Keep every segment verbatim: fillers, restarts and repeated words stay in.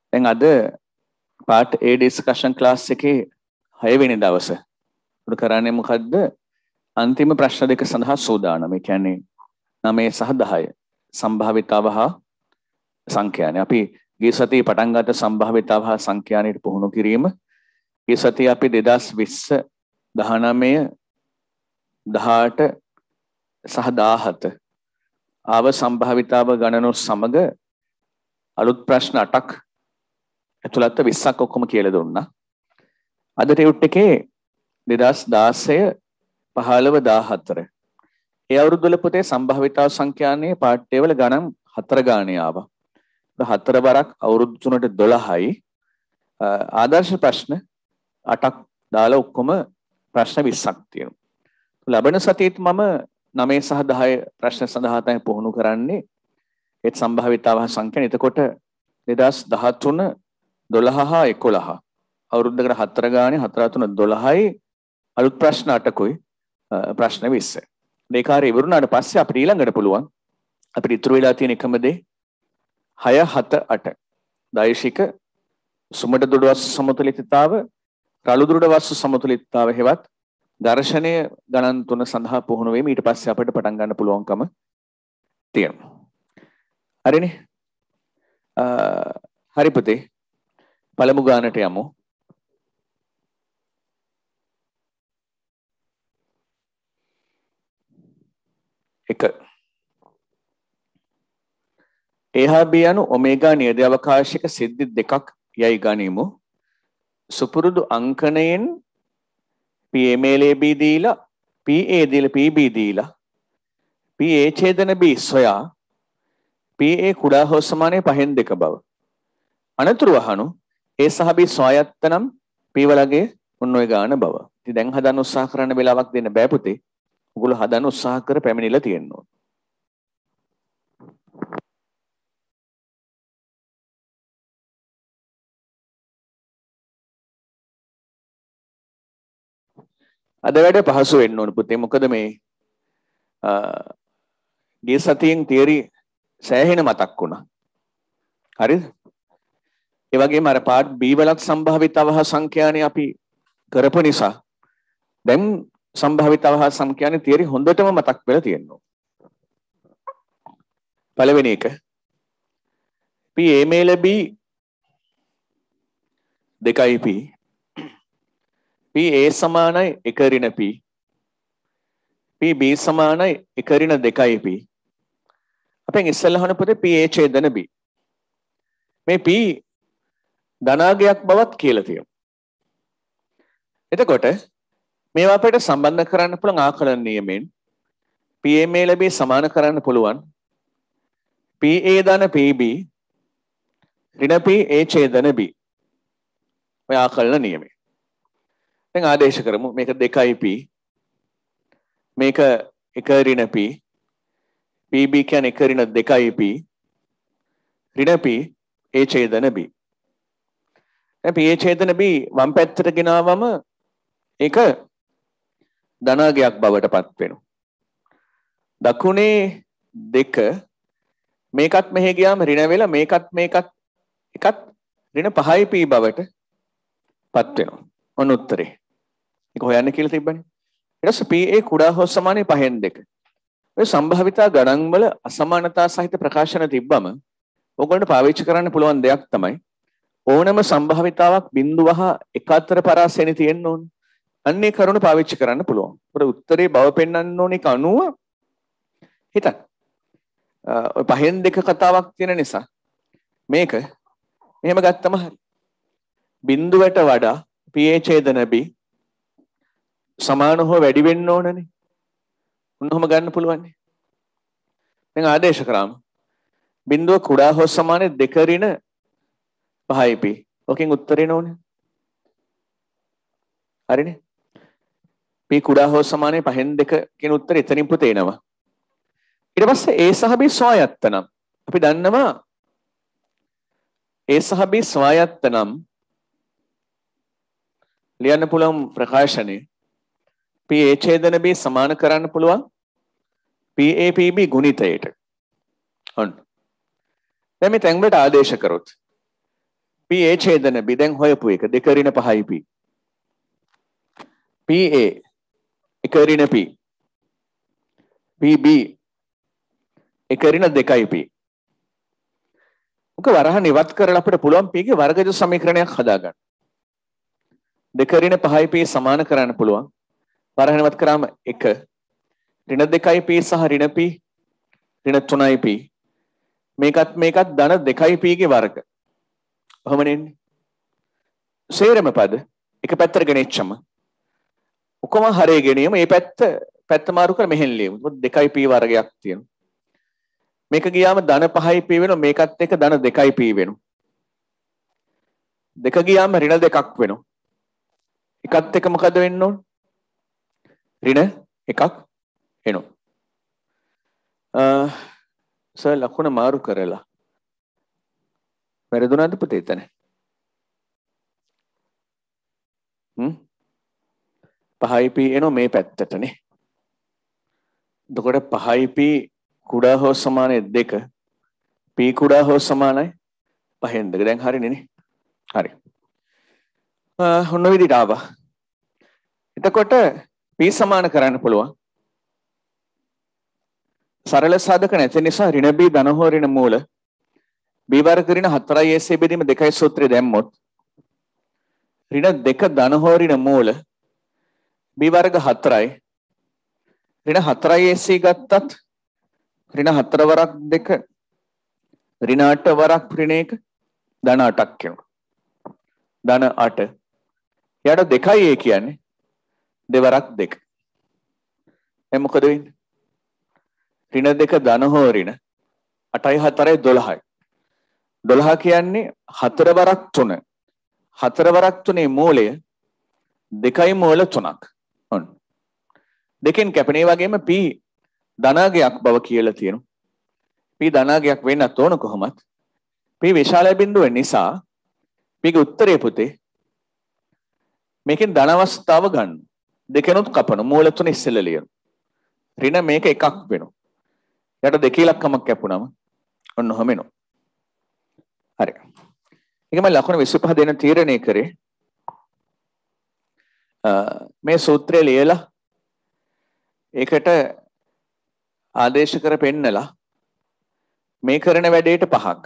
දැන් අද part A discussion class එකේ හය වෙනි දවසේ උඩ කරන්නේ මොකද්ද? අන්තිම ප්‍රශ්න දෙක සඳහා සූදානම්. ඒ කියන්නේ නවය සහ දහය සම්භාවිතාව හා සංඛ්‍යානය. අපි ගිය සතියේ පටන් ගත්ත සම්භාවිතාව හා සංඛ්‍යානයට පුහුණු කිරීම. ගිය සතියේ අපි දෙදාස් විස්ස දහනවය දහඅට සහ දාහත ආව සම්භාවිතාව ගණනු සමග අලුත් ප්‍රශ්න අටක් ඇතුළත් විස්සක් ඔක්කොම කියලා දුන්නා. අද ටියුට් එකේ දෙදාස් දාසය පහළව දාහතර ඒ අවුරුදු වල පුතේ සම්භාවිතාව සංඛ්‍යානයේ පාඩ්‍ය වල ගණන් හතර ගානේ ආවා. හතර බරක් අවුරුදු තුනට දොළහයි ආදර්ශ ප්‍රශ්න අටක් දාලා ඔක්කොම ප්‍රශ්න විස්සක් තියෙනවා. ලබන සතියේත් මම නවය සහ දහය ප්‍රශ්න සඳහා තමයි පුහුණු කරන්නේ. ඒත් සම්භාවිතාව සංඛ්‍යාන. එතකොට දෙදාස් දහතුන දොළහ හා එකොළහ අවුරුද්දකට හතර ගානේ හතර තුන දොළහයි අලුත් ප්‍රශ්න අටකුයි ප්‍රශ්න විස්ස. මේ කාර්යය ඉවරුනාට පස්සේ අපිට ඊළඟට පුළුවන් අපිට ඉතුරු වෙලා තියෙන එකම දේ හය හත අට දෛශික සුමට දුඩ වස්තු සමතුලිතතාව රළු දුඩ වස්තු සමතුලිතතාව හෙවත් දර්ශනය ගණන් තුන සඳහා පුහුණු වෙමි. ඊට පස්සේ අපිට පටන් ගන්න පුළුවන්කම තියෙනවා. හරිනේ? හරි පුතේ. පළමු ගානට යමු. එක A හා B යනු ඔමේගා නියද අවකාශයක සිද්ධි දෙකක් යයි ගනිමු. සුපුරුදු අංකණයෙන් P A මේලේ B දීලා P A දීලා P B දීලා P A ඡේදන B සොයා P A කුඩා හෝ සමානයි පහෙන් දෙක බව. අනතුරු අහනු A සහ B ස්වායත්ත නම් P වලගේ උන් ඔය ගාන බව. ඉතින් දැන් හදන්න උත්සාහ කරන්න වෙලාවක් දෙන්න බෑ පුතේ. ඔයගොල්ලෝ හදන්න උත්සාහ කර පැමිණිලා තියෙනවා. අද වැඩ පහසු වෙන්න ඕන පුතේ. මොකද මේ ගිය සතියෙන් තියරි සෑහෙන මතක් වුණා. හරිද? ඒ වගේම අර පාර්ට් B වලත් සම්භාවිතාව හා සංඛ්‍යානේ අපි කරපු නිසා දැන් සම්භාවිතාව හා සංඛ්‍යානේ තියරි හොඳටම මතක් වෙලා තියෙනවා. පළවෙනි එක P A මේල B දෙකයි P P A සමානයි එක ඍණ P P B සමානයි එක ඍණ දෙකයි P. අපෙන් ඉස්සෙල්ලා අහන පොතේ P A ඡේදන B. මේ P ධනාගයක් බවත් කියලා තියෙනවා. එතකොට මේවා අපිට සම්බන්ධ කරන්න පුළුවන් ආකලන නියමයෙන් P A මේල B සමාන කරන්න පුළුවන් P A ධන P B ඍණ P A ඡේදන B. ඔය ආකලන නියමය. දැන් ආදේශ කරමු. මේක දෙකයි P මේක එක ඍණ P P B කියන්නේ එක ඍණ දෙකයි P ඍණ P A ඡේදන B. දැන් P A ඡේදන B වම් පැත්තට ගෙනාවම ඒක ධනාගයක් බවට පත් වෙනවා. දකුණේ දෙක මේකත් මෙහෙ ගියාම ඍණ වෙලා මේකත් මේකත් එකත් ඍණ පහයි P බවට පත් වෙනවා. ඔන්න උත්තරේ. ඒක හොයන්න කියලා තිබ්බනේ. ඊට පස්සේ P A කුඩා හෝ සමානයි පහෙන් දෙක. ඔය සම්භාවිතා ගණන් වල අසමානතා සහිත ප්‍රකාශන තිබ්බම ඔයගොල්ලන්ට පාවිච්චි කරන්න පුළුවන් දෙයක් තමයි ඕනම සම්භාවිතාවක් බිංදුව හා එක අතර පරාසෙනි තියෙන්න ඕන. අන්නේ කරුණ පාවිච්චි කරන්න පුළුවන්. ඒකට උත්තරේ බව පෙන්වන්න ඕන එක අනුව හිතන්න. ඔය පහෙන් දෙක කතාවක් තියෙන නිසා මේක මෙහෙම ගත්තම හරි. බිංදුවට වඩා P A ඡේදන B සමාන හෝ වැඩි වෙන්න ඕනනේ. උන්නොම ගන්න පුළුවන්. දැන් ආදේශ කරාම බිංදුව කුඩා හෝ සමාන දෙක ඍණ පහයි P. ඔකෙන් උත්තරේ නෝනේ. හරිනේ. P කුඩා හෝ සමානයි පහෙන් දෙක කියන උත්තරේ එතනින් පුතේ එනවා. ඊට පස්සේ A සහ B ස්වායත්ත නම් අපි දන්නවා A සහ B ස්වායත්ත නම් ලියන්න පුළුවන් ප්‍රකාශනයේ P A ඡේදන B සමාන කරන්න පුළුවන් P A P B ගුණිතයට. ඔන්න. දැන් මේ තැන් වලට ආදේශ කරොත් P A ඡේදන B දැන් හොයපු එක දෙක ඍණ පහයි P. P A එක ඍණ P. P B එක ඍණ දෙකයි P. ඔක වරහන් ඉවත් කරලා අපිට පුළුවන් P ගේ වර්ගජ සමීකරණයක් හදාගන්න. දෙක ඍණ පහයි P සමාන කරන්න පුළුවන්. වරහන් ඉවත් කරාම එක ඍණ දෙකයි P සහ ඍණ P ඍණ තුනයි P. මේකත් මේකත් ධන දෙකයි P ගේ වර්ග. කොහොමද එන්නේ? සේරම පද එක පැත්තට ගෙනෙච්චම ඔකම හරේ ගෙනියම මේ පැත්ත පැත්ත මාරු කර මෙහෙන් ලියමු. මොකද දෙකයි P වර්ගයක් තියෙනවා. මේක ගියාම ධන පහයි P වෙනවා. මේකත් එක ධන දෙකයි P වෙනවා. දෙක ගියාම ඍණ දෙකක් වෙනවා. එකත් එක මොකද වෙන්න ඕන? ඍණ එකක් එනවා. අ සර් ලකුණ මාරු කරලා වැරදුනාද පුතේ එතන? හ්ම් පහයි P එනවා මේ පැත්තටනේ. එතකොට පහයි P කුඩා හෝ සමානයි දෙක. P කුඩා හෝ සමානයි පහෙන් දෙක. දැන් හරිනේ නේ? හරි. අ ඔන්න විදිහට ආවා. එතකොට P සමාන කරන්න පුළුවන්. සරල සාධක නැති නිසා ඍණ B ධන හෝ ඍණ මූල B වර්ග ඍණ හතරයි A C බෙදීම දෙකයි සූත්‍රය දැම්මොත් ඍණ දෙක ධන හෝ ඍණ මූල B වර්ග හතරයි ඍණ හතරයි A C ගත්තත් ඍණ හතර වරක් දෙක ඍණ අට වරක් ඍණ එක ධන අටක් වෙනවා. ධන අට. යාට දෙකයි A කියන්නේ දෙවරක් දෙක. එහේ මොකද වෙන්නේ? ඍණ දෙක ධන හෝ ඍණ අටයි හතරයි දොළහයි. දොළහ කියන්නේ හතර වරක් තුන. හතර වරක් තුනේ මූලය දෙකයි මූල තුනක්. ඔන්න. දෙකෙන් කැපෙනේ වගේම P ධනාගයක් බව කියලා තියෙනවා. P ධනාගයක් වෙන්නත් ඕන කොහොමත්. P විශාල බිඳුව නිසා P ගේ උත්තරේ පුතේ මේකෙන් ධන අවස්ථාව ගන්න. දෙකෙනුත් කපන මූල තුන ඉස්සෙල්ලා ලියන. ඍණ මේක එකක් වෙනවා. යට දෙකේ ලක්කමක් කැපුණම ඔන්න ඔහම එනවා. හරි. ඒක මම ලකුණු විස්ස පහ දෙන්න තීරණය කරේ. මේ සූත්‍රය ලියලා ඒකට ආදේශ කර පෙන්නලා මේ කරන වැඩේට පහක්.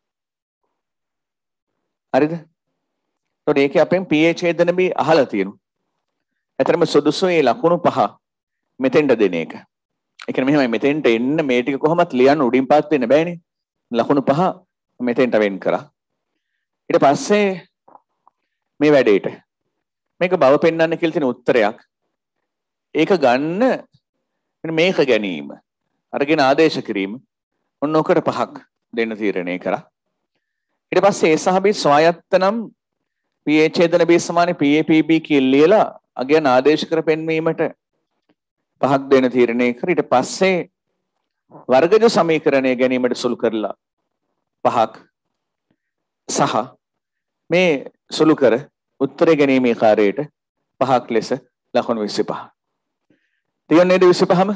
හරිද? එතකොට ඒකේ අපෙන් P A ඡේදන B අහලා තියෙනවා. ඇතරම සුදුසු ඒ ලකුණු පහ මෙතෙන්ට දෙන එක. ඒ කියන්නේ මෙහෙමයි මෙතෙන්ට එන්න මේ ටික කොහොමත් ලියන්න උඩින් පාත් වෙන්න බෑනේ. ලකුණු පහ මෙතෙන්ට වෙන් කරා. ඊට පස්සේ මේ වැඩේට මේක බව පෙන්වන්න කියලා තියෙන උත්තරයක්. ඒක ගන්න මේක ගැනීම. අරගෙන ආදේශ කිරීම. ඔන්න ඔකට පහක් දෙන්න තීරණය කරා. ඊට පස්සේ A සහ B ස්වායත්ත නම් P A ඡේදන B සමාන P A P B කියලා ලියලා අගයන් ආදේශ කර පෙන්වීමට පහක් දෙන්න තීරණය කර ඊට පස්සේ වර්ගජ සමීකරණය ගැනීමට සුළු කරලා පහක් සහ මේ සුළු කර උත්තරය ගැනීමේ කාර්යයට පහක් ලෙස ලකුණු විස්ස පහ. තියෙන්නේ නේද විස්ස පහම?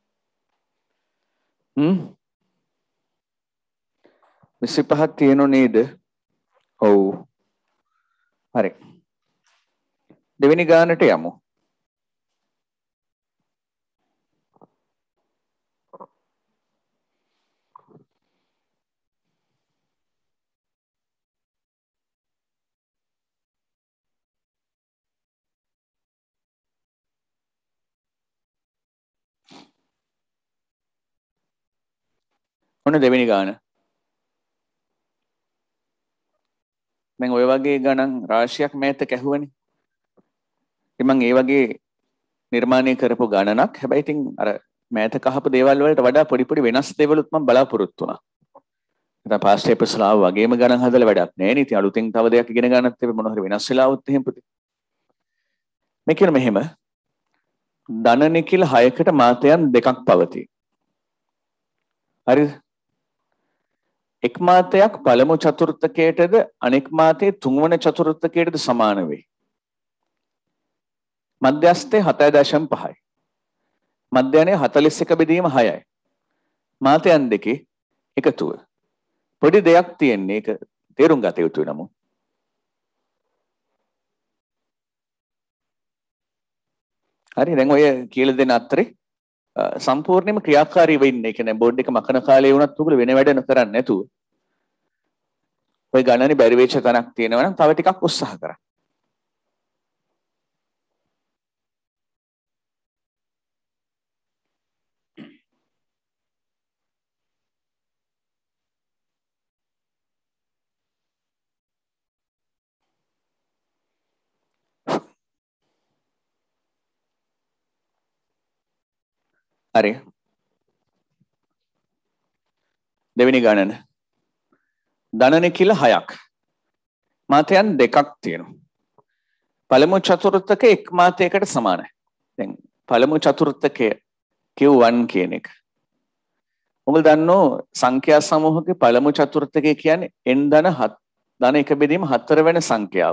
හ්ම් විස්ස පහක් තියෙනව නේද? ඔව්. හරි. දෙවෙනි ගානට යමු. ඔන්න දෙවෙනි ගාන. දැන් ඔය වගේ ගණන් රාශියක් මෑතක ඇහුවනේ. ඉතින් මම ඒ වගේ නිර්මාණය කරපු ගණනක්. හැබැයි ඉතින් අර මෑතක අහපු දේවල් වලට වඩා පොඩි පොඩි වෙනස් දේවලුත් මම බලාපොරොත්තු වුණා. නැත්නම් පාස්ට් එපිසෝඩ් ආව වගේම ගණන් හදලා වැඩක් නැහැ නේ. ඉතින් අලුතෙන් තව දෙයක් ඉගෙන ගන්නත් එපේ මොන හරි වෙනස් වෙලා આવුත් එහෙම පුතේ. මේ කියන මෙහෙම ධන නිකිල හයකට මාතයන් දෙකක් පවතී. හරිද? එක් මාතයක් පළමු චතුර්ථකයටද අනෙක් මාතයේ තුන්වන චතුර්ථකයටද සමාන වේ. මධ්‍යස්ථය හතයි දශම පහයි. මධ්‍යයනය හතළිස් එක බෙදීම හයයි. මාතයන් දෙකේ එකතුව. පොඩි දෙයක් තියෙන්නේ ඒක තේරුම් ගත යුතුයි නමුත්. හරි දැන් ඔය කියලා දෙන අතරේ සම්පූර්ණයෙන්ම ක්‍රියාකාරී වෙන්නේ. ඒ කියන්නේ බෝඩ් එක මකන කාලේ වුණත් උගල වෙන වැඩ කරන්නේ නැතුව ඔය ගණනේ බැරි වෙච්ච තැනක් තියෙනවා නම් තව ටිකක් උත්සාහ කරන්න. හරි. දෙවෙනි ගණන. ධනනේ කියලා හයක්. මාතයන් දෙකක් තියෙනවා. පළමු චතුර්ථක එක් මාතයකට සමානයි. දැන් පළමු චතුර්ථකය Q one කියන එක. ඔබ දන්නෝ සංඛ්‍යා සමූහකේ පළමු චතුර්ථකය කියන්නේ n ධන ධන එක බෙදීම හතර වෙනි සංඛ්‍යාව.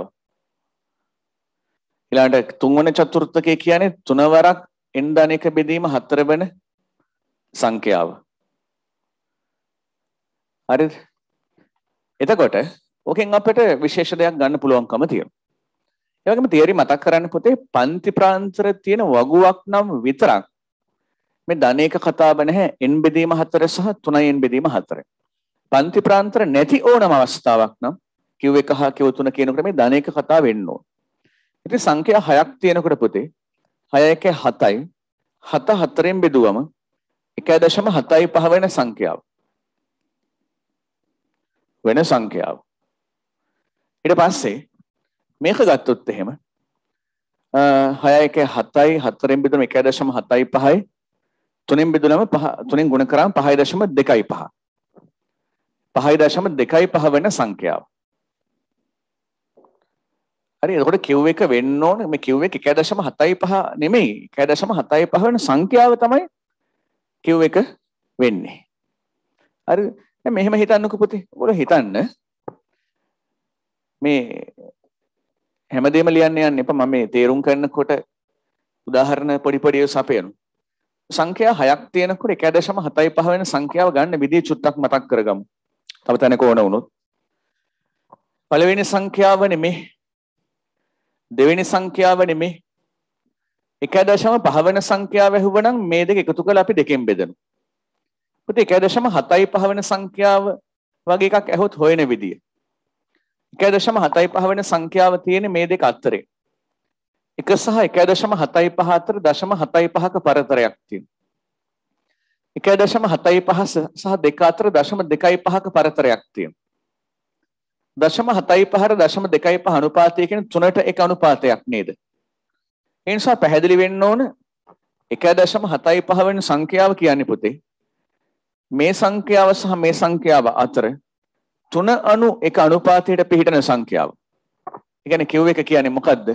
ඊළඟට තුන්වන චතුර්ථකය කියන්නේ තුන වරක් n ධන එක බෙදීම හතර වෙනි සංඛ්‍යාව. හරිද? එතකොට ඕකෙන් අපිට විශේෂ දෙයක් ගන්න පුළුවන්කම තියෙනවා. ඒ වගේම තියරි මතක් කරන්න පුතේ පන්ති ප්‍රාන්තර තියෙන වගුවක් නම් විතරක් මේ ධන එක කතාව නැහැ n බෙදීම හතර සහ තුනයි n බෙදීම හතර. පන්ති ප්‍රාන්තර නැති ඕනම අවස්ථාවක් නම් Q එක හා Q තුන කියනකොට මේ ධන එක කතාව වෙන්න ඕන. ඉතින් සංඛ්‍යා හයක් තියෙනකොට පුතේ හය එකේ හතයි හත හතරෙන් බෙදුවම එක දශම හතයි පහ වෙන සංඛ්‍යාව. වෙන සංඛ්‍යාව. ඊට පස්සේ මේක ගත්තොත් එහෙම හය එකේ හතයි හතරෙන් බෙදුවම එක දශම හතයි පහයි තුනෙන් බෙදුනම පහ තුනෙන් ගුණ කරාම පහයි දශම දෙකයි පහ. පහයි දශම දෙකයි පහ වෙන සංඛ්‍යාව. හරි එතකොට Q එක වෙන්න ඕනේ මේ Q එක එක දශම හතයි පහ නෙමෙයි එක දශම හතයි පහ වෙන සංඛ්‍යාව තමයි Q එක වෙන්නේ. හරි දැන් මෙහෙම හිතන්නකෝ පුතේ. ඔයගොල්ලෝ හිතන්න මේ හැමදේම ලියන්න යන්න එපා. මම මේ තේරුම් කරනකොට උදාහරණ පොඩි පොඩි සපයනවා. සංඛ්‍යා හයක් තියෙනකොට එක දශම හතයි පහ වෙන සංඛ්‍යාව ගන්න විදිය චුට්ටක් මතක් කරගමු. තව තැනක ඕන වුණොත්. පළවෙනි සංඛ්‍යාව නෙමෙයි. දෙවෙනි සංඛ්‍යාව නෙමෙයි. එක දශම පහ වෙන සංඛ්‍යාව ඇහුවනම් මේ දෙක එකතු කරලා අපි දෙකෙන් බෙදනවා. පුතේ එක දශම හතයි පහ වෙන සංඛ්‍යාව වගේ එකක් ඇහුවොත් හොයන විදිය. එක දශම හතයි පහ වෙන සංඛ්‍යාව තියෙන්නේ මේ දෙක අතරේ. එක සහ එක දශම හතයි පහ අතර දශම හතයි පහක පරතරයක් තියෙනවා. එක දශම හතයි පහ සහ දෙක අතර දශම දෙකයි පහක පරතරයක් තියෙනවා. දශම හතයි පහට දශම දෙකයි පහ අනුපාතය කියන්නේ තුනට එක අනුපාතයක් නේද? ඒ නිසා පැහැදිලි වෙන්න ඕන එක දශම හතයි පහ වෙන සංඛ්‍යාව කියන්නේ පුතේ මේ සංඛ්‍යාව සහ මේ සංඛ්‍යාව අතර තුන අනු එක අනුපාතයට පිහිටන සංඛ්‍යාව. ඒ කියන්නේ Q එක කියන්නේ මොකද්ද?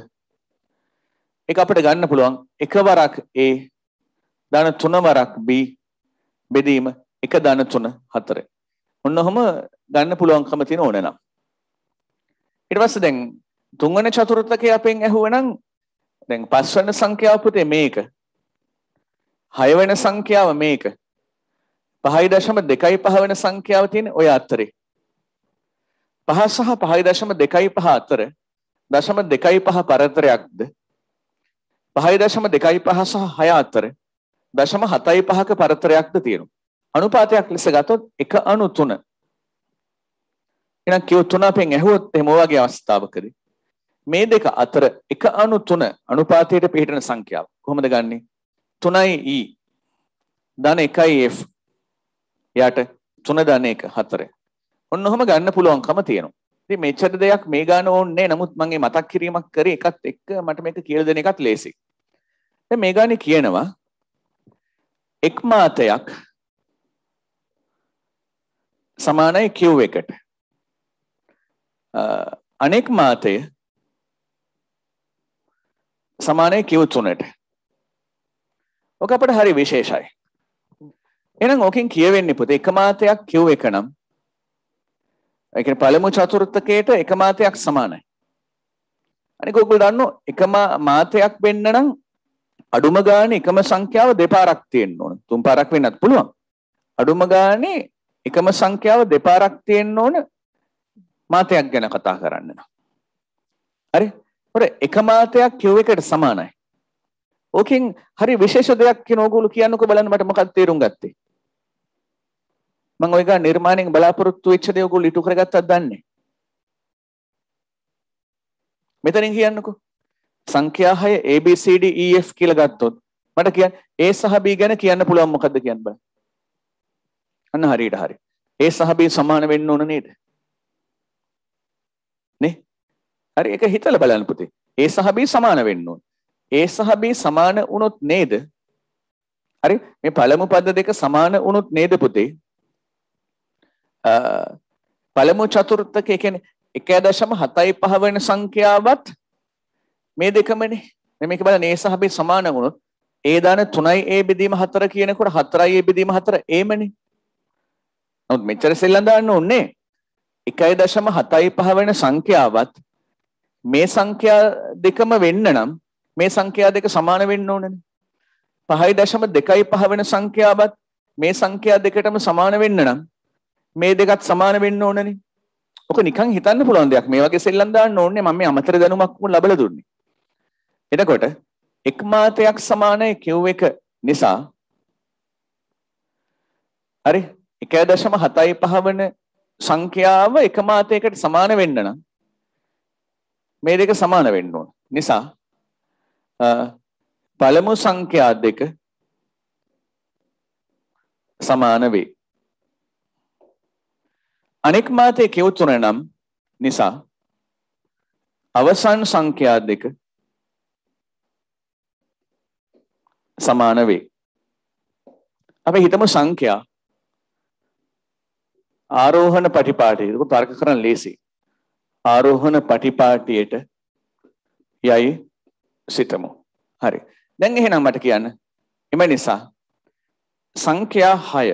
ඒක අපිට ගන්න පුළුවන් එකවරක් A ධන තුන වරක් B බෙදීම එක ධන තුන හතර. ඔන්නෝම ගන්න පුළුවන්කම තියෙන ඕන නම්. ඊට පස්සේ දැන් තුන්වෙනි චතුර්ථකය අපෙන් ඇහුවනම් දැන් පස්වෙනි සංඛ්‍යාව පුතේ මේක. හයවෙනි සංඛ්‍යාව මේක. පහයි දශම දෙකයි පහ වෙන සංඛ්‍යාව තියෙන ඔය අතරේ. පහ සහ පහයි දශම දෙකයි පහ අතර දශම දෙකයි පහ පරතරයක්ද? පහයි දශම දෙකයි පහ සහ හය අතර දශම හතයි පහක පරතරයක්ද තියෙනවා. අනුපාතයක් ලෙස ගත්තොත් එක අණු තුන. එහෙනම් Q තුන අපෙන් ඇහුවොත් එහෙම වගේ අවස්ථාවකදී මේ දෙක අතර එක අණු තුන අනුපාතයට පිළිටන සංඛ්‍යාව කොහොමද ගන්නෙ? තුනයි E ධන එකයි F යට තුන ධන එක හතර. ඔන්න ඔහම ගන්න පුළුවන්කම තියෙනවා. ඉතින් මෙච්චර දෙයක් මේ ගන්න ඕනේ නමුත් මම මේ මතක් කිරීමක් කරේ එකත් එක්ක මට මේක කියලා දෙන එකත් ලේසි. දැන් මේ ගානේ කියනවා එක් මාතයක් සමානයි Q එකට. අනෙක් මාතය සමානයි Q තුනට. ඔක අපිට හරි විශේෂයි. එහෙනම් ඕකෙන් කියවෙන්නේ පුතේ එක මාතයක් Q එක නම් ඒ කියන්නේ පළමු චතුර්ථකයට එක මාතයක් සමානයි. අනික ඔයගොල්ලෝ දන්නෝ එක මාතයක් වෙන්න නම් අඩුම ගානේ එකම සංඛ්‍යාව දෙපාරක් තියෙන්න ඕන. තුන් පාරක් වෙන්නත් පුළුවන්. අඩුම ගානේ එකම සංඛ්‍යාව දෙපාරක් තියෙන්න ඕන මාතයක් ගැන කතා කරන්න නම්. හරි? හොර එක මාතයක් Q එකට සමානයි. ඕකෙන් හරි විශේෂ දෙයක් කියන ඕගොල්ලෝ කියන්නකෝ බලන්න මට මොකක්ද තේරුම් ගත්තේ. මම ඔය ගා නිර්මාණයෙන් බලාපොරොත්තු වෙච්ච දේ ඕගොල්ලෝ ඉටු කරගත්තද දන්නේ. මෙතනින් කියන්නකෝ. සංඛ්‍යා හය A B C D E F කියලා ගත්තොත් මට කියන්න A සහ B ගැන කියන්න පුළුවන් මොකද්ද කියන්න බලන්න. අන්න හරියට හරි. A සහ B සමාන වෙන්න ඕන නේද? නේ? හරි ඒක හිතලා බලන්න පුතේ. A සහ B සමාන වෙන්න ඕන. A සහ B සමාන වුණොත් නේද? හරි මේ පළමු පද දෙක සමාන වුණොත් නේද පුතේ? අ පළමු චතුර්ථකය කියන්නේ එක දශම හතයි පහ වෙන සංඛ්‍යාවත් මේ දෙකමනේ. මේක බලන්න A සහ B සමාන වුණොත් A දාන තුනයි A බෙදීම හතර කියනකොට හතරයි A බෙදීම හතර ඒමනේ. නමුත් මෙච්චර සෙල්ලම් දාන්න ඕනේ. එකයි දශම හතයි පහ වෙන සංඛ්‍යාවත් මේ සංඛ්‍යා දෙකම වෙන්න නම් මේ සංඛ්‍යා දෙක සමාන වෙන්න ඕනනේ. පහයි දශම දෙකයි පහ වෙන සංඛ්‍යාවත් මේ සංඛ්‍යා දෙකටම සමාන වෙන්න නම් මේ දෙකත් සමාන වෙන්න ඕනනේ. ඔක නිකන් හිතන්න පුළුවන් දෙයක්. මේ වගේ සෙල්ලම් දාන්න ඕනේ. මම මේ අමතර දැනුමක් ලැබලා දුන්නේ. එතකොට එක් මාතයක් සමානයි Q එක නිසා හරි එක දශම හතයි පහ වෙන සංඛ්‍යාව එක මාතයකට සමාන වෙන්න නම් මේ දෙක සමාන වෙන්න ඕන. නිසා පළමු සංඛ්‍යා දෙක සමාන වේ. අනෙක් මාතේ Q තුන නම් නිසා අවසන් සංඛ්‍යා දෙක සමාන වේ. අපි හිතමු සංඛ්‍යා ආරෝහණ පටිපාටිය. ඒක තර්ක කරන්න ලේසි. ආරෝහණ පටිපාටියට යයි සිතමු. හරි. දැන් එහෙනම් මට කියන්න. එම නිසා සංඛ්‍යා හය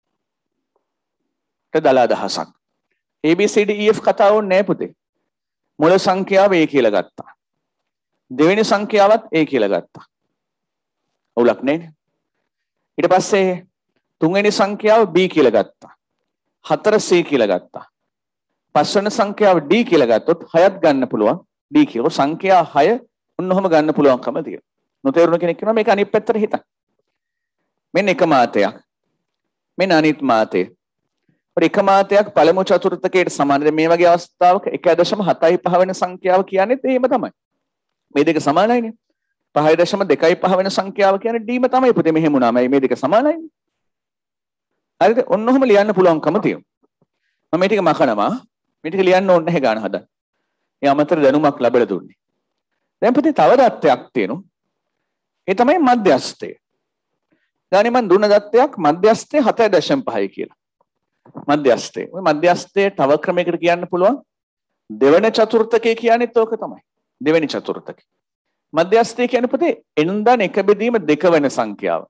ට දලා දහසක්. A B C D E F කතාව ඕනේ නැහැ පුතේ. මුල සංඛ්‍යාව A කියලා ගත්තා. දෙවෙනි සංඛ්‍යාවත් A කියලා ගත්තා. ඔවුලක් නේද? ඊට පස්සේ තුන්වෙනි සංඛ්‍යාව B කියලා ගත්තා. හතර C කියලා ගත්තා. පස්වෙනි සංඛ්‍යාව D කියලා ගත්තොත් හයත් ගන්න පුළුවන්. D කියලා සංඛ්‍යා හය උන්නොහම ගන්න පුළුවන්කම තියෙනවා. නොතේරුණ කෙනෙක් කියනවා මේක අනිත් පැත්තට හිතන්න. මෙන්න එක මාතයක්. මෙන්න අනිත් මාතය. එක මාතයක් පළමු චතුර්ථකයට සමානද මේ වගේ අවස්ථාවක එක දශම හතයි පහ වෙන සංඛ්‍යාව කියන්නේත් එහෙම තමයි. මේ දෙක සමානයිනේ. පහයි දශම දෙකයි පහ වෙන සංඛ්‍යාව කියන්නේ D ම තමයි පුතේ මෙහෙම වුණාම මේ දෙක සමානයිනේ. හරිද? ඔන්නෝම ලියන්න පුළුවන්කම තියෙනවා. මම මේ ටික මකනවා. මේ ටික ලියන්න ඕනේ නැහැ ගාන හදන්න. මේ අමතර දැනුමක් ලැබලා දුන්නේ. දැන් පුතේ තව දත්තයක් තියෙනවා. ඒ තමයි මධ්‍යස්ථය. ගානේ මම දුන්න දත්තයක් මධ්‍යස්ථය හතයි දශම පහයි කියලා. මධ්‍යස්ථය. ඔය මධ්‍යස්ථය තව ක්‍රමයකට කියන්න පුළුවන්. දෙවන චතුර්ථකය කියන්නේත් ඕක තමයි. දෙවෙනි චතුර්ථකය. මධ්‍යස්ථය කියන්නේ පුතේ එන්දන් එක බෙදීම දෙක වෙන සංඛ්‍යාව.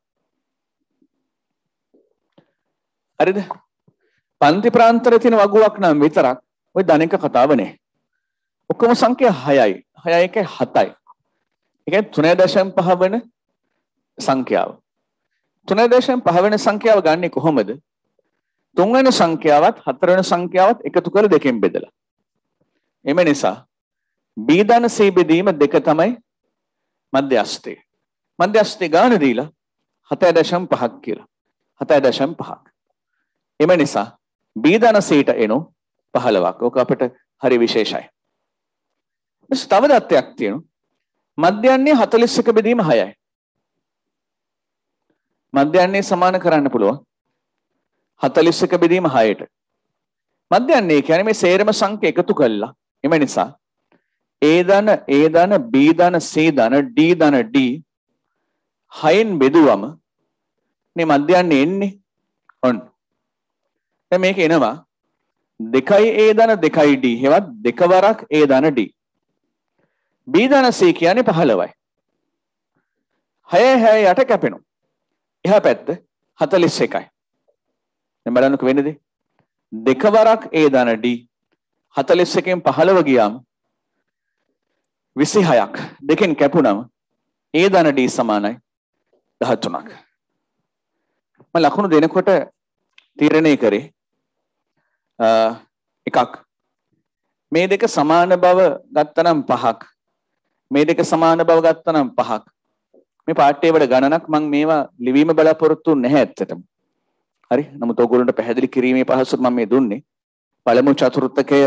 හරිද? පන්ති ප්‍රාන්තර තියෙන වගුවක් නම් විතරක් ඔය ධනික කතාව නෑ. ඔක්කොම සංඛ්‍යා හයයි. හයයි එකයි හතයි. ඒ කියන්නේ තුන දශම පහ වෙන සංඛ්‍යාව. තුන දශම පහ වෙන සංඛ්‍යාව ගන්නෙ කොහොමද? තුන්වෙනි සංඛ්‍යාවත් හතරවෙනි සංඛ්‍යාවත් එකතු කර දෙකෙන් බෙදලා. එම නිසා B ධන C බෙදීම දෙක තමයි මධ්‍යස්ථය. මධ්‍යස්ථය ගාන දීලා හතයි දශම පහක් කියලා. හතයි දශම පහක්. එම නිසා B ධන C ට එනු පහළොවක්. ඕක අපිට හරි විශේෂයි. ඊට තව දත්තයක් තියෙනවා. මධ්‍යන්නේ හතළිස් එක බෙදීම හයයි. මධ්‍යන්නේ සමාන කරන්න පුළුවන්. හතළිස් එක බෙදීම හයට. මධ්‍යන්නේ කියන්නේ මේ සේරම සංඛ්‍යා එකතු කළා. එම නිසා A ධන A ධන B ධන C ධන D ධන D හයෙන් බෙදුවම මේ මධ්‍යන්නේ එන්නේ ඔන්න. දැන් මේක එනවා දෙකයි A ධන දෙකයි D හෙවත් දෙකවරක් A ධන D. B ධන C කියන්නේ පහළොවයි. හය හය යට කැපෙනවා. එහා පැත්ත හතළිස් එකයි. දැන් බලන්නකෝ වෙන්නේ දෙකවරක් A ධන D හතළිස් එකෙන් පහළොව ගියාම විසිහයක් දෙකෙන් කැපුණම A ධන D සමානයි දහතුනක්. මම ලකුණු දෙනකොට තීරණය කරේ එකක් මේ දෙක සමාන බව ගත්තනම් පහක් මේ දෙක සමාන බව ගත්තනම් පහක් මේ පාඩේ වල ගණනක් මම මේවා ලිවීම බලාපොරොත්තු නැහැ ඇත්තටම. හරි. නමුත් ඔයගොල්ලන්ට පැහැදිලි කිරීමේ පහසුව මම මේ දුන්නේ. පළමු චතුර්ථකය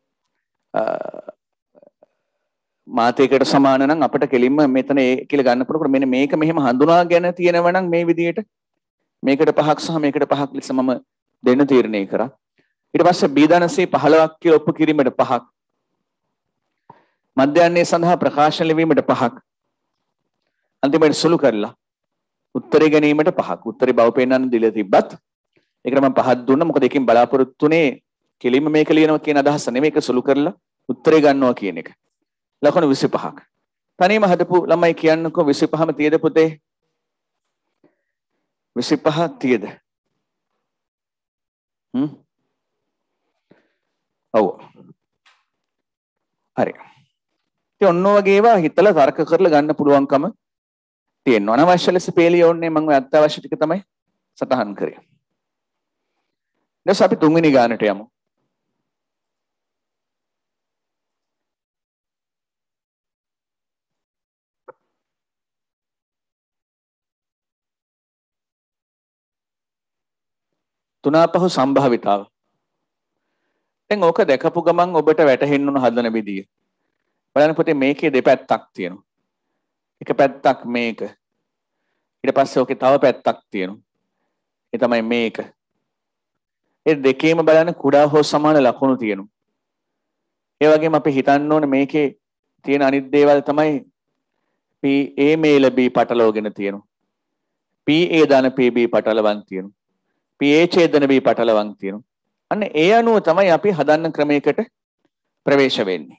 මාතයකට සමාන නම් අපිට කෙලින්ම මෙතන ඒ කියලා ගන්න පුළුවන්. මෙන්න මේක මෙහෙම හඳුනාගෙන තියෙනවා නම් මේ විදිහට මේකට පහක් සහ මේකට පහක් ලෙස මම දෙන්න තීරණය කරා. ඊට පස්සේ B ධන C පහළොවක් කියලා ඔප්පු කිරීමට පහක්. මධ්‍යයන්යේ සඳහා ප්‍රකාශන ලිවීමට පහක්. අන්තිමට සුළු කරලා උත්තරේ ගැනීමට පහක්. උත්තරේ බව පෙන්වන්න දීලා තිබ්බත් ඒකට මම පහක් දුන්නා. මොකද එකකින් බලාපොරොත්තුනේ කෙලින්ම මේක ලියනවා කියන අදහස නෙමෙයි. ඒක සුළු කරලා උත්තරේ ගන්නවා කියන එක. ලකුණු විසිපහක්. තනියම හදපු ළමයි කියන්නකෝ විසිපහම තියද පුතේ? විසිපහ තියද? හ්ම්. ඔව්. හරි. ඉතින් ඔන්න වගේ ඒවා හිතලා තර්ක කරලා ගන්න පුළුවන්කම තියෙනවා. අනවශ්‍ය ලෙස පේලිය ඕනේ මම ඔය අත්‍යවශ්‍ය ටික තමයි සටහන් කරේ. දැන් අපි තුන්වෙනි ගානට යමු. තුනාපහු සම්භාවිතාව. දැන් ඕක දැකපු ගමන් ඔබට වැටහෙන්න උන හදන විදිය. බලන්න පුතේ මේකේ දෙපැත්තක් තියෙනවා. එක පැත්තක් මේක. ඊට පස්සේ ඕකේ තව පැත්තක් තියෙනවා. ඒ තමයි මේක. ඒ දෙකේම බලන්න කුඩා හෝ සමාන ලකුණු තියෙනවා. ඒ වගේම අපි හිතන්න ඕනේ මේකේ තියෙන අනිත් දේවල් තමයි P A මේල B පටලවගෙන තියෙනවා. P A දාන P B පටලවන් තියෙනවා. P A ඡේදන B පටලවන් තියෙනවා. අන්න ඒ අනුව තමයි අපි හදන්න ක්‍රමයකට ප්‍රවේශ වෙන්නේ.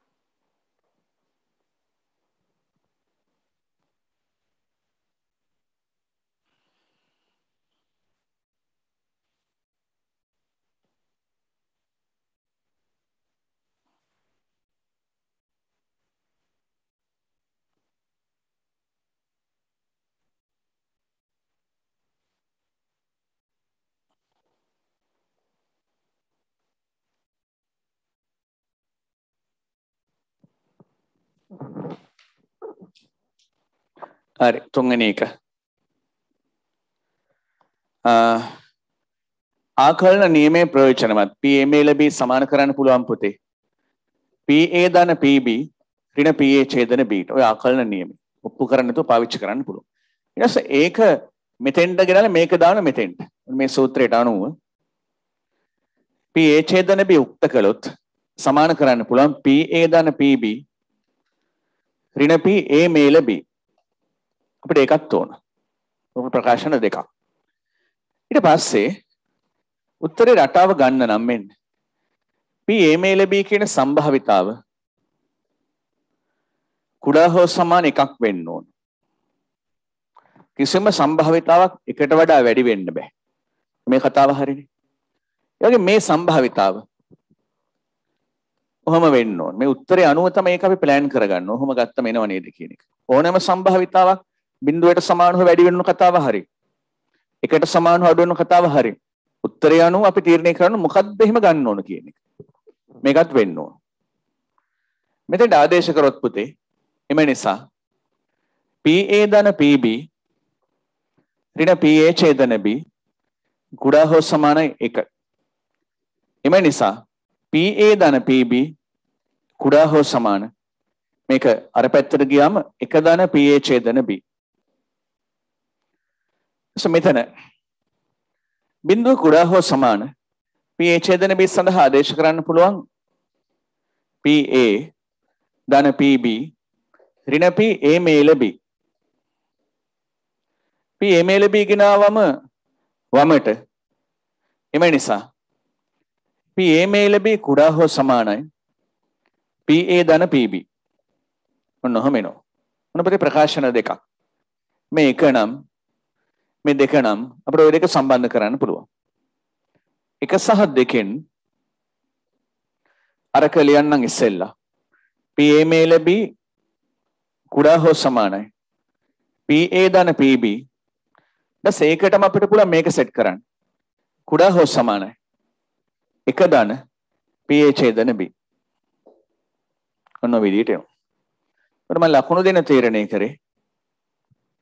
හරි තුන්වෙනි එක. ආකලන නියමයේ ප්‍රයෝජනවත් P A මේල B සමාන කරන්න පුළුවන් පුතේ. P A දාන P B ඍණ P A ඡේදන B. ඔය ආකලන නියමය. ඔප්පු කරන්න තු පාවිච්චි කරන්න පුළුවන්. ඊට පස්සේ ඒක මෙතෙන්ට ගෙනල්ලා මේක දාන මෙතෙන්ට. මේ සූත්‍රයට අනුව P A ඡේදන B උක්ත කළොත් සමාන කරන්න පුළුවන් P A දාන P B ඍණ P A මේල B. අපිට ඒකත් ඕන. ඔක ප්‍රකාශන දෙකක්. ඊට පස්සේ උත්තරේ රටාව ගන්න නම් මෙන්න P A මේල B කියන සම්භාවිතාව කුඩා හෝ සමාන එකක් වෙන්න ඕන. කිසිම සම්භාවිතාවක් එකට වඩා වැඩි වෙන්න බෑ. මේ කතාව හරිනේ. ඒ වගේ මේ සම්භාවිතාව ඔහම වෙන්න ඕන. මේ උත්තරේ අනුව තමයි ඒක අපි ප්ලෑන් කරගන්න. ඔහම ගත්තම එනව නේද කියන එක. ඕනෑම සම්භාවිතාවක් බිඳුවට සමානව වැඩි වෙන කතාව හරි. එකට සමානව අඩු වෙන කතාව හරි. උත්තරය අනුව අපි තීරණය කරන්න මොකක්ද එහෙම ගන්න ඕන කියන එක. මේකත් වෙන්න ඕන. මෙතෙන් ආදේශ කරොත් පුතේ එම නිසා P A දාන P B ඍණ P A ඡේදන B කුඩා හෝ සමාන එක. එම නිසා P A දාන P B කුඩා හෝ සමාන මේක අර පැත්තට ගියාම එක දාන P A ඡේදන B. so මෙතන බිඳුව කුඩා හෝ සමාන P A ඡේදන B සඳහා ආදේශ කරන්න පුළුවන් P A දාන P B ඍණ P A මේල B. P A මේල B ගෙනාවම වමට. එම නිසා P A මේල B කුඩා හෝ සමානයි P A දාන P B. ඔන්න ඔහම එනවා. මොන ප්‍රති ප්‍රකාශන දෙකක්. මේ එක නම් මේ දෙක නම් අපිට ওই දෙක සම්බන්ධ කරන්න පුළුවන්. එක සහ දෙකෙන් අරක ලියන්නම් ඉස්සෙල්ලා. P A මේල B කුඩා හෝ සමානයි P A දාන P B. දැන් ඒකටම අපිට පුළුවන් මේක සෙට් කරන්න. කුඩා හෝ සමානයි එක දාන P A ඡේදන B. ඔන්න විදිහට එනවා. මම ලකුණු දෙන තීරණය කරේ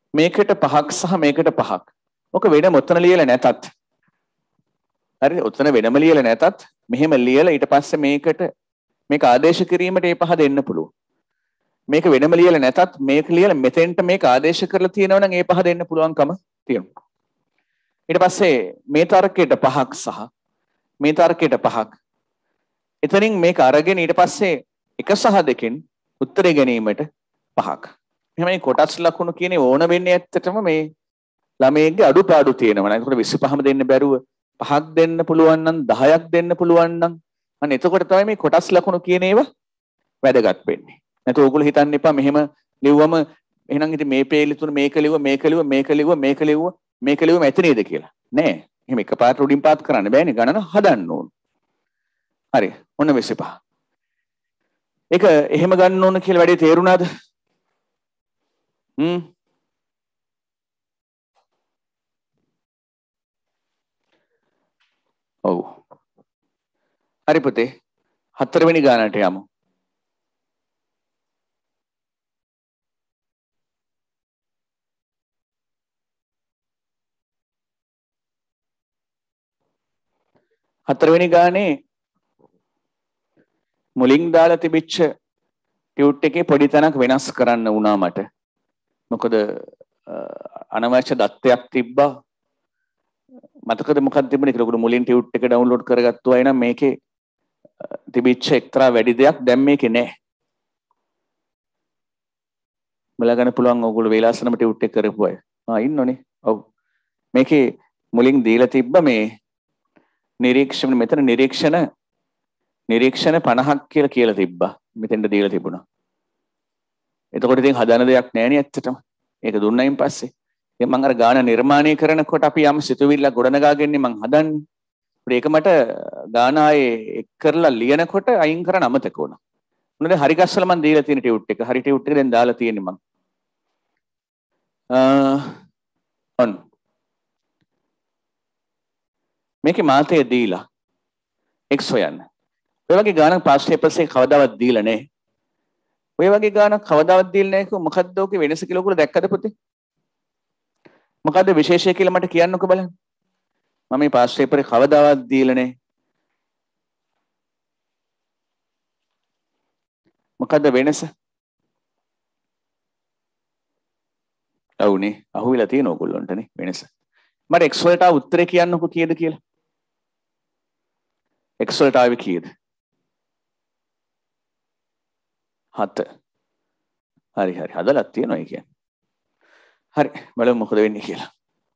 මේකට පහක් සහ මේකට පහක්. ඔක වෙනම ඔතන ලියලා නැතත්. හරිද? ඔතන වෙනම ලියලා නැතත් මෙහෙම ලියලා ඊට පස්සේ මේකට මේක ආදේශ කිරීමට මේ පහ දෙන්න පුළුවන්. මේක වෙනම ලියලා නැතත් මේක ලියලා මෙතෙන්ට මේක ආදේශ කරලා තියෙනවා නම් ඒ පහ දෙන්න පුළුවන්කම තියෙනවා. ඊට පස්සේ මේ තර්කයට පහක් සහ මේ තර්කයට පහක්. එතනින් මේක අරගෙන ඊට පස්සේ එක සහ දෙකෙන් උත්තරේ ගැනීමට පහක්. එහෙනම් මේ කොටස් ලකුණු කියන්නේ ඕන වෙන්නේ ඇත්තටම මේ ළමයේගේ අඩුපාඩු තියෙනවා. ඒකට විසිපහම දෙන්න බැරුව පහක් දෙන්න පුළුවන් නම් දහයක් දෙන්න පුළුවන් නම් අන්න එතකොට තමයි මේ කොටස් ලකුණු කියන ඒවා වැදගත් වෙන්නේ. නැත්නම් ඕගොල්ලෝ හිතන්න එපා මෙහෙම ලිව්වම එහෙනම් ඉතින් මේ පේලි තුන මේක ලිව්ව මේක ලිව්ව මේක ලිව්ව මේක ලිව්ව මේක ලිව්ව මෙතනේද කියලා. නෑ. එහෙම එකපාරට උඩින් පාත් කරන්න බෑනේ. ගණන හදන්න ඕන. හරි. ඔන්න විසිපහ. ඒක එහෙම ගන්න ඕන කියලා වැඩේ තේරුණාද? හ්ම්. ඔව්. හරි පුතේ. හතරවෙනි ගානට යමු. හතරවෙනි ගානේ මුලින් දාලා තිබිච්ච ටියුට් එකේ පොඩි තැනක් වෙනස් කරන්න වුණා මට. මොකද අනවශ්‍ය දත්තයක් තිබ්බා. මතකද මොකක්ද තිබුණේ කියලා. ඔයගොල්ලෝ මුලින් ටියුට් එක ඩවුන්ලෝඩ් කරගත්තු අය නම් මේකේ තිබිච්ච එක්තරා වැඩි දෙයක් දැන් මේකේ නැහැ. බලගන්න පුළුවන් ඔයගොල්ලෝ වේලාසනම ටියුට් එක කරපු අය. ආ ඉන්නෝනේ. ඔව්. මේකේ මුලින් දීලා තිබ්බ මේ නිරීක්ෂණ මෙතන නිරීක්ෂණ නිරීක්ෂණ පනහක් කියලා කියලා තිබ්බා. මෙතෙන්ට දීලා තිබුණා. එතකොට ඉතින් හදන දෙයක් නැහැ නේ ඇත්තටම. ඒක දුන්නයින් පස්සේ මම අර ගාන නිර්මාණය කරනකොට අපි යම් සිතුවිල්ල ගොඩනගාගන්නේ මං හදන්නේ. ඒක මට ගාන ආයේ එක් කරලා ලියනකොට අයින් කරන්න අමතක වුණා. මොනද හරි ගස්සලා මං දීලා තියෙන ටියුට් එක. හරි ටියුට් එක දැන් දාලා තියෙන්නේ මං. ඔන්න. මේකේ මාතය දීලා x හොයන්න. ඔය වගේ ගානක් පාස් පේපර්ස් එකේ කවදාවත් දීලා නැහැ. ඔය වගේ ගානක් කවදාවත් දීලා නැහැ කිව්ව මොකද්ද ඔකේ වෙනස කියලා ඔයගොල්ලෝ දැක්කද පුතේ? මොකද්ද විශේෂය කියලා මට කියන්නකෝ බලන්න. මම මේ පාස් පේපරේ කවදාවත් දීලා නැහැ. මොකද්ද වෙනස? ඔව්නේ අහුවිලා තියෙන ඕගොල්ලන්ටනේ වෙනස. මට x වලට ආ උත්තරේ කියන්නකෝ කීයද කියලා. x වලට ආවේ කීයද? හත. හරි හරි හදලා තියෙනවා ඒ කියන්නේ. හරි බලමු මොකද වෙන්නේ කියලා.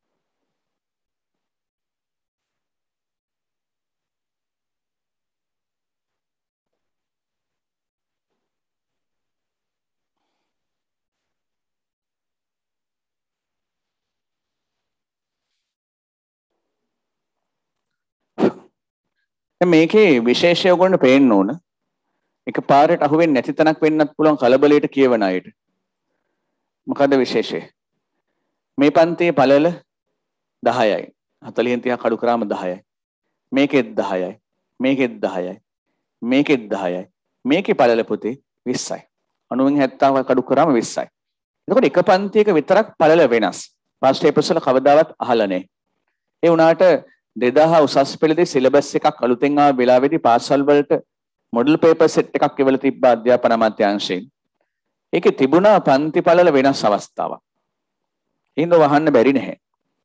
මේකේ විශේෂය ඔයගොල්ලන්ට පේන්න ඕන. එකපාරට අහුවෙන්නේ නැති තැනක් වෙන්නත් පුළුවන් කලබලයට කියවන අයට. මොකද විශේෂය? මේ පන්තියේ පළල දහයයි. හතළිහෙන් තිහක් අඩු කරාම දහයයි. මේකෙත් දහයයි. මේකෙත් දහයයි. මේකෙත් දහයයි. මේකේ පළල පුතේ විස්සයි. අනූවෙන් හැත්තෑවක් අඩු කරාම විස්සයි. එතකොට එක පන්තියක විතරක් පළල වෙනස්. පාස් පේපර්ස් වල කවදාවත් අහලා නැහැ. ඒ වුණාට දෙදාහ උසස් පෙළදී සිලබස් එකක් අලුතෙන් ආව වෙලාවේදී පාසල් වලට මොඩල් පේපර් සෙට් එකක් එවලා තිබ්බ අධ්‍යාපන අමාත්‍යාංශයෙන්. ඒකේ තිබුණා පන්ති පළල වෙනස් අවස්ථාවක්. ඒඳ වහන්න බැරි නැහැ.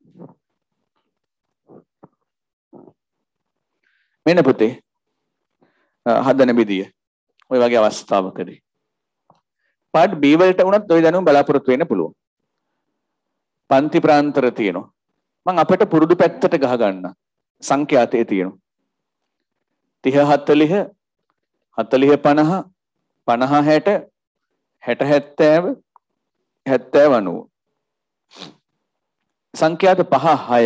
මෙන්න පුතේ හදන විදිය. ඔය වගේ අවස්ථාවකදී. පාඩ් B වලට වුණත් ඔය දැනුම බලාපොරොත්තු වෙන්න පුළුවන්. පන්ති ප්‍රාන්තර තියෙනවා. මම අපිට පුරුදු පැත්තට ගහ ගන්න. සංඛ්‍යාතයේ තියෙනවා. තිහ හතළිහ හතළිහ පනහ පනහ හැට හැට හැත්තෑව හැත්තෑව අනූව. සංඛ්‍යාත පහ හය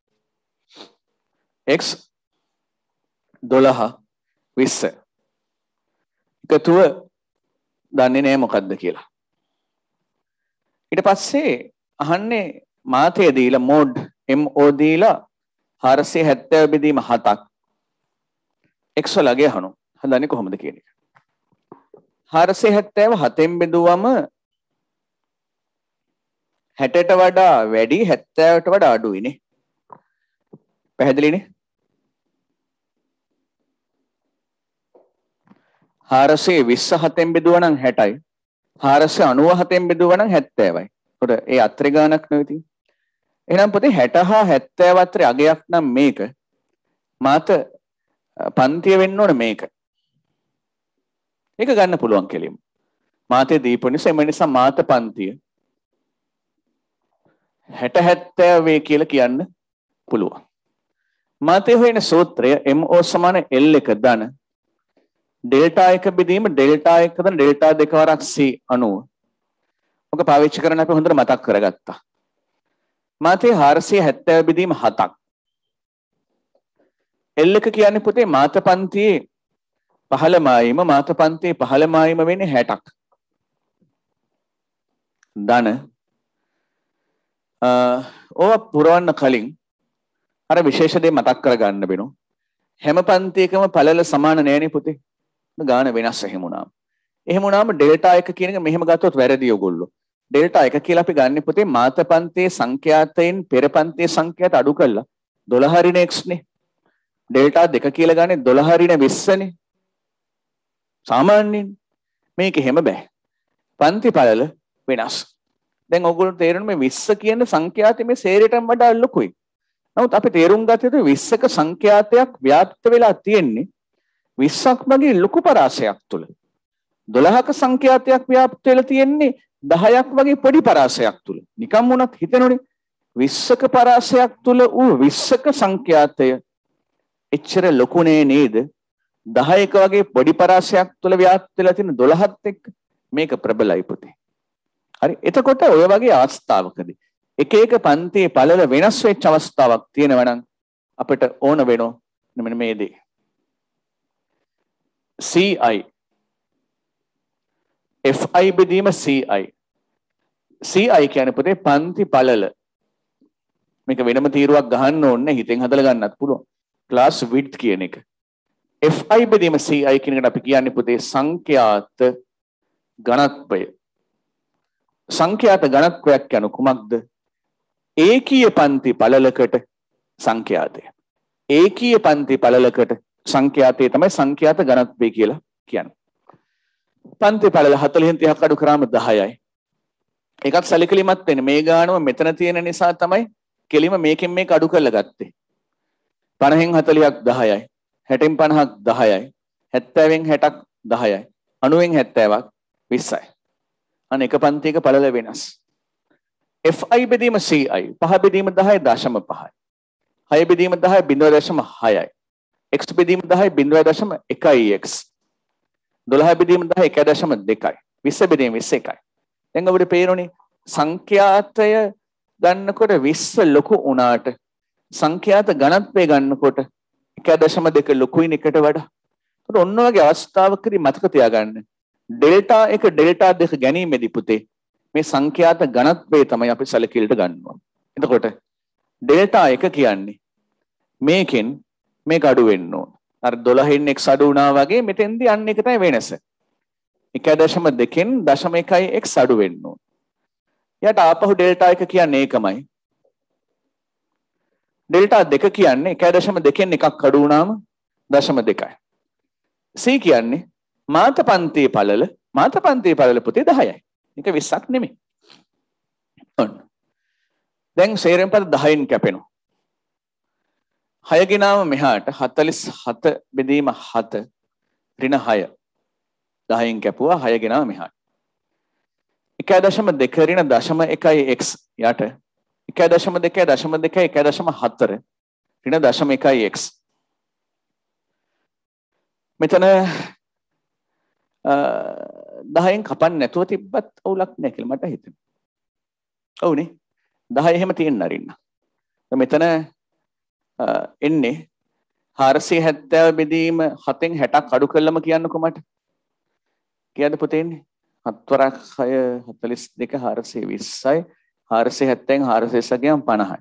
x දොළහ විස්ස. එකතුව දන්නේ නැහැ මොකද්ද කියලා. ඊට පස්සේ අහන්නේ මාතය දීලා මෝඩ් mo දීලා හාරසිය හැත්තෑව බෙදීම හතක් x වලගේ අහනවා. හදන්නේ කොහොමද කියන එක. හාරසිය හැත්තෑව හතෙන් බෙදුවම හැටට වඩා වැඩි හැත්තෑවට වඩා අඩුයිනේ. පැහැදිලිනේ? හාරසිය විස්ස හතෙන් බෙදුවා නම් හැටයි. හාරසිය අනූව හතෙන් බෙදුවා නම් හැත්තෑවයි. එතකොට ඒ අත්‍රි ගානක් නෙවෙයි. එහෙනම් පුතේ හැට හා හැත්තෑව අතරේ අගයක් නම් මේක. මාත පන්තිය වෙන්න ඕන මේක. ඒක ගන්න පුළුවන් කෙලින්ම. මාතේ දීපු නිසා එම නිසා මාත පන්තිය හැට හැත්තෑව වේ කියලා කියන්න පුළුවන්. මාතේ හොයන සූත්‍රය mo සමාන L එක ධන ඩෙල්ටා එක බෙදීම ඩෙල්ටා එක ධන ඩෙල්ටා දෙක වරක් c අණුව. ඔක පාවිච්චි කරන්න අපි හොඳට මතක් කරගත්තා. මාතේ හාරසිය හැත්තෑව බෙදීම හතක්. L එක කියන්නේ පුතේ මාත පන්තියේ පහළ මායිම මාත පන්තියේ පහළ මායිම වෙන්නේ හැටක්. ධන ඕවා පුරවන්න කලින් අර විශේෂ දේ මතක් කරගන්න වෙනවා. හැම පන්තියකම පළල සමාන නෑනේ පුතේ. ගාන වෙනස් එහෙම වුණාම. එහෙම වුණාම ඩෙල්ටා එක කියන එක මෙහෙම ගත්තොත් වැරදි ඔයගොල්ලෝ. ඩෙල්ටා එක කියලා අපි ගන්න පුතේ මාත පන්තියේ සංඛ්‍යාතයෙන් පෙර පන්තියේ සංඛ්‍යාත අඩු කළා දොළහ ඍණ x නේ. ඩෙල්ටා දෙක කියලා ගන්නේ දොළහ ඍණ විස්ස නේ. සාමාන්‍යයෙන් මේක එහෙම බෑ. පන්ති පළල වෙනස්. දැන් ඔයගොල්ලෝ තේරෙන්නේ මේ විස්ස කියන සංඛ්‍යාතය මේ සේරයටම වඩා ලොකුයි. නමුත් අපි තේරුම් ගත යුතු විස්සක සංඛ්‍යාතයක් ව්‍යාප්ත වෙලා තියෙන්නේ විස්සක් වගේ ලොකු පරාසයක් තුල. දොළහක සංඛ්‍යාතයක් ව්‍යාප්ත වෙලා තියෙන්නේ දහයක් වගේ පොඩි පරාසයක් තුල. නිකම් වුණත් හිතෙනෝනේ විස්සක පරාසයක් තුල ඌ විස්සක සංඛ්‍යාතය එච්චර ලොකු නේද? දහයක වගේ පොඩි පරාසයක් තුල ව්‍යාප්ත වෙලා තියෙන දොළහත් එක්ක මේක ප්‍රබලයි පුතේ. හරි. එතකොට ඔය වගේ අවස්ථාවකදී එක එක පන්තියේ පළල වෙනස් වෙච්ච අවස්ථාවක් තියෙනවා නම් අපිට ඕන වෙනෝ මෙන්න මේ දේ. C I F I බෙදීම C I. C I කියන්නේ පුතේ පන්ති පළල. මේක වෙනම තීරුවක් ගහන්න ඕනේ හිතෙන් හදලා ගන්නත් පුළුවන්. class width කියන එක. F I බෙදීම C I කියන එකට අපි කියන්නේ පුතේ සංඛ්‍යාත ඝනත්වය. සංඛ්‍යාත ඝනත්වයක් කියන කුමක්ද? ඒකීය පන්ති පළලකට සංඛ්‍යාතය. ඒකීය පන්ති පළලකට සංඛ්‍යාතය තමයි සංඛ්‍යාත ඝනත්වය කියලා කියන්නේ. පන්ති පළල හතළිහෙන් තිහක් අඩු කරාම දහයයි. ඒකත් සැලකිලිමත් වෙන්නේ. මේ ගානම මෙතන තියෙන නිසා තමයි කෙලිම මේකෙන් මේක අඩු කරලා ගත්තේ. පනහෙන් හතළිහක් දහයයි. හැටෙන් පනහක් දහයයි. හැත්තෑවෙන් හැටක් දහයයි. අනූවෙන් හැත්තෑවක් විස්සයි. අනේ එක පන්තියක පළල වෙනස්. F I බෙදීම C I පහ බෙදීම දහය දශම පහයි. හය බෙදීම දහය බිංදුව දශම හයයි. X බෙදීම දහය බිංදුව දශම එකයි x. දොළහ බෙදීම දහය එක දශම දෙකයි. විස්ස බෙදීම විස්ස එකයි. දැන් අපිට පේනෝනේ සංඛ්‍යාතය ගන්නකොට විස්ස ලොකු වුණාට සංඛ්‍යාත ඝනත්වය ගන්නකොට එක දශම දෙක ලොකුයින් එකට වඩා. ඒත් ඔන්න ඔයගේ අවස්ථාවකදී මතක තියාගන්න. ඩෙල්ටා එක ඩෙල්ටා දෙක ගැනීමේදී පුතේ මේ සංඛ්‍යාත ඝනත්වය තමයි අපි සැලකිලිට ගන්නවා. එතකොට ඩෙල්ටා එක කියන්නේ මේකෙන් මේක අඩු වෙන්න ඕන. අර දොළහෙන් x අඩු වුණා වගේ මෙතෙන්දී අන්න එක තමයි වෙනස. එක දශම දෙකෙන් දශම එකයි x අඩු වෙන්න ඕන. යට ආපහු ඩෙල්ටා එක කියන්නේ ඒකමයි. ඩෙල්ටා දෙක කියන්නේ එක දශම දෙකෙන් එකක් අඩු වුණාම දශම දෙකයි. C කියන්නේ මාත පන්තියේ පළල මාත පන්තියේ පළල පුතේ දහයයි. ඒක විස්සක් නෙමෙයි. ඔන්න. දැන් සේරෙන් පද දහයෙන් කැපෙනවා. හය ගෙනාම මෙහාට හතළිස් හත බෙදීම හත ඍණ හය. දහයෙන් කැපුවා හය ගෙනාම මෙහාට. එක දශම දෙක ඍණ දශම එකයි x යට. එක දශම දෙක දශම දෙක එක දශම හතර ඍණ දශම එකයි x. මෙතන දහයෙන් කපන්න නැතුව තිබ්බත් අවුලක් නැහැ කියලා මට හිතෙනවා. ඔව්නේ. දහය එහෙම තියෙන්න අරින්න. මෙතන එන්නේ හාරසිය හැත්තෑව බෙදීම හතෙන් හැටක් අඩු කළාම කියන්නකො මට. කියන්න පුතේ ඉන්නේ. හත් වරක් හය හතළිස් දෙක හාරසිය විස්සයි. හාරසිය හැත්තෑවෙන් හාරසිය විස්ස ගියාම පනහයි.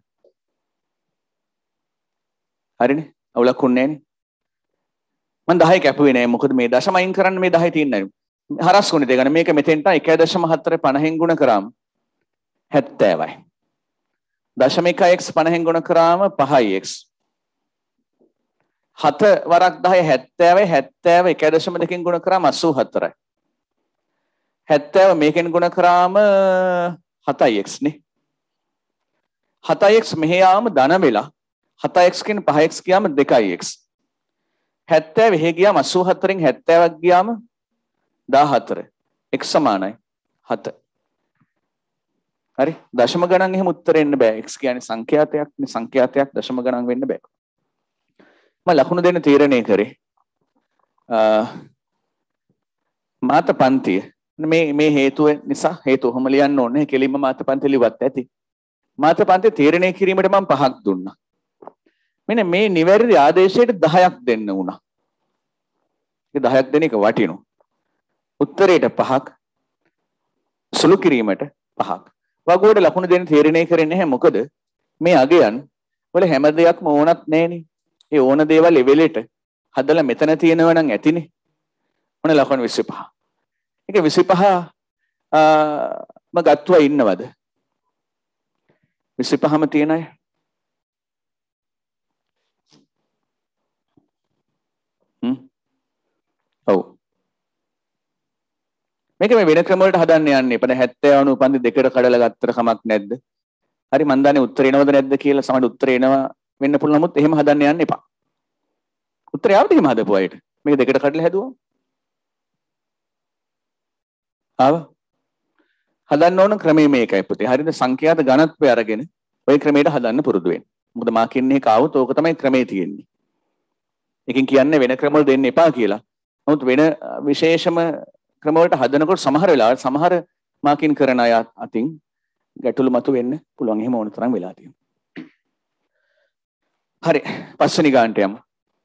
හරිනේ. අවුලක් උන්නේ නැනේ. මම දහය කැපුවේ නෑ මොකද මේ දශම අයින් කරන්න මේ දහය තියෙන්නේ නැහැ. හරස් ගුණිතය ගන්න මේක මෙතෙන්ට එක දශම හතර පනහෙන් ගුණ කරාම හැත්තෑවයි. දශම එක x පනහෙන් ගුණ කරාම පහයි x. හත වරක් දහය හැත්තෑවයි හැත්තෑව එක දශම දෙකෙන් ගුණ කරාම අසූ හතරයි. හැත්තෑව මේකෙන් ගුණ කරාම හතයි x නේ. හතයි x මෙහෙ යාම ධන වෙලා හතයි x කින් පහ x ගියාම දෙකයි x. හැත්තෑව එහෙ ගියාම අසූ හතරෙන් හැත්තෑවක් ගියාම දාහතර. x සමානයි හත. හරි දශම ගණන් එහෙම උත්තර එන්න බෑ. x කියන්නේ සංඛ්‍යාතයක් නේ. සංඛ්‍යාතයක් දශම ගණන් වෙන්න බෑ. මම ලකුණු දෙන්න තීරණය කරේ මාත පන්තිය මේ මේ හේතුව නිසා හේතු ඔහොම ලියන්න ඕනේ. කෙලින්ම මාත පන්තිය ලිව්වත් ඇති. මාත පන්තිය තීරණය කිරීමට මම පහක් දුන්නා. මෙන්න මේ නිවැරදි ආදේශයට දහයක් දෙන්න වුණා. ඒ දහයක් දෙන එක වටිනු. උත්තරයට පහක් සුළු කිරීමට පහක්. වගුවට ලකුණු දෙන්න තීරණය කරන්නේ නැහැ. මොකද මේ අගයන් වල හැම දෙයක්ම ඕනත් නැහෙනේ. ඒ ඕන දේවල් එවෙලෙට හදලා මෙතන තියෙනවා නම් ඇතිනේ. මොන ලකුණු විසිපහ. ඒක විසිපහ ම ගත්තා ඉන්නවද? විසිපහම තියෙන අය. හ්ම්. ඔව්. මේක මේ වෙන ක්‍රම වලට හදන්න යන්නේ. පද හැත්තෑ අනු උපන්දි දෙකට කඩලා ගත්තට කමක් නැද්ද? හරි මන් දන්නේ උත්තර එනවද නැද්ද කියලා. සමහර උත්තර එනවා වෙන්න පුළුවන්. නමුත් එහෙම හදන්න යන්න එපා. උත්තරය ආවද එහෙම හදපු අයට? මේක දෙකට කඩලා හැදුවා. ආව. හදන්න ඕන ක්‍රමය මේකයි පුතේ. හරිද? සංඛ්‍යාත ඝනත්වය අරගෙන ওই ක්‍රමයට හදන්න පුරුදු වෙන්න. මොකද මා කියන්නේ එක આવුත් ඕක තමයි ක්‍රමේ තියෙන්නේ. එකකින් කියන්නේ වෙන ක්‍රම වල දෙන්න එපා කියලා. නමුත් වෙන විශේෂම ක්‍රම වලට හදනකොට සමහර වෙලාවට සමහර මාකින් කරන අය අතින් ගැටලු මතු වෙන්න පුළුවන්. එහෙම ඕන තරම් වෙලා තියෙනවා. හරි පස්වෙනි ගානට යමු.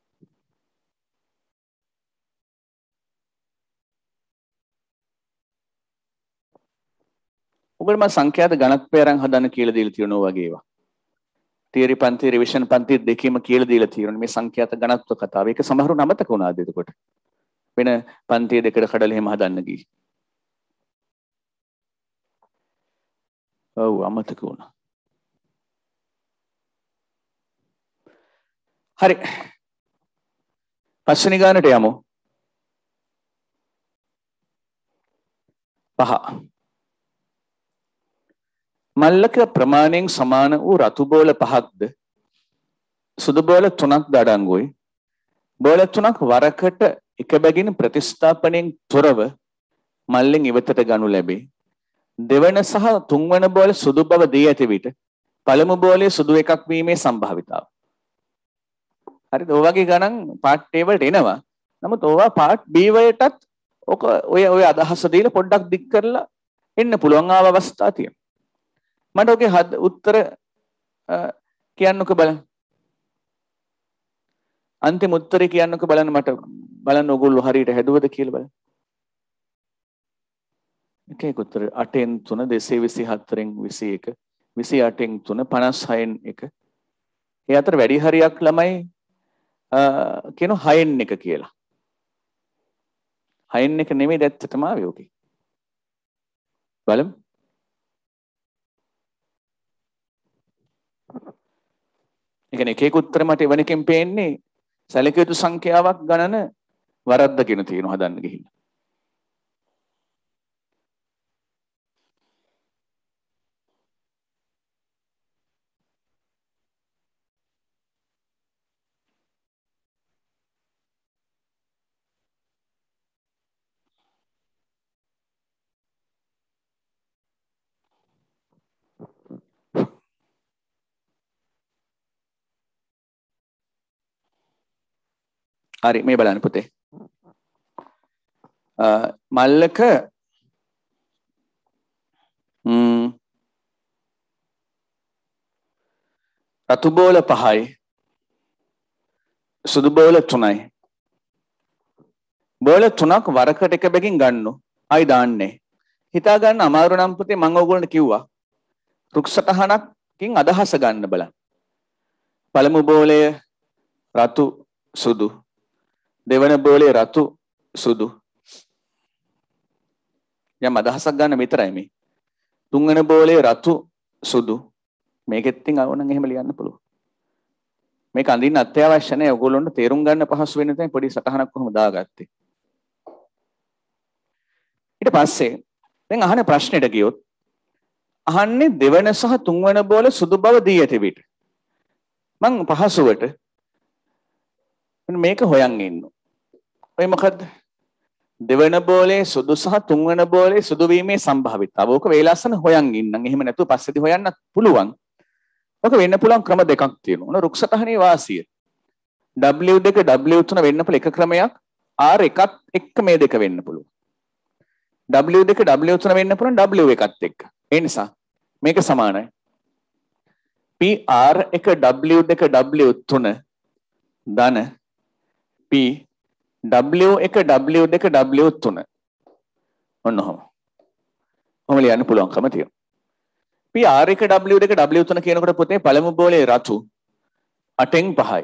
ඔබට මම සංඛ්‍යාත ඝනත්වය අරන් හදන්න කියලා දීලා තියෙනවා වගේ ඒවා. තියරි පන්ති රිවිෂන් පන්ති දෙකේම කියලා දීලා තියෙනවා මේ සංඛ්‍යාත ඝනත්ව කතාව. ඒක සමහරු නමතක වුණාද එතකොට? වෙන පන්ති දෙකට කඩලා එහෙම හදන්න ගියේ. ඔව් අමතක වුණා. හරි. පස්වෙනි ගානට යමු. පහ. මල්ලක ප්‍රමාණයෙන් සමාන වූ රතු බෝල පහක්ද සුදු බෝල තුනක් ද අඩංගුයි. බෝල තුනක් වරකට එක බැගින් ප්‍රතිස්ථාපනයෙන් තොරව මල්ලෙන් ඉවතට ගනු ලැබේ. දෙවන සහ තුන්වන බෝල සුදු බව දී ඇති විට පළමු බෝලේ සුදු එකක් වීමේ සම්භාවිතාව. හරිද? ඔය වගේ ගණන් පාර්ට් A වලට එනවා. නමුත් ඕවා පාර්ට් B වලටත් ඔක ඔය ඔය අදහස දීලා පොඩ්ඩක් දික් කරලා එන්න පුළුවන් ආව අවස්ථා තියෙනවා. මට ඔගේ හද උත්තර කියන්නකෝ බලන්න. අන්තිම උත්තරේ කියන්නකෝ බලන්න මට බලන්න ඕගොල්ලෝ හරියට හැදුවද කියලා බලන්න. එකේ උත්තර අටෙන් තුන දෙසිය විසි හතරෙන් විසි එක විසි අටෙන් තුන පනස් හයෙන් එක. ඒ අතර වැඩි හරියක් ළමයි කියන හයෙන් එක කියලා. හයෙන් එක නෙමෙයි දැත්තටම ආවේ ඔකේ. බලමු. ඒ කියන්නේ එක එක උත්තර මට එවනකින් පේන්නේ සැලකිය යුතු සංඛ්‍යාවක් ගණන වරද්දගෙන තියෙනවා හදන්න ගිහිල්ලා. හරි මේ බලන්න පුතේ. මල්ලක ම් රතු බෝල පහයි සුදු බෝල තුනයි. බෝල තුනක් වරකට එක බැගින් ගන්නු. ආයි දාන්නේ. හිතා ගන්න අමාරු නම් පුතේ මම ඕගොල්ලන්ට කිව්වා. රුක්සටහනකින් අදහස ගන්න බලන්න. පළමු බෝලය රතු සුදු. දෙවන බෝලේ රතු සුදු. යම් අදහසක් ගන්න විතරයි මේ. තුන්වෙනි බෝලේ රතු සුදු මේකෙත් ඉතින් ඕනනම් එහෙම ලියන්න පුළුවන්. මේක අඳින්න අත්‍යවශ්‍ය නැහැ. ඔයගොල්ලොන්ට තේරුම් ගන්න පහසු වෙන තැන පොඩි සටහනක් කොහොමද දාගත්තේ. ඊට පස්සේ දැන් අහන ප්‍රශ්නෙට ගියොත් අහන්නේ දෙවන සහ තුන්වන බෝල සුදු බව දී ඇති විට මං පහසුවට මේක හොයන් ඉන්න. ඔය මොකද්ද? දෙවන බෝලේ සුදු සහ තුන්වන බෝලේ සුදු වීමේ සම්භාවිතාව. ඕක වේලාසන හොයන් ඉන්නම්. එහෙම නැතුව පස්සේදී හොයන්නත් පුළුවන්. ඕක වෙන්න පුළුවන් ක්‍රම දෙකක් තියෙනවා. ඔන්න රුක් සටහනේ වාසිය. W දෙක W තුන වෙන්න පුළුවන් එක ක්‍රමයක්. R එකත් එක්ක මේ දෙක වෙන්න පුළුවන්. W දෙක W තුන වෙන්න පුළුවන් W එකත් එක්ක. ඒ නිසා මේක සමානයි. P R එක W දෙක W තුන ධන P W එක W දෙක W තුන. ඔන්න ඔහොම. ඔහොම ලියන්න පුළුවන්කම තියෙනවා. P R එක W දෙක W තුන කියනකොට පුතේ පළමු බෝලේ රතු අටෙන් පහයි.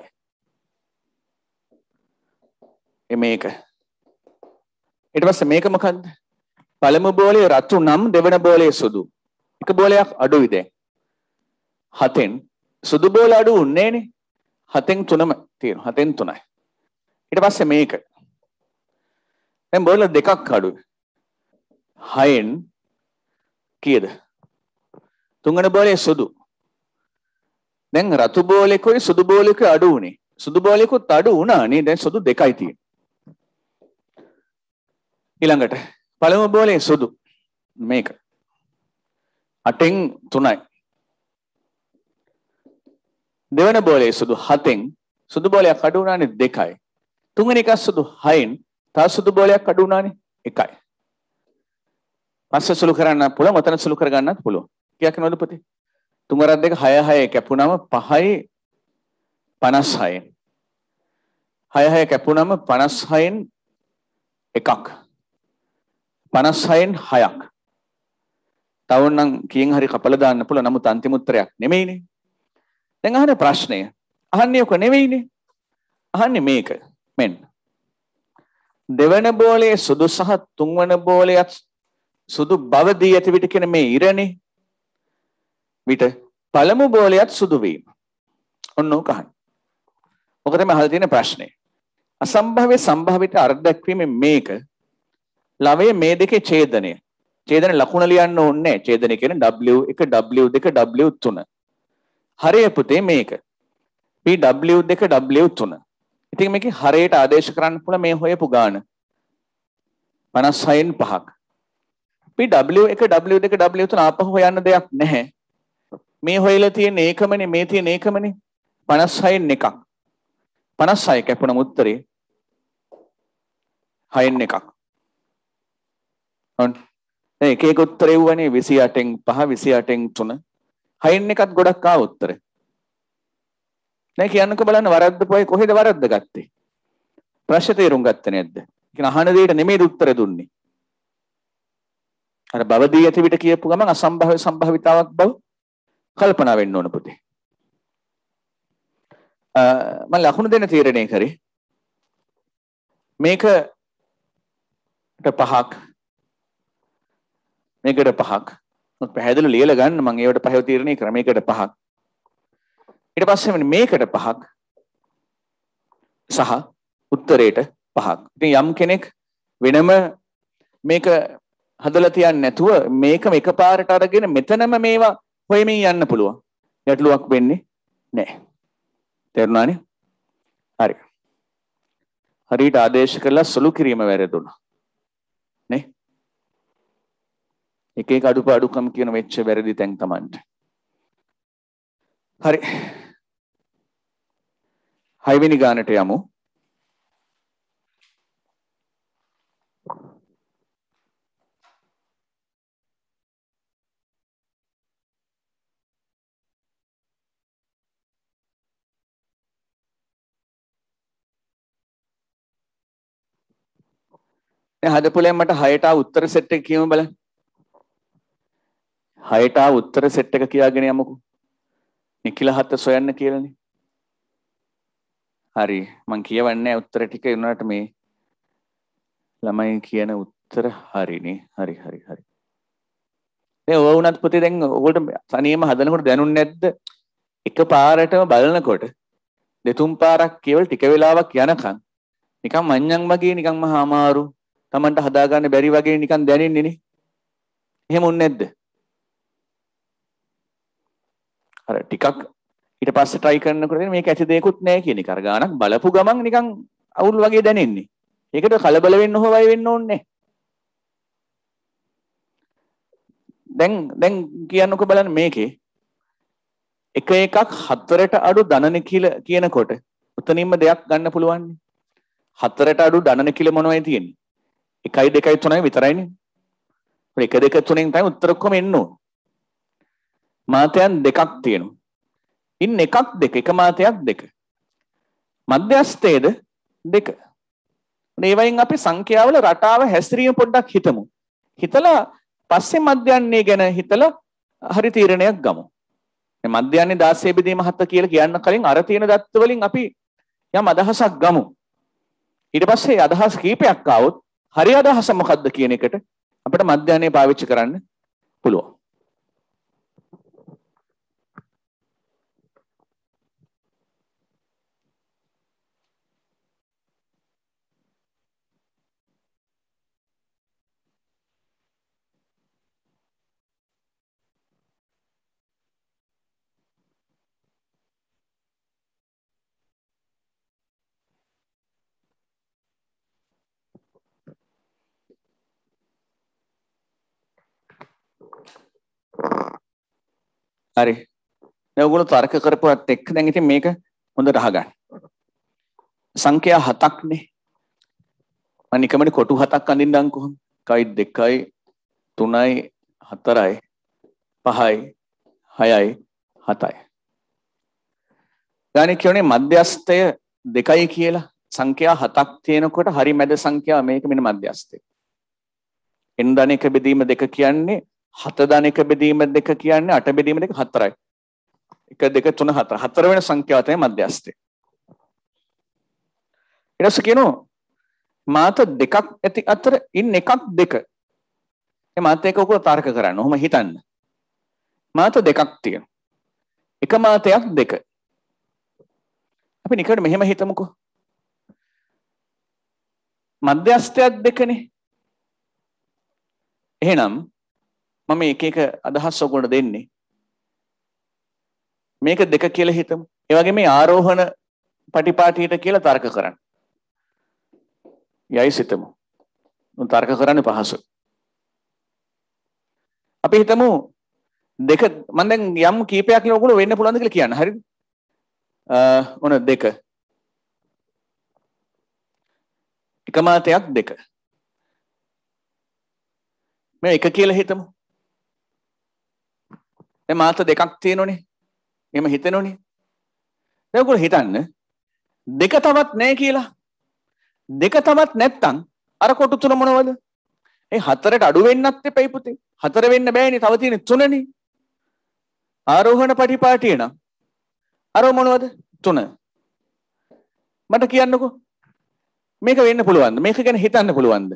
මේක. ඊට පස්සේ මේක මොකද්ද? පළමු බෝලේ රතු නම් දෙවන බෝලේ සුදු. එක බෝලයක් අඩුයි දැන්. හතෙන් සුදු බෝල අඩු උන්නේ නේ. හතෙන් තුනම තියෙනවා. හතෙන් තුනයි. ඊට පස්සේ මේක. දැන් බෝල දෙකක් අඩුයි. හයෙන් කීයද? තුන්වෙනි බෝලේ සුදු. දැන් රතු බෝලෙකුයි සුදු බෝලෙකුයි අඩු උනේ. සුදු බෝලෙකුත් අඩු වුණා නේ. දැන් සුදු දෙකයි තියෙන්නේ. ඊළඟට පළමු බෝලේ සුදු මේක අටෙන් තුනයි. දෙවන බෝලේ සුදු හතෙන් සුදු බෝලයක් අඩු වුණානේ දෙකයි. තුන්වෙනි එක සුදු හයෙන් තව සුදු බෝලයක් අඩු වුණානේ එකයි. පස්සේ සුළු කරන්න පුළුවන්. ඔතන සුළු කරගන්නත් පුළුවන්. කියක් නෝද පුතේ? තුන් වරක් දෙක හය හය කැපුණාම පහයි පනස් හයෙන්. හය හය කැපුණාම පනස් හයෙන් එකක්. පනස් හයෙන් හයක්. තවන්නම් කියෙන් හරි කපලා දාන්න පුළුවන්. නමුත් අන්තිම උත්තරයක් නෙමෙයිනේ. දැන් අහන ප්‍රශ්නය අහන්නේ ඔක නෙවෙයිනේ. අහන්නේ මේක. මෙන්න. දෙවන බෝලේ සුදු සහ තුන්වන බෝලයත් සුදු බව දී ඇති විට කියන මේ ඉරනේ. විට පළමු බෝලයත් සුදු වීම. ඔන්න ඕක අහන්න. ඔක තමයි අහලා තියෙන ප්‍රශ්නේ. අසම්භාව්‍ය සම්භාවිත අර්ථ දක්වීමේ මේක ලවයේ මේ දෙකේ ඡේදනය. ඡේදන ලකුණ ලියන්න ඕනේ. ඡේදනය කියන්නේ W එක W දෙක W තුන. හරය පුතේ මේක. P W දෙක W තුන. ඉතින් මේකේ හරයට ආදේශ කරන්න පුළුවන් මේ හොයපු ගාන. පනස් හයෙන් පහක්. P W එක W දෙක W තුන ආපහු හොයන්න දෙයක් නැහැ. මේ හොයලා තියෙන ඒකමනේ මේ තියෙන ඒකමනේ. පනස් හයෙන් එකක්. පනස් හය කැපුණම උත්තරේ හයෙන් එකක්. ඔන්න. දැන් එක එක උත්තරේ වුණේ විසි අටෙන් පහ විසි අටෙන් තුන. හයෙන් එකත් ගොඩක් ආව උත්තරේ. දැන් කියන්නකෝ බලන්න වරද්ද පොයි කොහෙද වරද්ද ගත්තේ? ප්‍රශ්න තේරුම් ගත්තේ නැද්ද? කියන අහන දෙයට නෙමෙයි උත්තර දුන්නේ. අර බවදී ඇති විට කියපු ගමන් අසම්භාව්‍ය සම්භාවිතාවක් බව කල්පනා වෙන්න ඕන පුතේ. අ මම ලකුණු දෙන්න තීරණය කරේ. මේකට පහක් මේකට පහක් පැහැදිලිව ලියලා ගන්න මම ඒවට පහව තීරණය කරා. මේකට පහක් ඊට පස්සේ මේකට පහක් සහ උත්තරේට පහක්. ඉතින් යම් කෙනෙක් වෙනම මේක හදලා තියන්නේ නැතුව මේකම එකපාරට අරගෙන මෙතනම මේවා හොයමින් යන්න පුළුවන්. ගැටලුවක් වෙන්නේ නැහැ. තේරුණානේ? හරි. හරියට ආදේශ කළා සුළු කිරීම වැරදුණා. නේ? එක එක අඩුපාඩුකම් කියන වෙච්ච වැරදි තැන් Tamanට. හරි. හයවෙනි ගානට යමු. දැන් හදපුලෙන් මට හයට ආ උත්තර සෙට් එක කියමු බලන්න. හයට ආ උත්තර සෙට් එක කියාගෙන යමුකෝ. නිකිල හත සොයන්න කියලානේ. හරි මං කියවන්නේ උත්තර ටික උනාට මේ ළමයි කියන උත්තර හරිනේ. හරි හරි හරි. දැන් ඕව උනත් පුතේ දැන් ඕගොල්ලෝ තනියම හදනකොට දැනුන්නේ නැද්ද? එකපාරටම බලනකොට දෙතුන් පාරක් කියවල ටික වෙලාවක් යනකම් නිකන් මඤ්ඤං වගේ නිකන් මහා අමාරු Tamanට හදාගන්න බැරි වගේ නිකන් දැනෙන්නේ නේ. එහෙම උන්නේ නැද්ද? අර ටිකක් ඊට පස්සේ try කරනකොට මේක ඇති දෙයක්වත් නැහැ කියන එක. අර ගානක් බලපු ගමන් නිකන් අවුල් වගේ දැනෙන්නේ. ඒකට කලබල වෙන්න හොය වෙන්න ඕනේ. දැන් දැන් කියන්නකෝ බලන්න මේකේ එක එකක් හතරට අඩු ධනන කියලා කියනකොට උතනින්ම දෙයක් ගන්න පුළුවන්. හතරට අඩු ධනන කියලා මොනවයි තියෙන්නේ? එකයි දෙකයි තුනයි විතරයිනේ. ඒක එක දෙක තුනෙන් තමයි උත්තර ඔක්කොම එන්න ඕන. මාතයන් දෙකක් තියෙනවා. ඉන් එකක් දෙක එක මාතයක් දෙක. මධ්‍යස්ථයේද දෙක. මේ වයින් අපි සංඛ්‍යාවල රටාව හැසිරීම පොඩ්ඩක් හිතමු. හිතලා පස්සේ මධ්‍යන්නේ ගැන හිතලා හරි තීරණයක් ගමු. මේ මධ්‍යන්නේ දාසය බෙදීම හත කියලා කියන්න කලින් අර තියෙන දත්ත වලින් අපි යම් අදහසක් ගමු. ඊට පස්සේ අදහස් කීපයක් ආවොත් හරි අදහස මොකක්ද කියන එකට අපිට මධ්‍යන්නේ පාවිච්චි කරන්න පුළුවන්. හරි. දැන් ඔයගොල්ලෝ තර්ක කරපුවත් එක්ක දැන් ඉතින් මේක හොඳට අහගන්න. සංඛ්‍යා හතක් නේ. මම නිකමනේ කොටු හතක් අඳින්නම්කෝ. එකයි දෙකයි තුනයි හතරයි පහයි හයයි හතයි. ගානේ කියන්නේ මධ්‍යස්ථය දෙකයි කියලා සංඛ්‍යා හතක් තියෙනකොට හරි මැද සංඛ්‍යාව මේක මෙන්න මධ්‍යස්ථය. එන් ධන එක බෙදීම දෙක කියන්නේ හත ධන එක බෙදීම දෙක කියන්නේ අට බෙදීම දෙක හතරයි. එක දෙක තුන හතර. හතර වෙන සංඛ්‍යාව තමයි මධ්‍යස්ථය. ඊට පස්සේ කියනවා මාත දෙකක් ඇති අතර ඉන් එකක් දෙක. මේ මාත එක ඔක තර්ක කරන්න. ඔහොම හිතන්න. මාත දෙකක් තියෙනවා. එක මාතයක් දෙක. අපි නිකන් මෙහෙම හිතමුකෝ. මධ්‍යස්ථයක් දෙකනේ. එහෙනම් මම එක එක අදහස් ඔයගොල්ලෝ දෙන්නේ. මේක දෙක කියලා හිතමු. ඒ වගේ මේ ආරෝහණ පටිපාටියට කියලා තර්ක කරන්න. යයි සිතමු. උන් තර්ක කරන්න පහසුයි. අපි හිතමු දෙක මම දැන් යම් කීපයක් ඔයගොල්ලෝ වෙන්න පුළුවන්ද කියලා කියන්න. හරිද? අ ඔන දෙක. එක මාතයක් දෙක. මේ එක කියලා හිතමු. දැන් මාත දෙකක් තියෙනෝනේ. එහෙම හිතෙනෝනේ. දැන් ඔයගොල්ලෝ හිතන්න දෙක තවත් නැහැ කියලා. දෙක තවත් නැත්තම් අර කොටු තුන මොනවද? ඒ හතරට අඩු වෙන්නත් එපයි පුතේ. හතර වෙන්න බෑනේ. තව තියෙන තුනනේ. ආරෝහණ පටිපාටිය නම් අර මොනවද? තුන. මට කියන්නකෝ. මේක වෙන්න පුළුවන්ද? මේක ගැන හිතන්න පුළුවන්ද?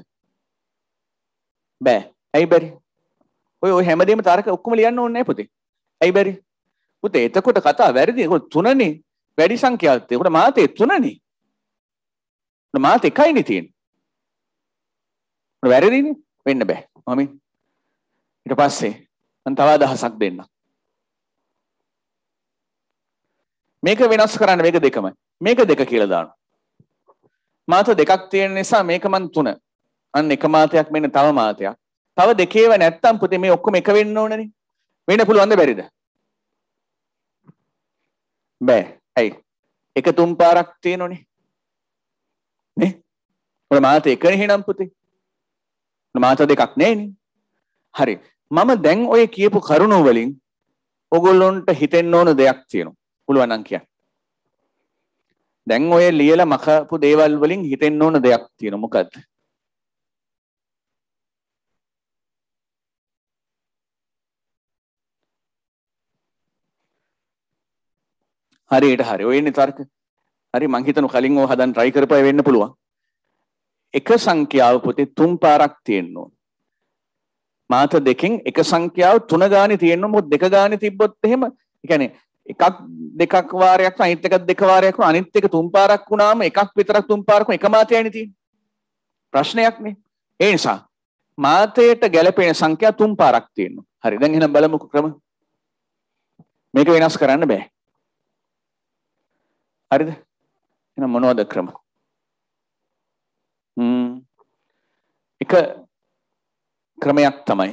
බෑ. ඇයි බැරි? ඔය ඔය හැමදේම තරක ඔක්කොම ලියන්න ඕනේ නැහැ පුතේ. ඇයි බැරි? පුතේ එතකොට කතා වැරදි. ඒක තුනනේ. වැඩි සංඛ්‍යාවක්. ඒකට මාතේ තුනනේ. මාත එකයිනේ තියෙන්නේ. වැරදිනේ. වෙන්න බෑ. මම ඊට පස්සේ මම තව අදහසක් දෙන්නම්. මේක වෙනස් කරන්න මේක දෙකමයි. මේක දෙක කියලා දානවා. මාත දෙකක් තියෙන නිසා මේක මන් තුන. අන්න එක මාතයක් මෙන්න තව මාතයක්. තව දෙකේව නැත්තම් පුතේ මේ ඔක්කොම එක වෙන්න ඕනනේ. වෙන්න පුළුවන්ද බැරිද? බෑ. ඇයි? එක තුන් පාරක් තියෙනෝනේ. නේ? ඔය මාත එකනේ එහෙනම් පුතේ. මාත දෙකක් නෑනේ. හරි. මම දැන් ඔය කියපු කරුණු වලින් ඔයගොල්ලොන්ට හිතෙන්න ඕන දෙයක් තියෙනවා. පුළුවන් නම් කියන්න. දැන් ඔය ලියලා මකපු දේවල් වලින් හිතෙන්න ඕන දෙයක් තියෙනවා. මොකද්ද? හරියට හරි. ඔය ඉන්නේ තර්ක. හරි මං හිතනවා කලින් ඔය හදන්න try කරපුවා වෙන්න පුළුවන්. එක සංඛ්‍යාව පුතේ තුන් පාරක් තියෙන්න ඕන. මාත දෙකෙන් එක සංඛ්‍යාව තුන ගානේ තියෙනවා. මොකද දෙක ගානේ තිබ්බොත් එහෙම ඒ කියන්නේ එකක් දෙකක් වාරයක් අනිත් එකක් දෙක වාරයක් අනිත් එක තුන් පාරක් වුණාම එකක් විතරක් තුන් පාරක් එක මාතයනේ තියෙන්නේ. ප්‍රශ්නයක් නේ. ඒ නිසා මාතයට ගැලපෙන සංඛ්‍යා තුන් පාරක් තියෙනවා. හරි. දැන් එහෙනම් බලමුකෝ ක්‍රම. මේක වෙනස් කරන්න බෑ. හරිද? එහෙනම් මොනවද ක්‍රම? හ්ම්. එක ක්‍රමයක් තමයි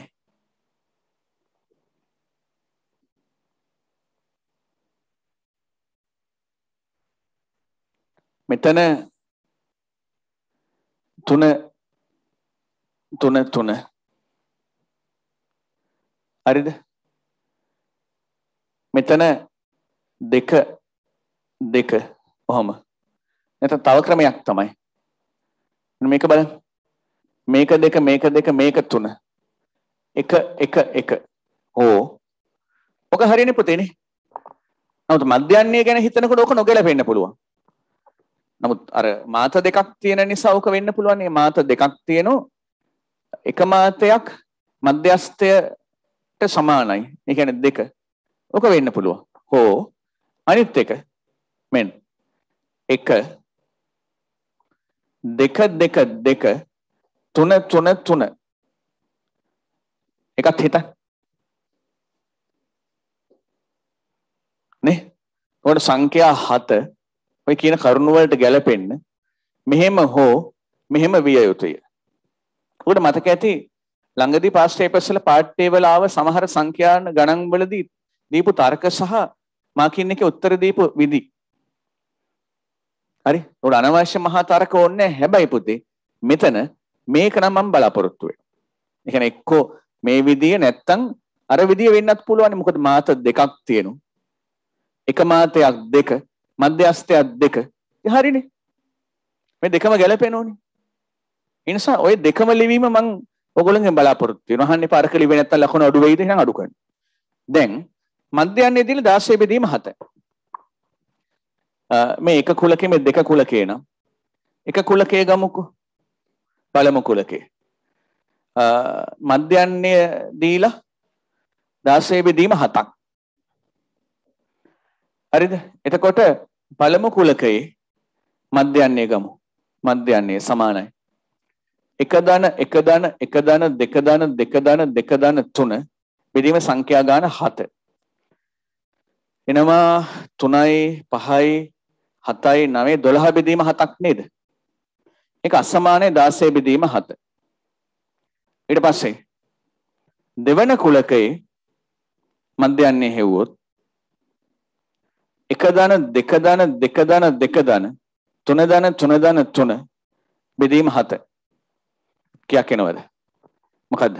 මෙතන තුන තුන තුන හරිද? මෙතන දෙක දෙක කොහොම? නැත්නම් තව ක්‍රමයක් තමයි. මේක බලන්න. මේක දෙක මේක දෙක මේක තුන. එක එක එක. ඕ. ඔක හරියනේ පුතේනේ. නමුත් මධ්‍යන්නේ ගැන හිතනකොට ඔක නොගැලපෙන්න පුළුවන්. නමුත් අර මාත දෙකක් තියෙන නිසා ඔක වෙන්න පුළුවන්. මේ මාත දෙකක් තියෙනවා. එක මාතයක් මධ්‍යස්ථයට සමානයි. ඒ කියන්නේ දෙක. ඔක වෙන්න පුළුවන්. හෝ අනිත් එක මෙන්න එක දෙක දෙක දෙක තුන තුන තුන එකත් හිතන්න නේ. ඔකට සංඛ්‍යා හත ඔය කියන කරුණ වලට ගැලපෙන්න මෙහෙම හෝ මෙහෙම විය යුතුය. ඔකට මතක ඇති ළඟදී පාස්ට් පේපර්ස් වල පාර්ට් ටේබල් ආව සමහර සංඛ්‍යාන ගණන් වලදී දීපු තර්ක සහ මාකින් එකේ උත්තර දීපු විදි. හරි. උඩ අනවශ්‍ය මහා තර්ක ඕනේ. හැබැයි පුතේ මෙතන මේක නම් මම බලාපොරොත්තු වෙනවා. ඒ කියන්නේ එක්කෝ මේ විදිය නැත්තම් අර විදිය වෙන්නත් පුළුවන්. මොකද මාත දෙකක් තියෙනවා. එක මාතයක් දෙක මධ්‍යස්ථයක් දෙක. ඒ හරිනේ. මේ දෙකම ගැලපෙනෝනේ. ඒ නිසා ওই දෙකම ලිවීම මම ඔයගොල්ලන්ගෙන් බලාපොරොත්තු වෙනවා. අහන්නේ පාරක ලිවෙන්නේ නැත්තම් ලකුණු අඩු වෙයිද? එහෙනම් අඩු කරන්න. දැන් මධ්‍යන්නේ දීලා දාසය බෙදීම හත. මේ එක කුලකේ මේ දෙක කුලකේ නම් එක කුලකේ ගමුකෝ. පළමු කුලකේ. මධ්‍යන්නේ දීලා දාසය බෙදීම හතක්. හරිද? එතකොට පළමු කුලකයේ මධ්‍යන්නේ ගමු. මධ්‍යන්නේ සමානයි. එක ධන එක ධන එක ධන දෙක ධන දෙක ධන දෙක ධන තුන බෙදීම සංඛ්‍යා ගාන හත. එනවා තුනයි පහයි හතයි නවයි දොළහ බෙදීම හතක් නේද? ඒක අසමානයි දාසය බෙදීම හත. ඊට පස්සේ දෙවන කුලකයේ මධ්‍යන්නේ හෙව්වොත් එක ධන දෙක ධන දෙක ධන දෙක ධන තුන ධන තුන ධන තුන බෙදීම හත. කීයක් එනවද? මොකද්ද?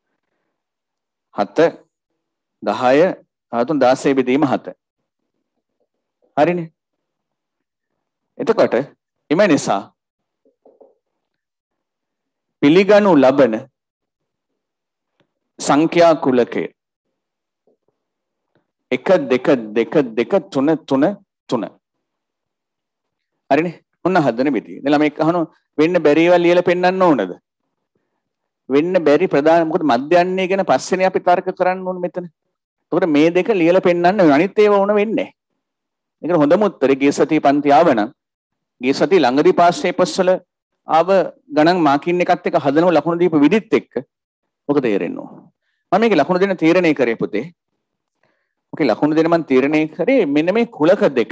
හත දහය හතුන් දාසය බෙදීම හත. හරිනේ. එතකොට එම නිසා පිළිගනු ලබන සංඛ්‍යා කුලකය එක දෙක දෙක දෙක තුන තුන තුන. හරිනේ. ඔන්න හදන විදිය. දැන් ළමයි අහනවා වෙන්න බැරි ඒවා ලියලා පෙන්නන්න ඕනද? වෙන්න බැරි ප්‍රධාන මොකද මධ්‍යන්නේ ගැන පස්සේනේ අපි තර්ක කරන්න ඕනේ මෙතන. එතකොට මේ දෙක ලියලා පෙන්නන්න අනිත් ඒවා ඕන වෙන්නේ නැහැ. ඒකට හොඳම උත්තරේ ගිය සතිය පන්ති ආවනම් ගිය සතිය ළඟදී පාස් පේපර්ස් වල ආව ගණන් මාකින් එකත් එක්ක හදනව ලකුණු දීප විදිහත් එක්ක ඔක තේරෙන්න ඕන. මම මේකේ ලකුණු දෙන්න තීරණය කරේ පුතේ. ඔකේ ලකුණු දෙන්න මම තීරණය කරේ මෙන්න මේ කුලක දෙක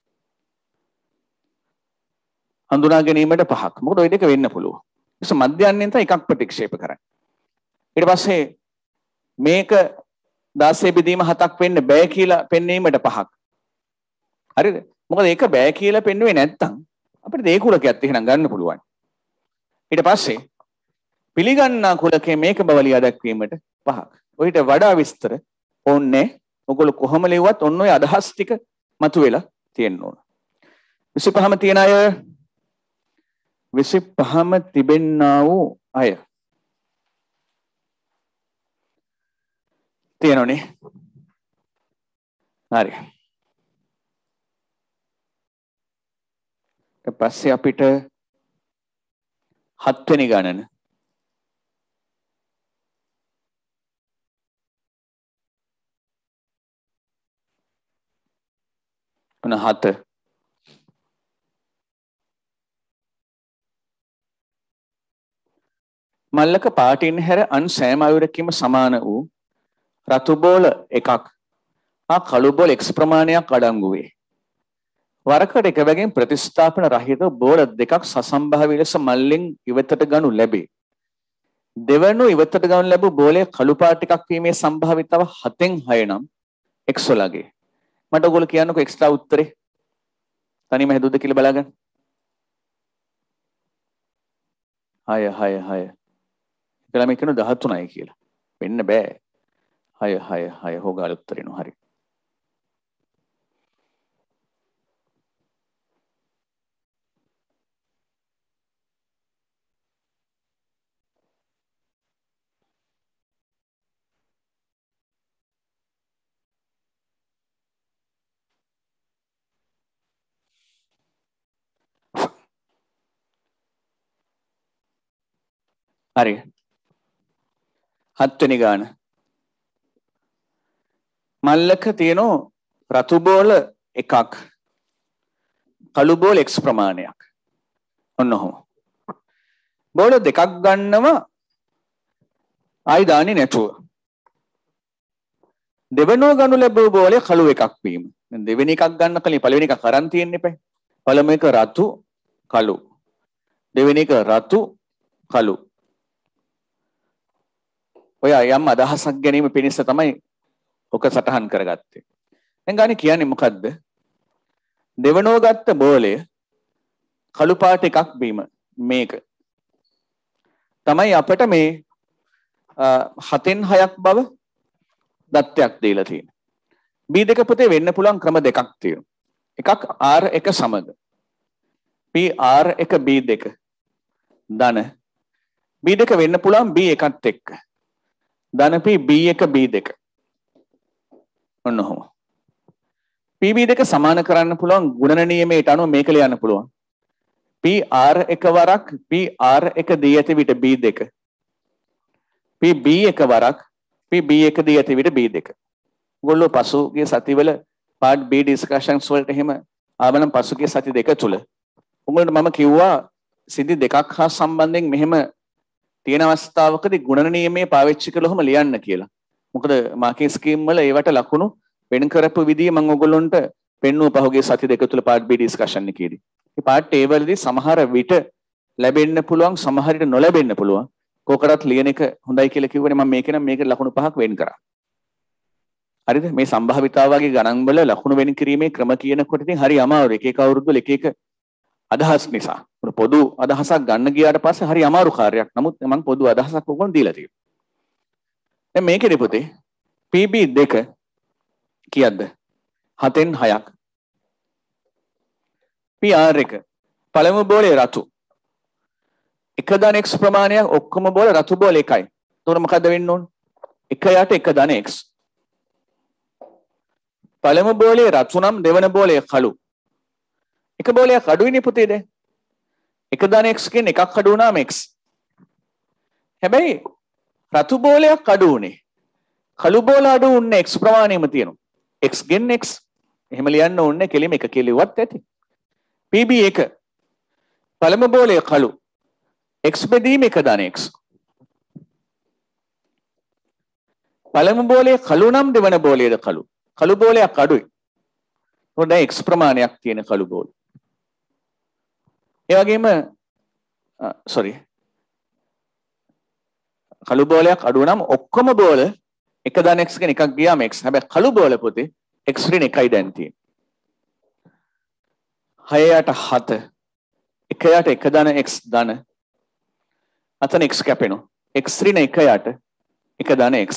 හඳුනා ගැනීමට පහක්. මොකද ওই දෙක වෙන්න පුළුවන්. ඒක මධ්‍යයන්ෙන් තමයි එකක් ප්‍රතික්ෂේප කරන්නේ. ඊට පස්සේ මේක දාසය බෙදීම හතක් වෙන්න බෑ කියලා පෙන්වීමට පහක්. හරිද? මොකද ඒක බෑ කියලා පෙන්වුවේ නැත්තම් අපිට ඒ කුලකයක් එහෙනම් ගන්න පුළුවන්. ඊට පස්සේ පිළිගන්නා කුලකයේ මේක බව ලියා දැක්වීමට පහක්. ඔයිට වඩා විස්තර ඕනේ. ඔයගොල්ලෝ කොහොම ලියුවත් ඔන්න ඔය අදහස් ටික මතුවෙලා තියෙන්න ඕන. විසිපහම තියන අය විසිපහම තිබෙන්නා වූ අය තියෙනෝනේ. හරි. ඊට පස්සේ අපිට හත්වෙනි ගණන ඔන්න හත. මල්ලක පාටින් හැර අන් සෑම අයුරකින්ම සමාන වූ රතු බෝල එකක් හා කළු බෝල එක්ස් ප්‍රමාණයක් අඩංගු වේ. වරකට එක බැගින් ප්‍රතිස්ථාපන රහිත බෝල දෙකක් සසම්භාවී ලෙස මල්ලෙන් ඉවතට ගනු ලැබේ. දෙවනු ඉවතට ගනු ලැබූ බෝලයේ කළු පාට එකක් වීමේ සම්භාවිතාව හතෙන් හය නම් x වලගේ. මට ඔයගොල්ලෝ කියන්නකෝ x ට උත්තරේ. තනියම හැදුවද කියලා බලගන්න. හය හය හය. කියලා මේ කියනවා දහතුනයි කියලා. වෙන්න බෑ. හය හය හය හොගාල උත්තරේනෝ හරි. හරි. හත්වෙනි ගාන. මල්ලක තියෙනවා රතු බෝල එකක්. කළු බෝල x ප්‍රමාණයක්. ඔන්න ඔහොම. බෝල දෙකක් ගන්නව ආයි දාන්නේ නැතුව. දෙවෙනෝ ගනු ලැබුව බෝලේ කළු එකක් වීම. දැන් දෙවෙනි එකක් ගන්න කලින් පළවෙනි එක කරන් තියෙන්න එපා. පළමු එක රතු කළු. දෙවෙනි එක රතු කළු. ඔය යම් අදහසක් ගැනීම පිණිස තමයි ඔක සටහන් කරගත්තේ. දැන් ගානේ කියන්නේ මොකද්ද? දෙවනෝ ගත්ත බෝලය කළු පාට එකක් බීම මේක. තමයි අපිට මේ හතෙන් හයක් බව දත්තයක් දීලා තියෙන්නේ. B දෙක පුතේ වෙන්න පුළුවන් ක්‍රම දෙකක් තියෙනවා. එකක් R එක සමග P R එක B දෙක ධන B දෙක වෙන්න පුළුවන් B එකත් එක්ක ධන P B එක B දෙක. ඔන්න ඔහොම. P B දෙක සමාන කරන්න පුළුවන් ගුණන නියමයට අනුව මේක ලියන්න පුළුවන්. P R එක වරක් P R එක දී ඇති විට B දෙක. P B එක වරක් P B එක දී ඇති විට B දෙක. ඔයගොල්ලෝ පසුගිය සතිවල part B discussions වලට එහෙම ආවනම් පසුගිය සති දෙක තුල උඹලට මම කිව්වා සිද්ධි දෙකක් හා සම්බන්ධයෙන් මෙහෙම තියෙන අවස්ථාවකදී ගුණන නියමයේ පාවිච්චි කළොම ලියන්න කියලා. මොකද මාකින් ස්කීම් වල ඒවට ලකුණු වෙන කරපු විදිය මම ඔයගොල්ලන්ට පෙන්නුව පහුගිය සති දෙක තුල part B discussion එකේදී. මේ part A වලදී සමහර විට ලැබෙන්න පුළුවන් සමහර විට නොලැබෙන්න පුළුවන්. කොකරත් ලියන එක හොඳයි කියලා කිව්වනේ මම මේක නම් මේකට ලකුණු පහක් වෙන් කරා. හරිද? මේ සම්භාවිතාව වගේ ගණන් වල ලකුණු වෙන් කිරීමේ ක්‍රම කියනකොට ඉතින් හරි අමාරුයි. එක එක අවුරුදු වල එක එක අදහස් නිසා. පොදු අදහසක් ගන්න ගියාට පස්සේ හරි අමාරු කාර්යයක්. නමුත් මම පොදු අදහසක් ඔයගොල්ලන් දීලා තියෙනවා. දැන් මේකේ පුතේ P B දෙක කීයක්ද? හතෙන් හයක්. P R එක පළමු බෝලේ රතු. එක ධන x ප්‍රමාණයක් ඔක්කොම බෝල රතු බෝල එකයි. එතකොට මොකද්ද වෙන්න ඕන? එක යට එක ධන x. පළමු බෝලේ රතු නම් දෙවන බෝලේ කළු. එක බෝලයක් අඩුයිනේ පුතේ දැන්. එක ධන x කියන්නේ එකක් අඩු වුණාම x. හැබැයි රතු බෝලයක් අඩු වුණේ. කළු බෝල අඩු වුණේ x ප්‍රමාණයම තියෙනවා. x ගෙන් x. එහෙම ලියන්න ඕනේ කෙලිම එක කෙලියුවත් ඇති. P B එක පළමු බෝලය කළු. x බෙදීම එක ධන x. පළමු බෝලයේ කළු නම් දෙවන බෝලයේද කළු. කළු බෝලයක් අඩුයි. මොකද x ප්‍රමාණයක් තියෙන කළු බෝල. ඒ වගේම sorry කළු බෝලයක් අඩු නම් ඔක්කොම බෝල එක ධන x කියන එකක් ගියාම x. හැබැයි කළු බෝල පොතේ x ඍණ එකයි දැන් තියෙන්නේ. හය යට හත එක යට එක ධන x ධන අතන x කැපෙනවා. x ඍණ එක යට එක ධන x.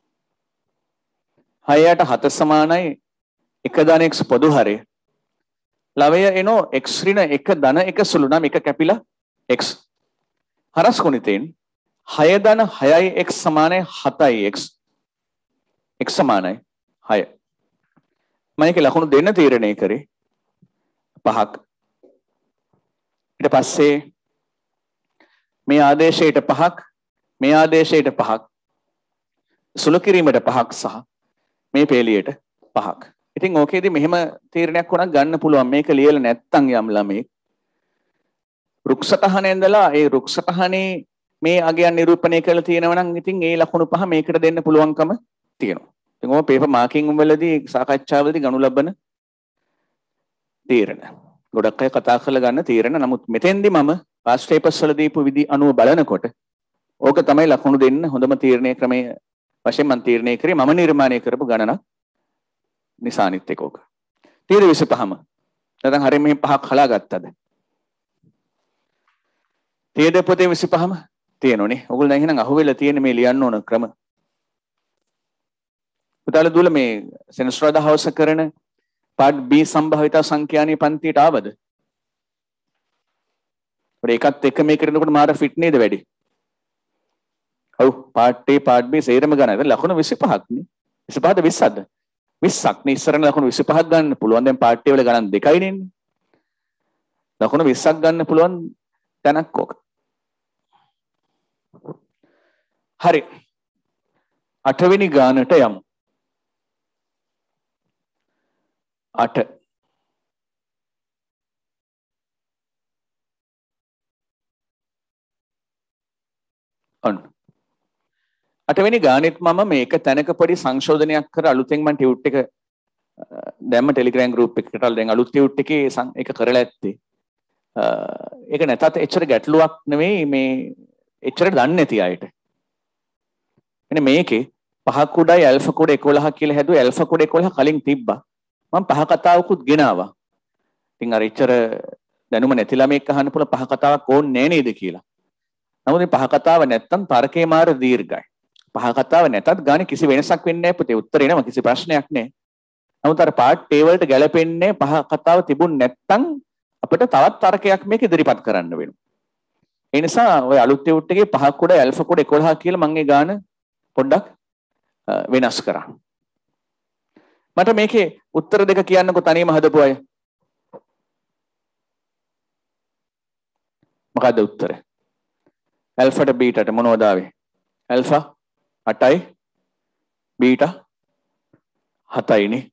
හය යට හත සමානයි එක ධන x පොදු හරය. ලවය එනෝ x ඍණ එක ධන එක සුළු නම් එක කැපිලා x. හරස් ගුණිතෙන් හය ධන හයයි x සමානයි හතයි x. x සමානයි හය. මම ඒක ලකුණු දෙන්න තීරණය කරේ පහක්. ඊට පස්සේ මේ ආදේශයට පහක් මේ ආදේශයට පහක් සුළු කිරීමට පහක් සහ මේ පේලියට පහක්. ඉතින් ඕකේදී මෙහෙම තීරණයක් වුණා ගන්න පුළුවන් මේක ලියලා නැත්තම් යම් ළමෙක් රුක්සටහනේ ඉඳලා ඒ රුක්සටහනේ මේ අගයන් නිරූපණය කරලා තියෙනවා නම් ඉතින් ඒ ලකුණු පහ මේකට දෙන්න පුළුවන්කම තියෙනවා. ඉතින් ඔය පේපර් මාකින් වලදී සාකච්ඡාවලදී ගනු ලබන තීරණ. ගොඩක් අය කතා කරලා ගන්න තීරණ. නමුත් මෙතෙන්දී මම පාස් පේපර්ස් වල දීපු විදි අනුව බලනකොට ඕක තමයි ලකුණු දෙන්න හොඳම තීරණය ක්‍රමය වශයෙන් මම තීරණය කරේ මම නිර්මාණය කරපු ගණනක් නිසානිත් එක ඕක. තීර විසිපහම. නැත්නම් හරිය මෙහෙම පහක් හලා ගත්තද? තේද පොතේ විසිපහම තියෙනෝනේ. ඔයගොල්ලෝ දැන් එහෙනම් අහුවෙලා තියෙන මේ ලියන්න ඕන ක්‍රම. පුතාල දුල මේ සෙනසුරාදා හවස කරන පාඩ් B සම්භාවිතා සංඛ්‍යානීය පන්තියට ආවද? ඔය එකත් එක මේ කරනකොට මාර ෆිට නේද වැඩි? ඔව් පාඩ් A පාඩ් B සේරම ගණන්. දැන් ලකුණු විසිපහක් නේ. විසිපහද විස්සක්ද? විස්සක් නේ. ඉස්සරන ලකුණු විසිපහක් ගන්න පුළුවන්. දැන් පාඩ් A වල ගණන් දෙකයි නේ. ලකුණු විස්සක් ගන්න පුළුවන් තැනක් ඕක. හරි. අටවෙනි ගානට යමු. අට. ඔන්න. අටවෙනි ගානෙත් මම මේක තැනක පොඩි සංශෝධනයක් කර අලුතෙන් මම ටියුට් එක දැම්ම ටෙලිග්‍රෑම් ගෲප් එකකට දැන් අලුත් ටියුට් එකේ ඒක කරලා ඇත්තේ. ඒක නැතත් එච්චර ගැටලුවක් නෙවෙයි මේ එච්චර දන්නේ නැති අයට. එනේ මේකේ පහ කුඩයි ඇල්ෆා කුඩ එකොළහ කියලා හැදුවා. ඇල්ෆා කුඩ එකොළහ කලින් තිබ්බා. මම පහ කතාවකුත් ගෙනාවා. ඉතින් අර එච්චර දැනුම නැති ළමෙක් අහන්න පුළුවන් පහ කතාවක් ඕනේ නෑ නේද කියලා. නමුත් මේ පහ කතාව නැත්තම් තර්කේ මාර දීර්ඝයි. පහ කතාව නැතත් ගානේ කිසි වෙනසක් වෙන්නේ නැහැ පුතේ. උත්තරේ නම කිසි ප්‍රශ්නයක් නෑ. නමුත් අර පාර්ට් A වලට ගැලපෙන්නේ පහ කතාව තිබුණ නැත්තම් අපිට තවත් තර්කයක් මේක ඉදිරිපත් කරන්න වෙනවා. ඒ නිසා ඔය අලුත් ටියුට් එකේ පහ කුඩ ඇල්ෆා කුඩ එකොළහ කියලා මම ඒ ගාන පොඩ්ඩක් වෙනස් කරා. මට මේකේ උත්තර දෙක කියන්නකෝ තනියම හදපු අය. මොකද්ද උත්තරේ? ඇල්ෆාට බීටාට මොනවද ආවේ? ඇල්ෆා අටයි බීටා හතයි නේ.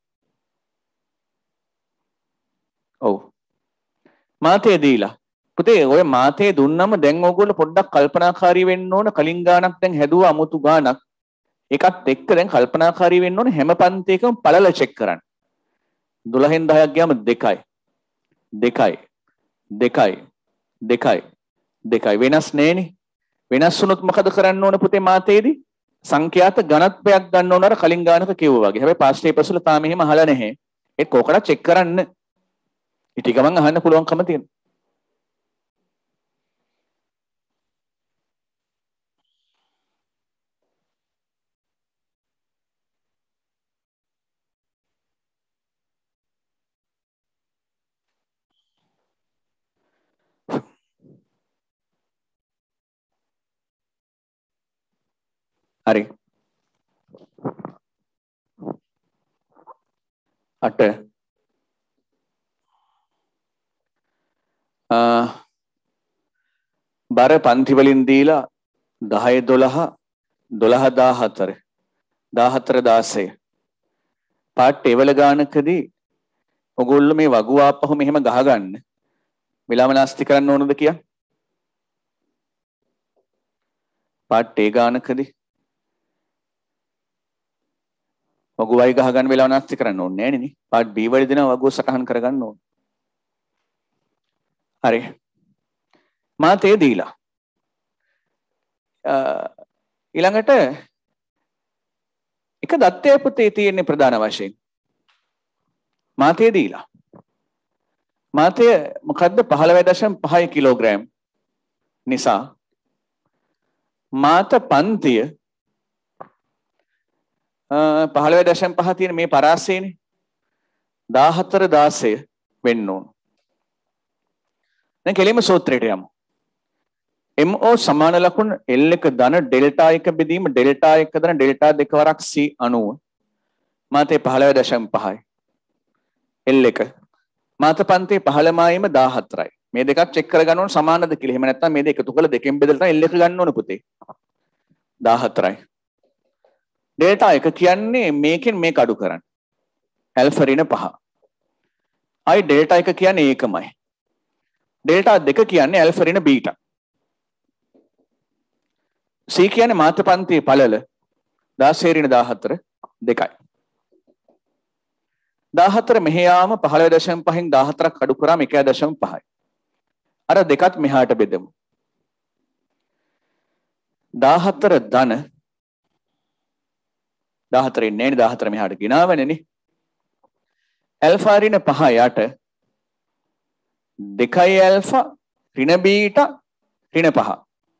ඔව්. මාතේ දීලා. පුතේ ඔය මාතේ දුන්නම දැන් ඕගොල්ලෝ පොඩ්ඩක් කල්පනාකාරී වෙන්න ඕන. කලින් ගානක් දැන් හැදුවා අමුතු ගානක්. ඒකත් එක්ක දැන් කල්පනාකාරී වෙන්න ඕනේ හැම පන්තියකම පළල චෙක් කරන්න. දොළහෙන් දහයක් ගියාම දෙකයි. දෙකයි. දෙකයි. දෙකයි. දෙකයි වෙනස් නෑනේ. වෙනස් වුණොත් මොකද කරන්න ඕන පුතේ මාතේදී? සංඛ්‍යාත ඝනත්වයක් ගන්න ඕන අර කලින් ගානක කිව්වා වගේ. හැබැයි පාස් පේපර්ස් වල තාම එහෙම අහලා නැහැ. ඒක කොකඩ චෙක් කරන්න. ඊට ගමන් අහන්න පුළුවන්කම තියෙනවා. හරි. අට බර පන්ති වලින් දීලා දහය දොළහ දොළහ දාහතර දාහතර දාසය පාට් A වල ගානකදී ඔගොල්ලෝ මේ වගුව ආපහු මෙහෙම ගහගන්න විලාම නාස්ති කරන්න ඕනද කියන්නේ? පාට් A ගානකදී වගුවයි ගහගන්න වෙලාව නැස්ති කරන්න ඕනේ නෑනේ නේ. පාර්ට් B වලදී දෙනවා වගුව සටහන් කරගන්න ඕනේ. හරි. මාතේ දීලා. ඊළඟට එක දත්තය පුතේ තියෙන්නේ ප්‍රධාන වශයෙන්. මාතේ දීලා. මාතේ මොකද්ද පහළොව දශම පහයි කිලෝග්‍රෑම් නිසා මාත පන්තිය පහළොව දශම පහ තියෙන මේ පරාසයනේ දාහතර දාසය වෙන්න ඕන. දැන් කෙලින්ම සූත්‍රයට යමු. MO සමාන ලකුණු L එක ධන ඩෙල්ටා එක බෙදීම ඩෙල්ටා එක ධන ඩෙල්ටා දෙක වරක් C අණුව මාතේ පහළොව දශම පහයි. L එක මාත පන්තියේ පහළමයිම දාහතරයි. මේ දෙකක් චෙක් කරගන්න ඕන සමානද කියලා. එහෙම නැත්නම් මේ දෙක එකතු කරලා දෙකෙන් බෙදලා තමයි L එක ගන්න ඕන පුතේ. දාහතරයි. ඩෙල්ටා එක කියන්නේ මේකෙන් මේක අඩු කරන්න. ඇල්ෆා ඍණ පහ. ආයි ඩෙල්ටා එක කියන්නේ ඒකමයි. ඩෙල්ටා දෙක කියන්නේ ඇල්ෆා ඍණ බීටා. C කියන්නේ මාත්‍ර පන්තියේ පළල දාසය ඍණ දාහතර දෙකයි. දාහතර මෙහි යාම පහළොව දශම පහෙන් දාහතරක් අඩු කරාම එකයි දශම පහයි. අර දෙකත් මෙහාට බෙදමු. දාහතර ධන දාහතර ඉන්නේ නේ දාහතර මෙහාට ගෙනාවනේ නේ. ඇල්ෆා ඍණ පහ යට දෙකයි ඇල්ෆා ඍණ බීටා ඍණ පහ.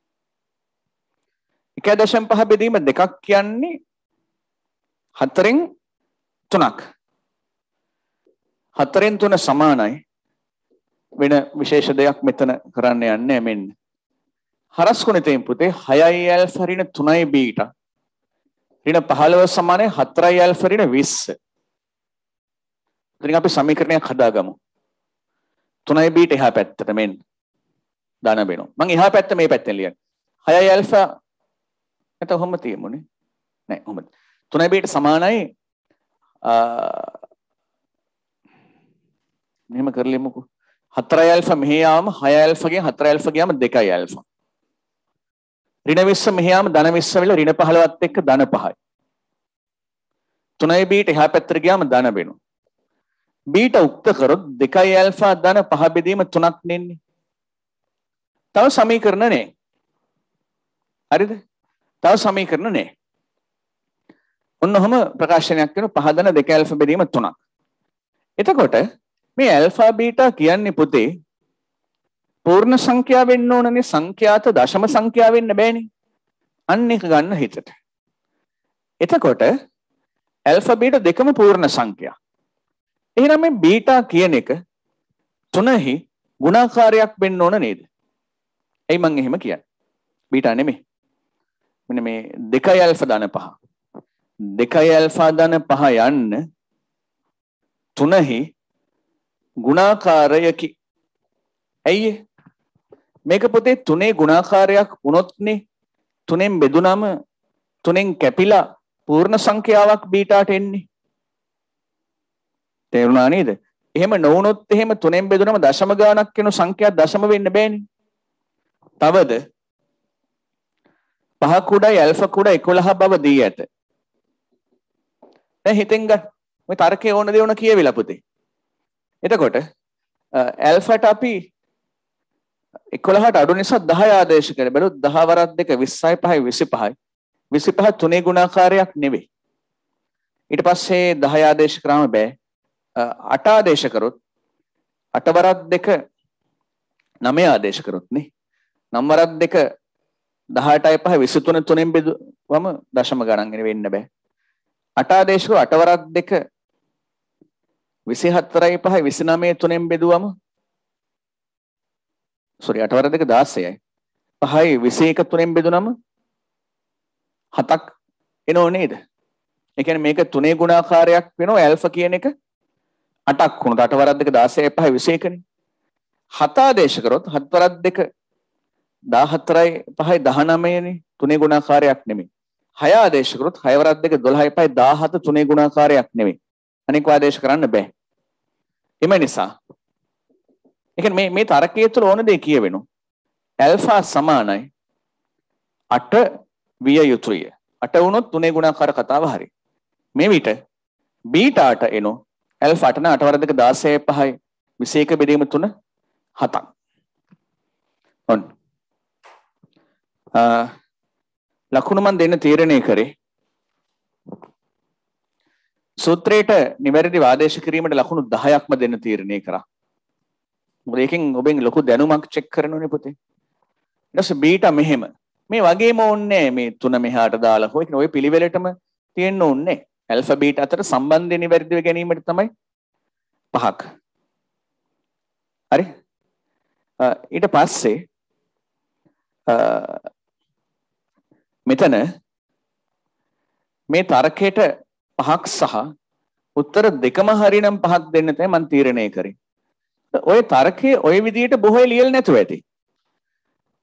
එකයි දශම පහ බෙදීම දෙකක් කියන්නේ හතරෙන් තුනක්. හතරෙන් තුන සමානයි. වෙන විශේෂ දෙයක් මෙතන කරන්න යන්නේ මෙන්න. හරස් ගුණිතයෙන් පුතේ හයයි ඇල්ෆා ඍණ තුනයි බීටා ඍණ පහළොව සමානයි හතරයි ඇල්ෆා ඍණ විස්ස. ඉතින් අපි සමීකරණයක් හදාගමු. තුනයි බීටා එහා පැත්තට මෙන්න දාන බෙනවා. මම එහා පැත්ත මේ පැත්තෙන් ලියන්නේ. හයයි ඇල්ෆා එතකොට කොහොම තියෙමුනේ? නෑ කොහොමද? තුනයි බීටා සමානයි මෙහෙම කරලෙමුකෝ. හතරයි ඇල්ෆා මෙහි යාම හය ඇල්ෆා ගෙන් හතර ඇල්ෆා ගියාම දෙකයි ඇල්ෆා. ඍණ විස්ස මෙහි යාම ධන විස්ස වෙලා ඍණ පහළොවත් එක්ක ධන පහයි. තුනයි බීටා එහා පැත්තට ගියාම ධන වෙනවා. බීටා උක්ත කරොත් දෙකයි ඇල්ෆා ධන පහ බෙදීම තුනක් නෙන්නේ. තව සමීකරණ නේ. හරිද? තව සමීකරණ නේ. ඔන්නෝම ප්‍රකාශනයක් වෙන පහ ධන දෙක ඇල්ෆා බෙදීම තුනක්. එතකොට මේ ඇල්ෆා බීටා කියන්නේ පුතේ පූර්ණ සංඛ්‍යා වෙන්න ඕනනේ සංඛ්‍යාත දශම සංඛ්‍යා වෙන්න බෑනේ. අන්න එක ගන්න හිතට. එතකොට ඇල්ෆා බීටා දෙකම පූර්ණ සංඛ්‍යා. එහෙනම් මේ බීටා කියන එක තුනෙහි ගුණාකාරයක් වෙන්න ඕන නේද? එයි මං එහෙම කියන්නේ. බීටා නෙමෙයි. මෙන්න මේ දෙකයි ඇල්ෆා ධන පහ. දෙකයි ඇල්ෆා ධන පහ යන්න තුනෙහි ගුණාකාරයකි. ඇයි මේක පුතේ තුනේ ගුණාකාරයක් වුණොත්නේ තුනෙන් බෙදුනම තුනෙන් කැපිලා පූර්ණ සංඛ්‍යාවක් බීටාට එන්නේ. තේරුණා නේද? එහෙම නොවුනොත් එහෙම තුනෙන් බෙදුනම දශම ගාණක් වෙන සංඛ්‍යා දශම වෙන්න බෑනේ. තවද පහ කුඩයි ඇල්ෆා කුඩ එකොළහ බව දී ඇත. දැන් හිතෙන් ගන්න. මේ තර්කයේ ඕන දේ ඕන කියවිලා පුතේ. එතකොට ඇල්ෆාට අපි එකොළහට අඩු නිසා දහය ආදේශ කරේ. බැලුවොත් දහ වරක් දෙක විස්සයි පහයි විසිපහයි. විසිපහ තුනේ ගුණාකාරයක් නෙවෙයි. ඊට පස්සේ දහය ආදේශ කරාම බෑ. අට ආදේශ කරොත් අට වරක් දෙක නවය ආදේශ කරොත් නේ. නම් වරක් දෙක දහඅටයි පහයි විසිතුන තුනෙන් බෙදුවම දශම ගණන් වෙන්න බෑ. අට ආදේශ කරොත් අට වරක් දෙක විසිහතරයි පහයි විසිනවය තුනෙන් බෙදුවම sorry අට වරක් දෙක දාසයයි. පහයි විසි එක තුනෙන් බෙදුනම හතක් එනෝ නේද? ඒ කියන්නේ මේක තුනේ ගුණාකාරයක් වෙනවා ඇල්ෆා කියන එක අටක් වුණා. අට වරක් දෙක දාසයයි පහයි විසි එකනේ. හත ආදේශ කරොත් හත් වරක් දෙක දාහතරයි පහයි දහනවයනේ. තුනේ ගුණාකාරයක් නෙමෙයි. හය ආදේශ කරොත් හය වරක් දෙක දොළහයි පහයි දාහත තුනේ ගුණාකාරයක් නෙමෙයි. අනික ආදේශ කරන්න බෑ. එම නිසා ඒ කියන්නේ මේ මේ තරකයේ තුල ඕන දේ කියවෙනවා. ඇල්ෆා සමානයි අට විය යුතුය. අට වුණොත් තුනේ ගුණාකාර කතාව හරි. මේ විට බීටාට එනෝ ඇල්ෆාට න අට වරක් දෙක දාසයයි පහයි විසි එක බෙදීම තුන හතක්. ඔන්න. ලකුණු මන් දෙන්න තීරණය කරේ සූත්‍රයට නිවැරදිව ආදේශ කිරීමට ලකුණු දහයක්ම දෙන්න තීරණය කරා. මොකද ඒකෙන් ඔබෙන් ලොකු දැනුමක් චෙක් කරනෝනේ පුතේ. ඊට පස්සේ බීටා මෙහෙම. මේ වගේම ඕනේ මේ තුන මෙහාට දාලා හොය කියන ඔය පිළිවෙලටම තියෙන්න ඕනේ. ඇල්ෆා බීටා අතර සම්බන්ධය නිවැරදිව ගැනීමට තමයි පහක්. හරි? ඊට පස්සේ මෙතන මේ තර්කයට පහක් සහ උත්තර දෙකම හරිනම් පහක් දෙන්න තමයි මම තීරණය කරේ. ඔය තර්කයේ ඔය විදිහට බොහෝ ලියලා නැතුව ඇති.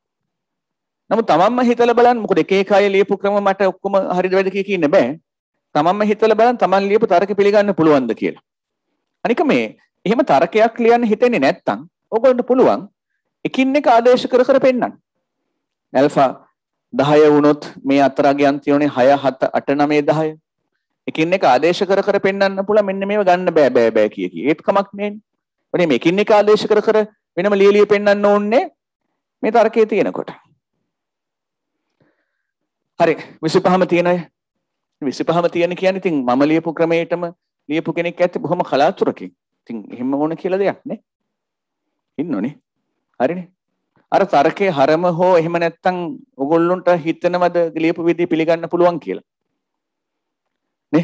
නමුත් තමන්ම හිතලා බලන්න මොකද එක එක අය ලියපු ක්‍රම මට ඔක්කොම හරිද වැරදිද කිය කියන්න බෑ. තමන්ම හිතලා බලන්න තමන් ලියපු තර්ක පිළිගන්න පුළුවන්ද කියලා. අනික මේ එහෙම තර්කයක් ලියන්න හිතෙන්නේ නැත්තම් ඕගොල්ලන්ට පුළුවන් එකින් එක ආදේශ කර කර පෙන්නන්න. ඇල්ෆා දහය වුණොත් මේ අතරගයන් තියෙන්නේ හය හත අට නවය දහය. එකින් එක ආදේශ කර කර පෙන්නන්න පුළුවන් මෙන්න මේව ගන්න බෑ බෑ බෑ කිය කී. ඒත් කමක් නෑනේ. මොනේ මේ එකින් එක ආදේශ කර කර වෙනම ලියලිය පෙන්නන්න ඕනේ මේ තර්කයේ තියෙනකොට. හරි විසිපහම තියෙන අය විසිපහම තියෙන කියන්නේ ඉතින් මම ලියපු ක්‍රමයටම ලියපු කෙනෙක් ඇත්තේ බොහොම කලාතුරකින්. ඉතින් එහෙම ඕන කියලා දෙයක් නේ. ඉන්නෝනේ. හරිනේ. අර තර්කයේ හරම හෝ එහෙම නැත්තම් ඔයගොල්ලොන්ට හිතනවද ලියපු විදිහ පිළිගන්න පුළුවන් කියලා? නේ?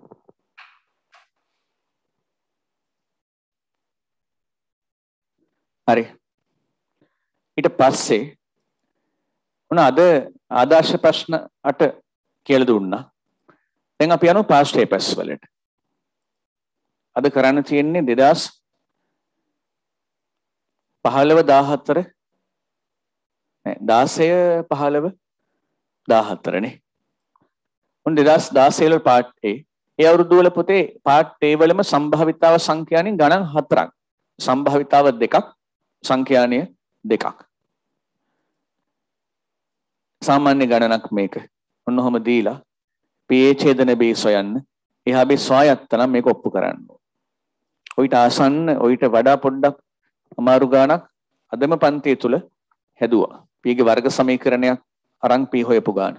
හරි. ඊට පස්සේ උන අද ආදර්ශ ප්‍රශ්න අට කියලා දුන්නා. දැන් අපි යනවා past papers වලට. අද කරන්න තියෙන්නේ දෙදාස් පහළව දාහතර නෑ දාසය පහළව දාහතර නේ. උන් දෙදාස් දාසය වල පාර්ට් A. ඒ අවුරුදු වල පොතේ පාර්ට් A වලම සම්භාවිතාව සංඛ්‍යානින් ගණන් හතරක්. සම්භාවිතාව දෙකක් සංඛ්‍යානය දෙකක්. සාමාන්‍ය ගණනක් මේක. ඔන්නෝම දීලා P A ඡේදන B සොයන්න. එහා B ස්වායත්ත නම් මේක ඔප්පු කරන්න. ඔయిత ආසන්න ඔయిత වඩා පොඩ්ඩක් අමාරු ගානක් අදම පන්තිය තුල හැදුවා. P ගේ වර්ග සමීකරණයක් අරන් P හොයපු ගාන.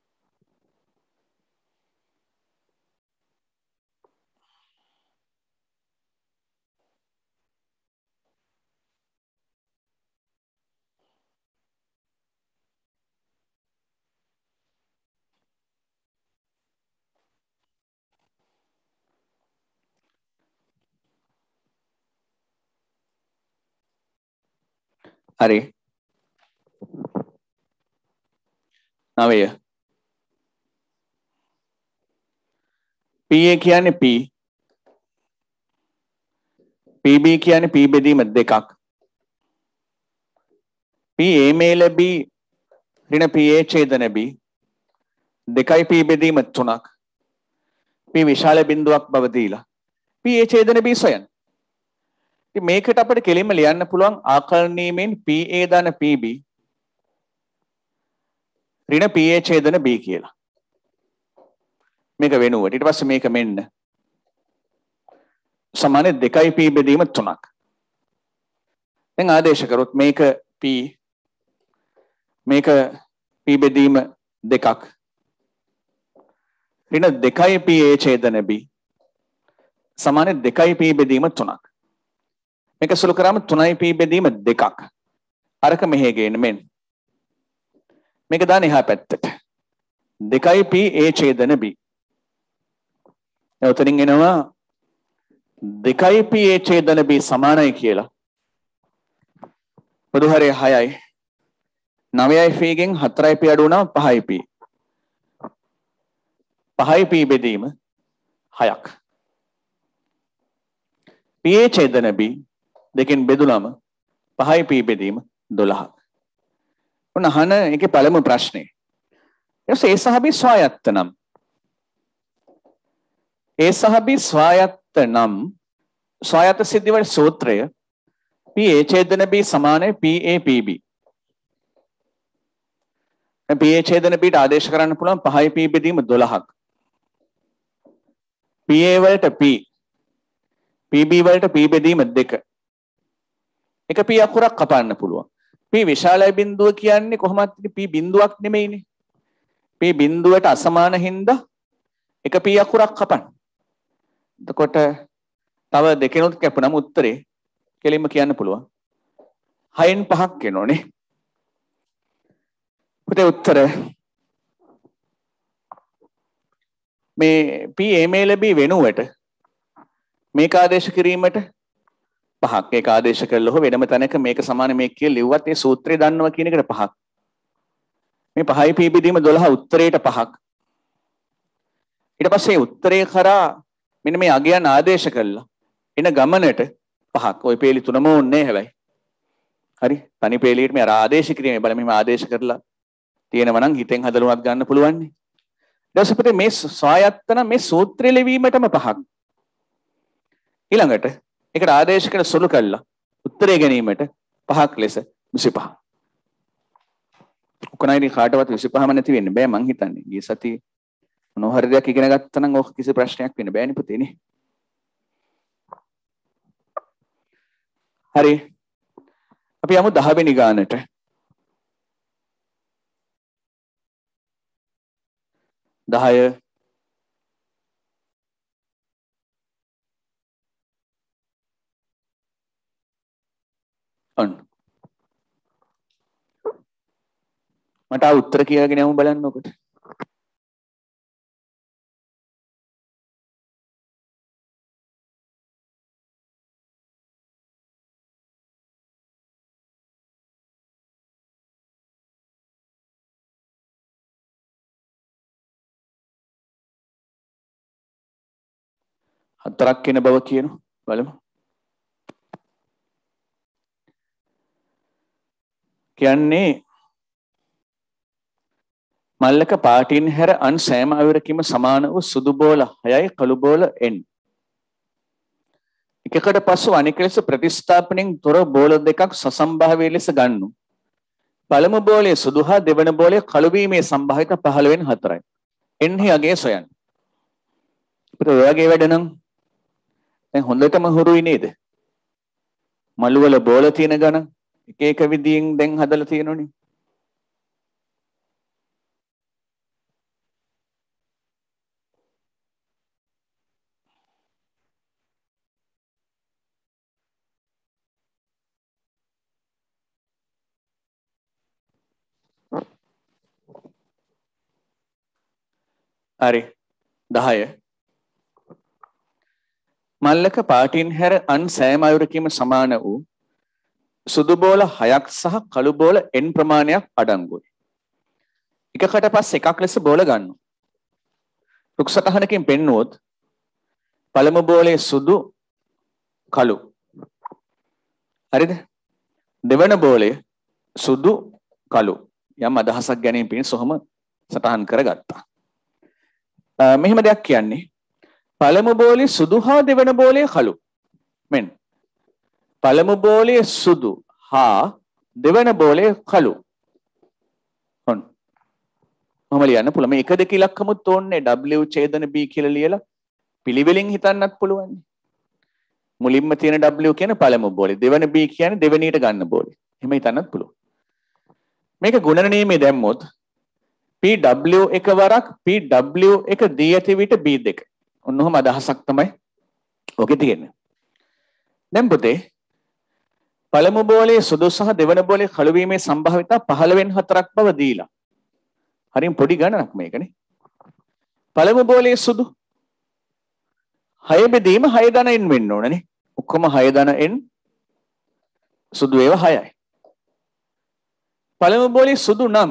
හරි. නවය. P A කියන්නේ P. P B කියන්නේ P බෙදීම දෙකක්. P A මේල B ඍණ P A ඡේදන B දෙකයි P බෙදීම තුනක්. P විශාල බිඳුවක් බව දීලා P A ඡේදන B සොයන්න. ඉතින් මේකට අපිට කෙලින්ම ලියන්න පුළුවන් ආකලනීයයෙන් P A දන P B ඍණ P A ඡේදන B කියලා. මේක වෙනුවට ඊට පස්සේ මේක මෙන්න සමාන දෙකයි P බෙදීම තුනක්. දැන් ආදේශ කරොත් මේක P මේක P බෙදීම දෙකක් ඍණ දෙකයි P A ඡේදන B සමාන දෙකයි P බෙදීම තුනක්. මේක සුළු කරාම තුනයි P බෙදීම දෙකක්. අරක මෙහෙ ගේන්න මෙන්න. මේක දාන්න එහා පැත්තට. දෙකයි P A ඡේදන B. එතනින් එනවා දෙකයි P A ඡේදන B සමානයි කියලා. පොදු හරය හයයි. නවයයි P ගෙන් හතරයි P අඩු වුණා පහයි P. පහයි P බෙදීම හයක්. P A ඡේදන B දෙකෙන් බෙදුනම පහයි P බෙදීම දොළහක්. ඔන්න අහන එකේ පළමු ප්‍රශ්නේ. ඊට A සහ B ස්වායත්ත නම්. A සහ B ස්වායත්ත නම් ස්වායත්ත සිද්ධිවල සූත්‍රය P A ඡේදන B සමානයි P A P B. P A ඡේදන B ට ආදේශ කරන්න පුළුවන් පහයි P බෙදීම දොළහක්. P A වලට P P B වලට P බෙදීම දෙක. එක P අකුරක් කපන්න පුළුවන්. P විශාලයි බිඳුව කියන්නේ කොහොමද P බිඳුවක් නෙමෙයිනේ. P බිඳුවට අසමාන හින්දා එක P අකුරක් කපන්න. එතකොට තව දෙකෙනුත් කැපුණම උත්තරේ කෙලින්ම කියන්න පුළුවන්. හයෙන් පහක් එනෝනේ. පුතේ උත්තර මේ P A මේල B වෙනුවට මේක ආදේශ කිරීමට පහක් ඒක ආදේශ කළා හෝ වෙනම තැනක මේක සමාන මේක කියලා ලිව්වත් ඒ සූත්‍රය දන්නවා කියන එකට පහක්. මේ පහයි P බෙදීම දොළහ උත්තරයට පහක්. ඊට පස්සේ උත්තරේ කරා මෙන්න මේ අගයන් ආදේශ කළා. එන ගමනට පහක්. ওই පේලි තුනම ඕනේ හැබැයි. හරි. තනි පේලියට මේ ආදේශ කිරීමේ බල මෙහෙම ආදේශ කරලා තියෙනවා නම් හිතෙන් හදලුණත් ගන්න පුළුවන් නේ. දසපති මේ සායත්තන මේ සූත්‍රය ලිවීමටම පහක්. ඊළඟට ඒකට ආදේශ කරන සුළු කළා උත්තරය ගැනීමට පහක් ලෙස විසිපහ. කොනයිනි කාටවත් විසිපහම නැති වෙන්නේ බෑ මං හිතන්නේ. ගිය සතියේ මොනවා හරි දෙයක් ඉගෙන ගත්තා නම් ඕක කිසි ප්‍රශ්නයක් වෙන්න බෑනේ පුතේනේ. හරි. අපි යමු දහ වෙනි ගානට. දහය ඔන්න මට ආ උත්තර කියලාගෙන යමු බලන්න ඔකට. හතරක් වෙන බව කියනු බලමු. කියන්නේ මල්ලක පාටින් හැර අන් සෑම අයුරකින්ම සමාන වූ සුදු බෝල හයයි කළු බෝල n. එකකට පසු අනෙක ලෙස ප්‍රතිස්ථාපනයෙන් තොර බෝල දෙකක් සසම්භාවී ලෙස ගන්නු. පළමු බෝලයේ සුදු හා දෙවන බෝලයේ කළු වීමේ සම්භාවිත පහළ වෙන හතරයි. n හි අගය සොයන්න. අපිට ඔය වගේ වැඩ නම් දැන් හොඳටම හුරුයි නේද? මළු වල බෝල තියෙන ගණන් එක එක විදියෙන් දැන් හදලා තියෙනෝනේ. හරි දහය මල්ලක පාටින් හැර අන් සෑම අයුරකින්ම සමාන වූ සුදු බෝල හයක් සහ කළු බෝල n ප්‍රමාණයක් අඩංගුයි. එකකට පස්සේ එකක් ලෙස බෝල ගන්න. රුක් සටහනකින් පෙන්වුවොත් පළමු බෝලයේ සුදු කළු. හරිද? දෙවන බෝලයේ සුදු කළු. යම් අදහසක් ගැනීම පිණිස ඔහම සටහන් කරගත්තා. මෙහෙම දෙයක් කියන්නේ පළමු බෝලයේ සුදු හා දෙවන බෝලයේ කළු. මෙන්න පළමු බෝලයේ සුදු හා දෙවන බෝලයේ කළු. ඔන්න. මොහොම ලියන්න පුළුවන්. මේ එක දෙක ඉලක්කමුත් ඕනේ W ඡේදන B කියලා ලියලා පිළිවෙලින් හිතන්නත් පුළුවන්. මුලින්ම තියෙන W කියන්නේ පළමු බෝලේ. දෙවන B කියන්නේ දෙවෙනියට ගන්න බෝලේ. එහෙම හිතන්නත් පුළුවන්. මේක ගුණන නියමයේ දැම්මොත් P W එක වරක් P W එක දී ඇති විට B දෙක. ඔන්නෝම අදහසක් තමයි ඔකේ තියෙන්නේ. දැන් පුතේ පළමු බෝලයේ සුදු සහ දෙවන බෝලයේ කළු වීමේ සම්භාවිතය පහළ වෙන හතරක් බව දීලා. හරිම පොඩි ගණනක් මේකනේ. පළමු බෝලයේ සුදු හය බෙදීම හය ධන n වෙන්න ඕනනේ. ඔක්කොම හය ධන n සුදු ඒවා හයයි. පළමු බෝලයේ සුදු නම්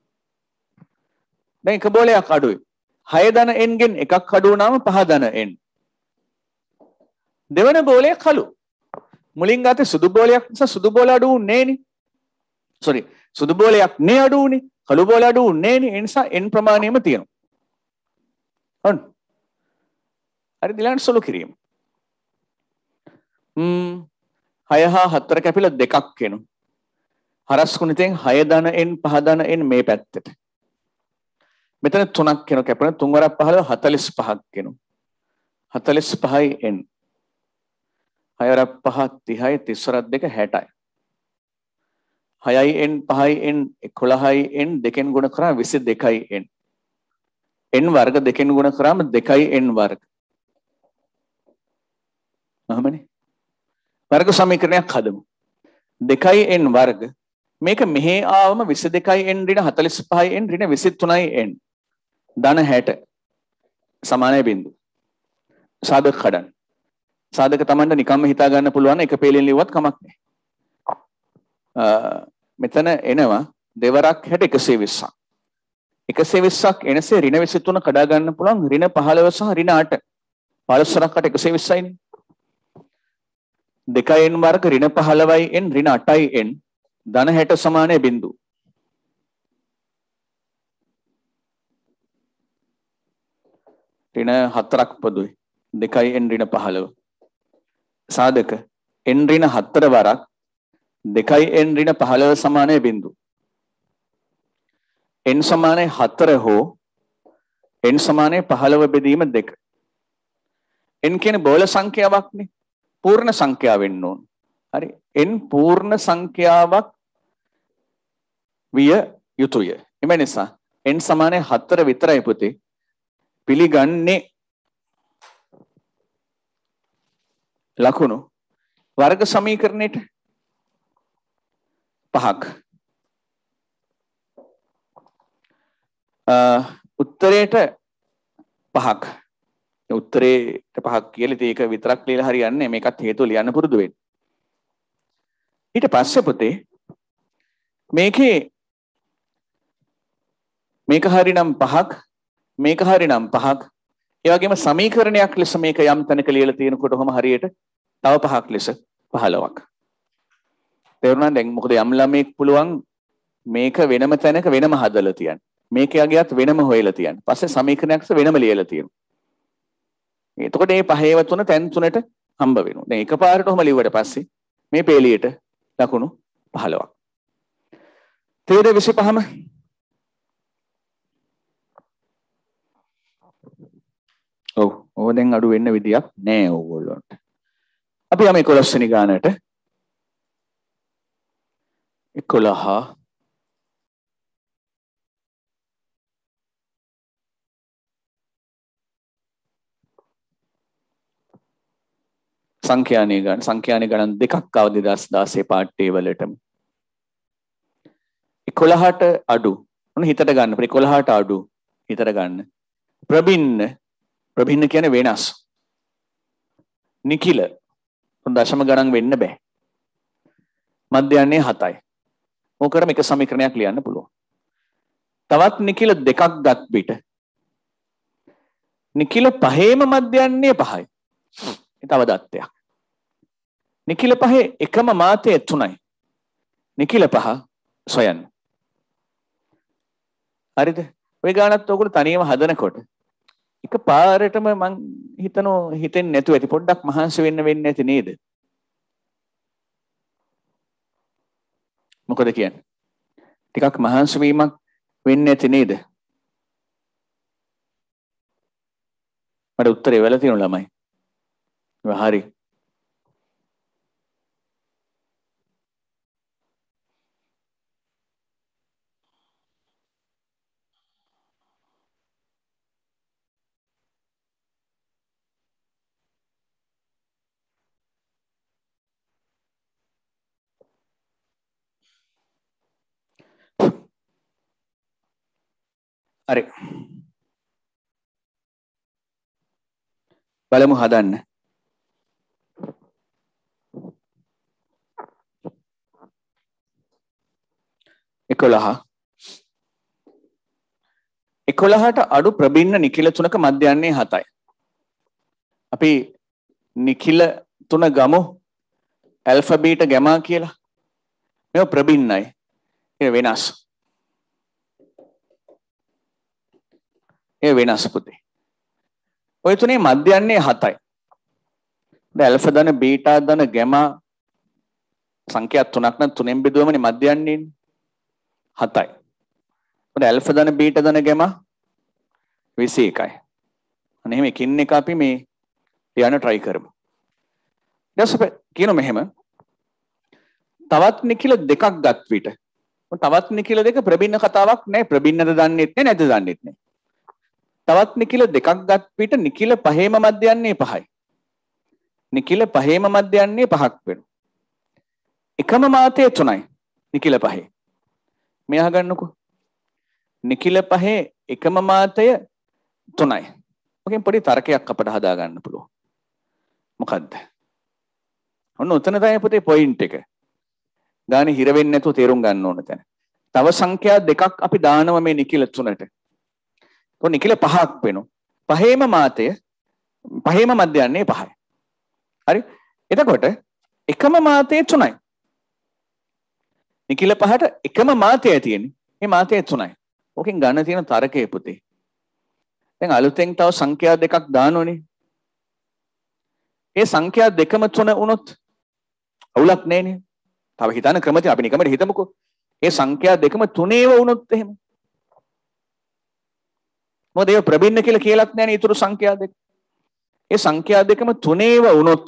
දැන් එක බෝලයක් අඩුයි. හය ධන n ගෙන් එකක් අඩු වුණාම පහ ධන n. දෙවන බෝලය කළු. මුලින් ගත්තේ සුදු බෝලයක් නිසා සුදු බෝල අඩු වුණේ නෑනේ. sorry සුදු බෝලයක් නේ අඩු වුණේ. කළු බෝල අඩු වුණේ නෑනේ. ඒ නිසා n ප්‍රමාණයම තියෙනවා. හරි. හරි ඊළඟට සුළු කිරීම. ම්ම් හය හා හතර කැපිලා දෙකක් වෙනවා. හරස් ගුණිතෙන් හය ධන n පහ ධන n මේ පැත්තට. මෙතන තුනක් වෙනවා කැපෙන තුන් වරක් පහළ හතළිස් පහක් වෙනවා. හතළිස් පහයි n. හය වරක් පහ තිහයි තිස් වරක් දෙක හැටයි. හයයි n පහයි n එකොළහයි n දෙකෙන් ගුණ කරාම විසි දෙකයි n. n වර්ග දෙකෙන් ගුණ කරාම දෙකයි n වර්ග. අහමනේ. වර්ග සමීකරණයක් හදමු. දෙකයි n වර්ග මේක මෙහි ආවම විසි දෙකයි n ඍණ හතළිස් පහයි n ඍණ විසි තුනයි n ධන හැට සමානයි බිංදුව. සාධක කඩන්න. සාධක Tamanට නිකම්ම හිතා ගන්න පුළුවන් එක පේලින් ලිව්වත් කමක් නැහැ. මෙතන එනවා දෙවරක් හැට එකසිය විස්සක්. එකසිය විස්සක් එනසේ ඍණ විසි තුන කඩා ගන්න පුළුවන් ඍණ පහළොව සහ ඍණ අට. පහළොස් වරක් අට එකසිය විස්සයිනේ. දෙකයි n වර්ග ඍණ පහළොවයි n ඍණ අටයි n ධන හැට සමානයි බිංදුව. ඍණ හතරක් පොදුයි. දෙකයි n ඍණ පහළව. සාධක n ඍණ හතර වරක් දෙකයි n ඍණ පහළව සමානයි බිඳුව. n සමානයි හතර හෝ n සමානයි පහළව බෙදීම දෙක. n කියන්නේ බෝල සංඛ්‍යාවක්නේ. පූර්ණ සංඛ්‍යාව වෙන්න ඕන. හරි. n පූර්ණ සංඛ්‍යාවක් විය යුතුය. එම නිසා n සමානයි හතර විතරයි පුතේ. පිළිගන්නේ ලකුණු වර්ග සමීකරණයට පහක්. උත්තරයට පහක්. උත්තරේට පහක් කියලා ඒක විතරක් ලියලා හරියන්නේ මේකත් හේතුව ලියන්න පුරුදු වෙන්න. ඊට පස්සේ පුතේ මේකේ මේක හරිනම් පහක් මේක හරිනම් පහක් ඒ වගේම සමීකරණයක් ලෙස මේක යම් තැනක ලියලා තියෙනකොට කොහොම හරියට තව පහක් ලෙස පහළොවක්. තේරුණාද? දැන් මොකද යම් ළමෙක් පුළුවන් මේක වෙනම තැනක වෙනම හදලා තියන්න. මේක යගියත් වෙනම හොයලා තියන්න. පස්සේ සමීකරණයක් වෙනම ලියලා තියෙනවා. එතකොට මේ පහේව තුන තැන් තුනට හම්බ වෙනවා. දැන් එකපාරට ඔහම ලිව්වට පස්සේ මේ පේලියට ලකුණු පහළොවක්. තේරෙන්නේ විසිපහම? ඔව්. ඕක දැන් අඩු වෙන්න විදියක් නෑ ඕගොල්ලන්ට. අපි යමු එකොළොස් වෙනි ගානට. එකොළහ සංඛ්‍යානීය ගණන් සංඛ්‍යානීය ගණන් දෙකක් ආව දෙදාස් දාසය පාඩේ වලටම. එකොළහට අඩු. මොන හිතට ගන්න. එකොළහට අඩු හිතට ගන්න. ප්‍රබින්න ප්‍රබින්න කියන්නේ වෙනස්. නිකිල දශම ගණන් වෙන්න බෑ. මධ්‍යයන්නේ හතයි. ඕකරම එක සමීකරණයක් ලියන්න පුළුවන්. තවත් නිකිල දෙකක් ගත් පිට නිකිල පහේම මධ්‍යයන්නේ පහයි. තව දත්තයක්. නිකිල පහේ එකම මාතය තුනයි. නිකිල පහ සොයන්න. හරිද? ඔය ගානත් ඔයගොල්ලෝ තනියම හදනකොට එක පාරටම මං හිතනෝ හිතෙන්නේ නැතුව ඇති පොඩ්ඩක් මහන්සි වෙන්න වෙන්නේ නැති නේද? මොකද කියන්නේ? ටිකක් මහන්සි වීමක් වෙන්නේ නැති නේද? මට උත්තරේ වෙලා තියෙන ළමයි. හරි. හරි. බලමු හදන්න. එකොළහ එකොළහට අඩු ප්‍රබින්න නිකිල තුනක මධ්‍යයන්නේ හතයි. අපි නිකිල තුන ගමු ඇල්ෆා බීටා ගැමා කියලා. මේව ප්‍රබින්නයි. ඒ වෙනස්. ඒ වෙනස් පුතේ. ඔය තුනේ මධ්‍යයන්නේ හතයි. දැන් ඇල්ෆා ධන බීටා ධන ගැමා සංඛ්‍යා තුනක් නම් තුනෙන් බෙදුවමනේ මධ්‍යයන්නේ හතයි. මොකද ඇල්ෆා ධන බීටා ධන ගැමා විසි එකයි. අන්න එහෙම එකින් එක අපි මේ ලියන්න try කරමු. ඊට පස්සේ කියනවා මෙහෙම. තවත් නිකිල දෙකක් ගත් විට තවත් නිකිල දෙක ප්‍රබින්න කතාවක් නෑ. ප්‍රබින්නද දන්නෙත් නෑ නැද්ද දන්නෙත් නෑ. තවත් නිකිල දෙකක් ගත් විට නිකිල පහේම මධ්‍යයන්නේ පහයි. නිකිල පහේම මධ්‍යයන්නේ පහක් වෙනවා. එකම මාතය තුනයි. නිකිල පහේ. මේ අහගන්නකෝ. නිකිල පහේ එකම මාතය තුනයි. ඔකෙන් පොඩි තර්කයක් අපට හදා ගන්න පුළුවන්. මොකද්ද? ඔන්න උතන තමයි පුතේ පොයින්ට් එක. ගානේ හිර වෙන්නේ නැතුව තේරුම් ගන්න ඕන තැන. තව සංඛ්‍යා දෙකක් අපි දානවා මේ නිකිල තුනට. તો නිකිල පහක් වෙනවා. පහේම මාතය පහේම මධ්‍යයන්නේ පහයි. හරි? එතකොට එකම මාතය තුනයි. නිකිල පහට එකම මාතය තියෙන්නේ. මේ මාතය තුනයි. ඕකෙන් ගන්න තියෙන තරකයේ පුතේ. දැන් අලුතෙන් තව සංඛ්‍යා දෙකක් දානෝනේ. ඒ සංඛ්‍යා දෙකම තුන වුණොත් අවුලක් නෑනේ. තව හිතන ක්‍රම තියෙන අපි නිකමට හිතමුකෝ. ඒ සංඛ්‍යා දෙකම තුනේව වුණොත් එහෙම. මොකද ඒ ප්‍රබින්න කියලා කියලාත් නෑනේ ඊටු සංඛ්‍යා දෙක. ඒ සංඛ්‍යා දෙකම තුනේව වුණොත්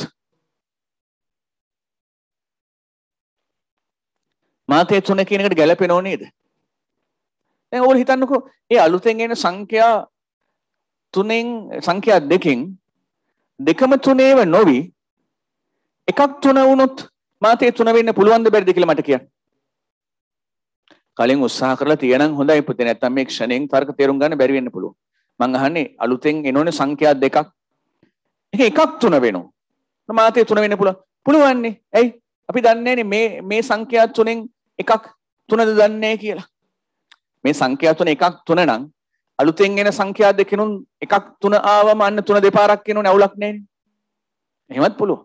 මාතේ තුන කියන එකට ගැලපෙනව නේද? දැන් ඕගොල්ලෝ හිතන්නකෝ ඒ අලුතෙන් එන සංඛ්‍යා තුනෙන් සංඛ්‍යා දෙකෙන් දෙකම තුනේව නොවි එකක් තුන වුණොත් මාතේ තුන වෙන්න පුළුවන්ද බැරිද කියලා මට කියන්න. කලින් උත්සාහ කරලා තියනනම් හොඳයි පුතේ. නැත්තම් මේ ක්ෂණයෙන් තර්ක තේරුම් ගන්න බැරි වෙන්න පුළුවන්. මං අහන්නේ අලුතෙන් එනෝනේ සංඛ්‍යා දෙකක්. ඒක එකක් තුන වෙනවා. මාතේ තුන වෙන්න පුළුවන්. පුළුවන්නේ. ඇයි? අපි දන්නේ නැනේ මේ මේ සංඛ්‍යා තුනෙන් එකක් තුනද දන්නේ කියලා. මේ සංඛ්‍යා තුන එකක් තුන නම් අලුතෙන් එන සංඛ්‍යා දෙකෙනුන් එකක් තුන ආවම අන්න තුන දෙපාරක් එනෝනේ අවුලක් නැහැනේ. එහෙමත් පුළුවන්.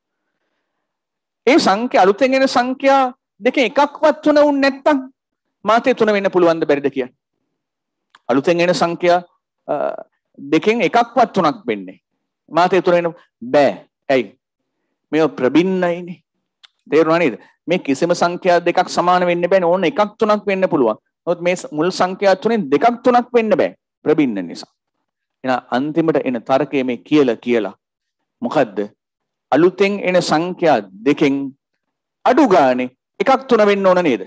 ඒ සංඛ්‍යා අලුතෙන් එන සංඛ්‍යා දෙකෙන් එකක්වත් තුන වුන් නැත්තම් මාතේ තුන වෙන්න පුළුවන්ද බැරිද කියන්නේ? අලුතෙන් එන සංඛ්‍යා දෙකෙන් එකක්වත් තුනක් වෙන්නේ. මාතේ තුන වෙන්න බෑ. ඇයි? මේව ප්‍රබින්නයිනේ. තේරුණා නේද? මේ කිසිම සංඛ්‍යා දෙකක් සමාන වෙන්න බෑනේ. ඕන එකක් තුනක් වෙන්න පුළුවන්. නමුත් මේ මුල් සංඛ්‍යා තුනෙන් දෙකක් තුනක් වෙන්න බෑ. ප්‍රබින්න නිසා. එහෙනම් අන්තිමට එන තර්කයේ මේ කියලා කියලා මොකද්ද? අලුතෙන් එන සංඛ්‍යා දෙකෙන් අඩු ගානේ එකක් තුන වෙන්න ඕන නේද?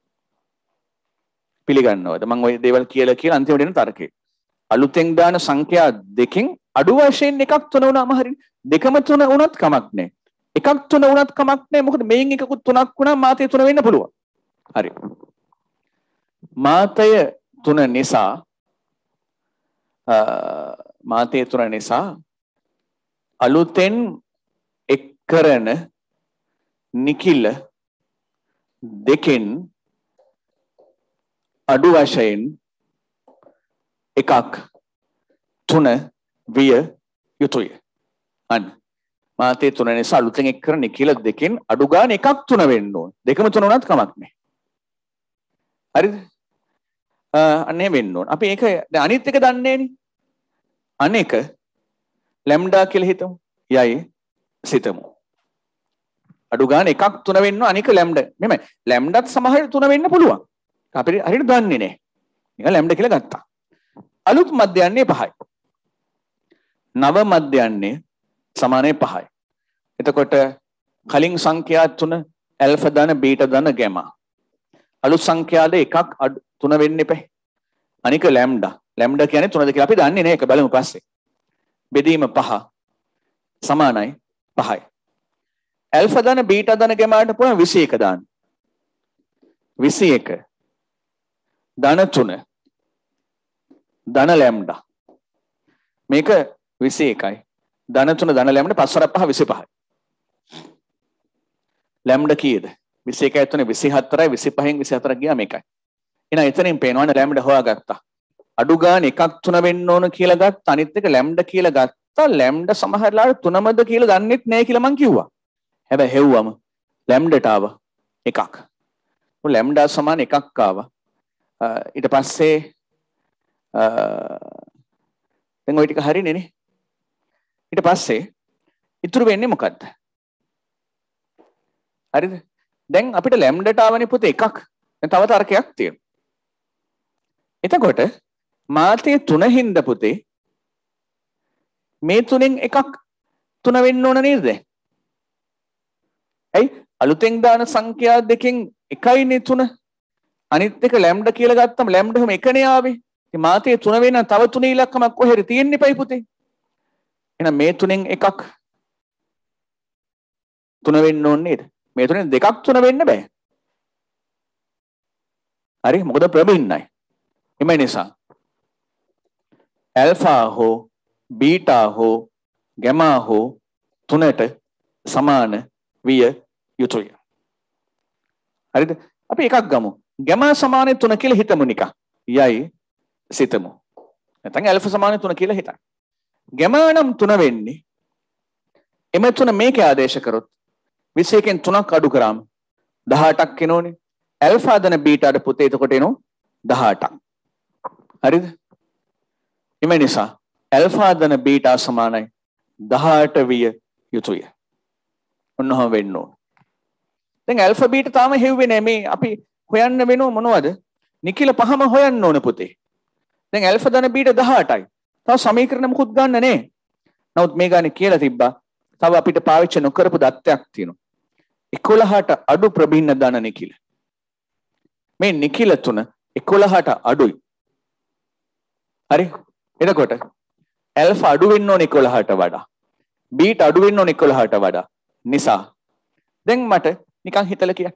පිළිගන්නවද? මම ওই දේවල් කියලා කියලා අන්තිමට එන තර්කේ. අලුතෙන් දාන සංඛ්‍යා දෙකෙන් අඩු වශයෙන් එකක් තුන වුණාම හරියි. දෙකම තුන වුණත් කමක් නැහැ. එකක් තුන වුණත් කමක් නැහැ. මොකද මේන් එකකුත් තුනක් වුණා මාතේ තුන වෙන්න පුළුවන්. හරි. මාතය තුන නිසා මාතේ තුන නිසා අලුතෙන් එක් කරන නිකිල දෙකෙන් අඩු වශයෙන් එකක් තුන විය යුතුය. අන්න මාතේ තුන නිසා අලුතෙන් එක් කරන නිකිල දෙකෙන් අඩු ගාන එකක් තුන වෙන්න ඕන. දෙකම තුන වුණත් කමක් නැහැ. හරිද? අනේ වෙන්න ඕන. අපි ඒක දැන් අනිත් එක දන්නේ නේ. අනේක ලැම්ඩා කියලා හිතමු. යයි සිතමු. අඩු ගාන එකක් තුන වෙන්න අනික ලැම්ඩා. මෙමය ලැම්ඩාත් සමහර තුන වෙන්න පුළුවන්. අපිට හරියට දන්නේ නැහැ. නිකන් ලැම්ඩා කියලා ගත්තා. අලුත් මධ්‍යයන්නේ පහයි. නව මධ්‍යයන්නේ සමානයි පහයි. එතකොට කලින් සංඛ්‍යා තුන ඇල්ෆා දාන බීටා දාන ගැමා. අලුත් සංඛ්‍යාද එකක් තුන වෙන්න එපා. අනික ලැම්ඩා. ලැම්ඩා කියන්නේ තුනද කියලා අපි දන්නේ නැහැ. ඒක බලමු පස්සේ. බෙදීම පහ සමානයි පහයි. ඇල්ෆා දාන බීටා දාන ගැමාට පුළුවන් විසි එක දාන්න. විසි එක ධන තුන ධන ලැම්ඩා. මේක විසි එකයි. ධන තුන ධන ලැම්ඩා පස් වරක් පහ විසි පහයි. ලැම්ඩා කීයද? විසි එකයි තුනේ විසි හතරයි විසි පහෙන් විසි හතරක් ගියා මේකයි. එහෙනම් එතනින් පේනවනේ ලැම්ඩා හොයාගත්තා. අඩු ගාන එකක් තුන වෙන්න ඕන කියලා ගත්තා. අනිත් එක ලැම්ඩා කියලා ගත්තා. ලැම්ඩා සමහරලාට තුනමද කියලා දන්නෙත් නැහැ කියලා මං කිව්වා. හැබැයි හෙව්වම ලැම්ඩාට ආව එකක්. ඔය ලැම්ඩා සමාන එකක් ආවා. ඊට පස්සේ දැන් ওই ටික හරිනේ නේ. ඊට පස්සේ ඉතුරු වෙන්නේ මොකද්ද? හරිද? දැන් අපිට ලැම්ඩාට ආවනේ පුතේ එකක්. දැන් තව තර්කයක් තියෙනවා. එතකොට මාතේ තුන හින්ද පුතේ මේ තුනෙන් එකක් තුන වෙන්න ඕන නේද? ඇයි? අලුතෙන් දාන සංඛ්‍යා දෙකෙන් එකයිනේ තුන. අනිත් එක ලැම්ඩා කියලා ගත්තම ලැම්ඩා හැම එකනේ ආවේ. ඉතින් මාතේ තුන වෙන තව තුන ඉලක්කමක් කොහෙද තියෙන්නේ පයි පුතේ? එහෙනම් මේ තුනෙන් එකක් තුන වෙන්න ඕනේ නේද? මේ තුනෙන් දෙකක් තුන වෙන්න බෑ. හරි? මොකද ප්‍රබින්නයි. එමය නිසා ඇල්ෆා හෝ බීටා හෝ ගැමා හෝ තුනට සමාන විය යුතුය. හරිද? අපි එකක් ගමු. ගැමා සමාන තුන කියලා හිතමු නිකන්. යයි සිතමු. නැත්නම් ඇල්ෆා සමාන තුන කියලා හිතන්න. ගැමා නම් තුන වෙන්නේ එම තුන මේකේ ආදේශ කරොත් විසි එකෙන් තුනක් අඩු කරාම දහඅටක් එනෝනේ. ඇල්ෆා දන බීටාට පුතේ එතකොට එනෝ දහඅටක්. හරිද? එම නිසා ඇල්ෆා ධන බීටා සමානයි දහඅට විය යුතුය. ඔන්නෝම වෙන්න ඕන. දැන් ඇල්ෆා බීටා තාම හෙව්වේ නෑ. මේ අපි හොයන්න වෙනව මොනවද? නිකිල පහම හොයන්න ඕන පුතේ. දැන් ඇල්ෆා ධන බීටා දහඅටයි. තව සමීකරණ මුකුත් ගන්න නෑ. නමුත් මේ ගානේ කියලා තිබ්බා. තව අපිට පාවිච්චි නොකරපු දත්තයක් තියෙනවා. එකොළහට අඩු ප්‍රභින්න ධන නිකිල. මේ නිකිල තුන එකොළහට අඩුයි. හරි? එතකොට ඇල්ෆා අඩු වෙන්න ඕනේ එකොළහට වඩා. බීටා අඩු වෙන්න ඕනේ එකොළහට වඩා. නිසා දැන් මට නිකන් හිතලා කියන්න.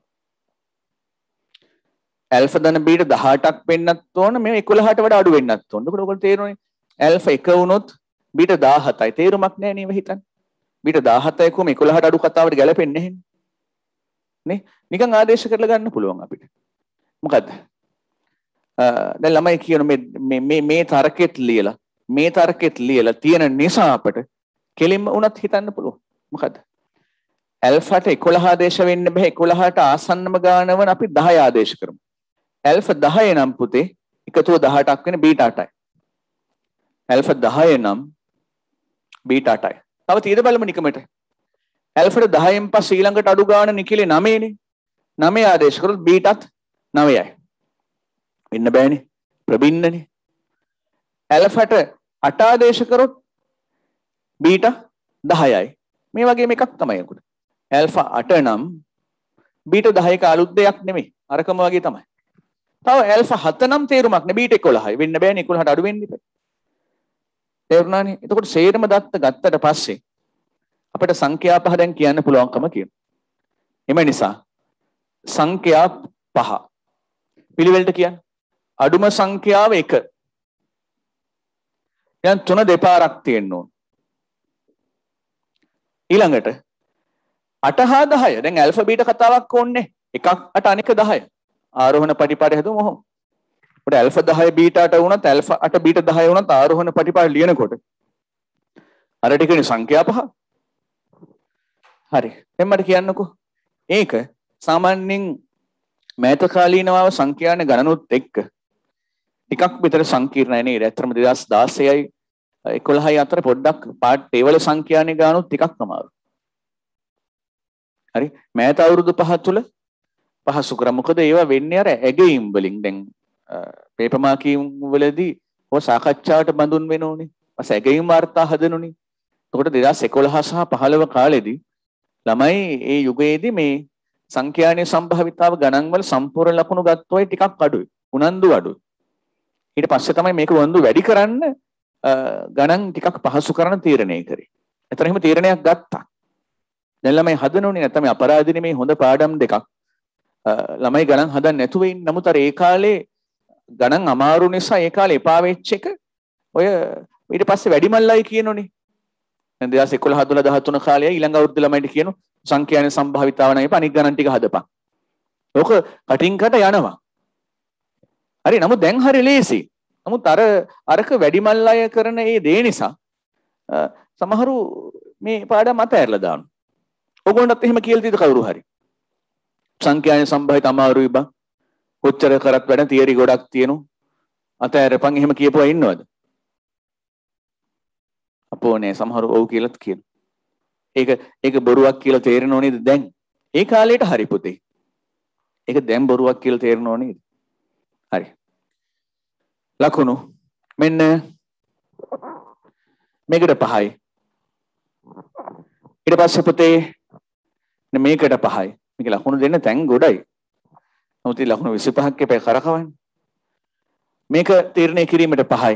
ඇල්ෆා ධන බීටා දහඅටක් වෙන්නත් ඕන, මේ එකොළහට වඩා අඩු වෙන්නත් ඕන. එතකොට ඔයගොල්ලෝ තේරෙනවනේ ඇල්ෆා එක වුණොත් බීටා දහහතයි. තේරුමක් නැහැ නේද හිතන්න. බීටා දහහතයි කොහොම එකොළහට අඩු කතාවට ගැලපෙන්නේ නැහැ නේ. නිකන් ආදේශ කරලා ගන්න පුළුවන් අපිට. මොකද්ද? දැන් ළමයි කියන මේ මේ මේ තරකෙත් ලියලා මේ තරකෙත් ලියලා තියෙන නිසා අපට කෙලින්ම උනත් හිතන්න පුළුවන්. මොකද්ද? ඇල්ෆාට එකොළහ ආදේශ වෙන්න බෑ. එකොළහට ආසන්නම ගාන වන අපි දහය ආදේශ කරමු. ඇල්ෆා දහය නම් පුතේ එකතුව දහඅටක් වෙන බීටා අටයි. ඇල්ෆා දහය නම් බීටා අටයි. තව තියෙද බලමු නිකමට. ඇල්ෆාට දහයෙන් පස්සේ ඊළඟට අඩු ගාන නිකිලේ නවයනේ. නවය ආදේශ කරොත් බීටාත් නවයයි. වෙන්න බෑනේ. ප්‍රභින්නනේ. ඇල්ෆාට අට ආදේශ කරොත් බීටා දහයයි. මේ වගේ එකක් තමයි උකට. ඇල්ෆා අට නම් බීටා දහයක අලුත් දෙයක් නෙමෙයි. අරකම වගේ තමයි. තව ඇල්ෆා හත නම් තේරුමක් නේ. බීටා එකොළහයි. වෙන්න බෑනේ. එකොළහට අඩු වෙන්න ඉතින්. තේරුණානේ? එතකොට සේරම දත්ත ගත්තට පස්සේ අපිට සංඛ්‍යා පහ දැන් කියන්න පුළුවන්කම කියනවා. එම නිසා සංඛ්‍යා පහ පිළිවෙලට කියන්න. අඩුම සංඛ්‍යාව එක. දැන් තුන දෙපාරක් තියෙන්න ඕන. ඊළඟට අට හා දහය. දැන් ඇල්ෆා බීටා කතාවක් ඕනේ. එකක් අට අනික දහය. ආරෝහණ පටිපාටි හදුවම ඔහොම. උඩ ඇල්ෆා දහය බීටාට වුණත් ඇල්ෆා අට බීටා දහය වුණත් ආරෝහණ පටිපාටි ලියනකොට අර ටිකනේ සංඛ්‍යා පහ. හරි. දැන් මට කියන්නකෝ. ඒක සාමාන්‍යයෙන් මෑත කාලීනව සංඛ්‍යාන ගණනුත් එක්ක ටිකක් විතර සංකීර්ණයි නේද? ඇත්තටම දෙදාස් දාසයයි එකොළහයි අතර පොඩ්ඩක් පාඩ් ටේබල් සංඛ්‍යානේ ගානුත් ටිකක් අමාරුයි. හරි. මෑත අවුරුදු පහ තුල පහසු කරා. මොකද ඒවා වෙන්නේ අර ඇගීම් වලින්. දැන් පේපර් මාකින් වලදී ඔය සාකච්ඡාවට බඳුන් වෙනෝනේ. ඊපස් ඇගීම් වාර්තා හදනුනේ. එතකොට දෙදාස් එකොළහ සහ පහළොව කාලෙදී ළමයි ඒ යුගයේදී මේ සංඛ්‍යානීය සම්භාවිතාව ගණන් වල සම්පූර්ණ ලකුණු ගත්තොයි ටිකක් අඩුයි. උනන්දු අඩුයි. ඊට පස්සේ තමයි මේක වන්දු වැඩි කරන්න ගණන් ටිකක් පහසු කරන තීරණය කරේ. එතන එහෙම තීරණයක් ගත්තා. දැන් ළමයි හදනෝනේ නැත්නම් අපරාධිනේ මේ හොඳ පාඩම් දෙකක්. ළමයි ගණන් හදන්න නැතුව ඉන්න. නමුත් අර ඒ කාලේ ගණන් අමාරු නිසා ඒ කාලේ එපා වෙච්ච එක ඔය ඊට පස්සේ වැඩිමල්ලයි කියනෝනේ. දැන් දෙදාස් එකොළහ දොළහ දහතුන කාලේ ඊළඟ අවුරුද්ද ළමයිට කියනු සංඛ්‍යාන සම්භාවිතාව නම් එපා අනික් ගණන් ටික හදපන්. ඕක කටින් කට යනවා. හරි. නමුත් දැන් හරි ලේසි. නමුත් අර අරක වැඩිමල් අය කරන ඒ දේ නිසා සමහරු මේ පාඩම අතහැරලා දානවා. ඕගොල්ලන්ටත් එහෙම කියලා තියෙද කවුරු හරි? සංඛ්‍යාන සම්භාවිත අමාරුයි බං. කොච්චර කරත් වැඩ තියරි ගොඩක් තියෙනවා. අතහැරපන් එහෙම කියපුවා ඉන්නවද? අපෝ නේ සමහරු ඔව් කියලාත් කියනවා. ඒක ඒක බොරුවක් කියලා තේරෙනව නේද දැන්? ඒ කාලේට හරි පුතේ. ඒක දැන් බොරුවක් කියලා තේරෙනව නේද? හරි. ලකුණු මෙන්න මේකට පහයි. ඊට පස්සේ පුතේ මේකට පහයි. මේක ලකුණු දෙන්න තැන් ගොඩයි. නමුත් මේ ලකුණු විසිපහක් එපා කරකවන්න. මේක තීරණය කිරීමට පහයි.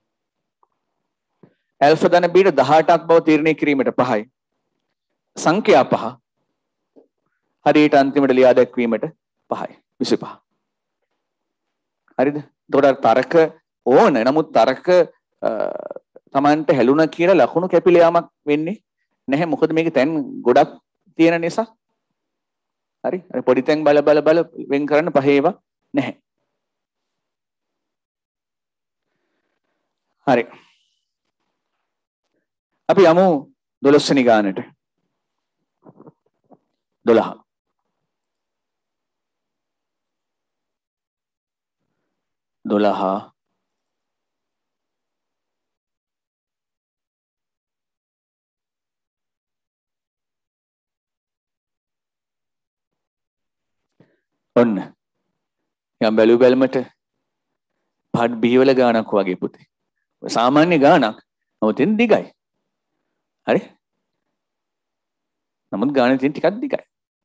ඇල්ෆා ධන බීටා දහඅටක් බව තීරණය කිරීමට පහයි. සංඛ්‍යා පහ හරියට අන්තිමට ලියා දැක්වීමට පහයි. විසිපහ. හරිද? එතකොට තරක ඕන. නමුත් තරක Tamanට හැලුණා කියලා ලකුණු කැපිලා යාමක් වෙන්නේ නැහැ. මොකද මේක තැන් ගොඩක් තියෙන නිසා. හරි? අර පොඩි තැන් බල බල බල වෙන් කරන්න පහේව නැහැ. හරි. අපි යමු දොළොස් වෙනි ගානට. දොළහ. දොළහ ඔන්න යම් බැලු බැලමට පාඩ් B වල ගානක් වගේ පුතේ. සාමාන්‍ය ගානක්. නමුත් එන් දිගයි. හරි? නමුත් ගානේ තියෙන ටිකක් දිගයි.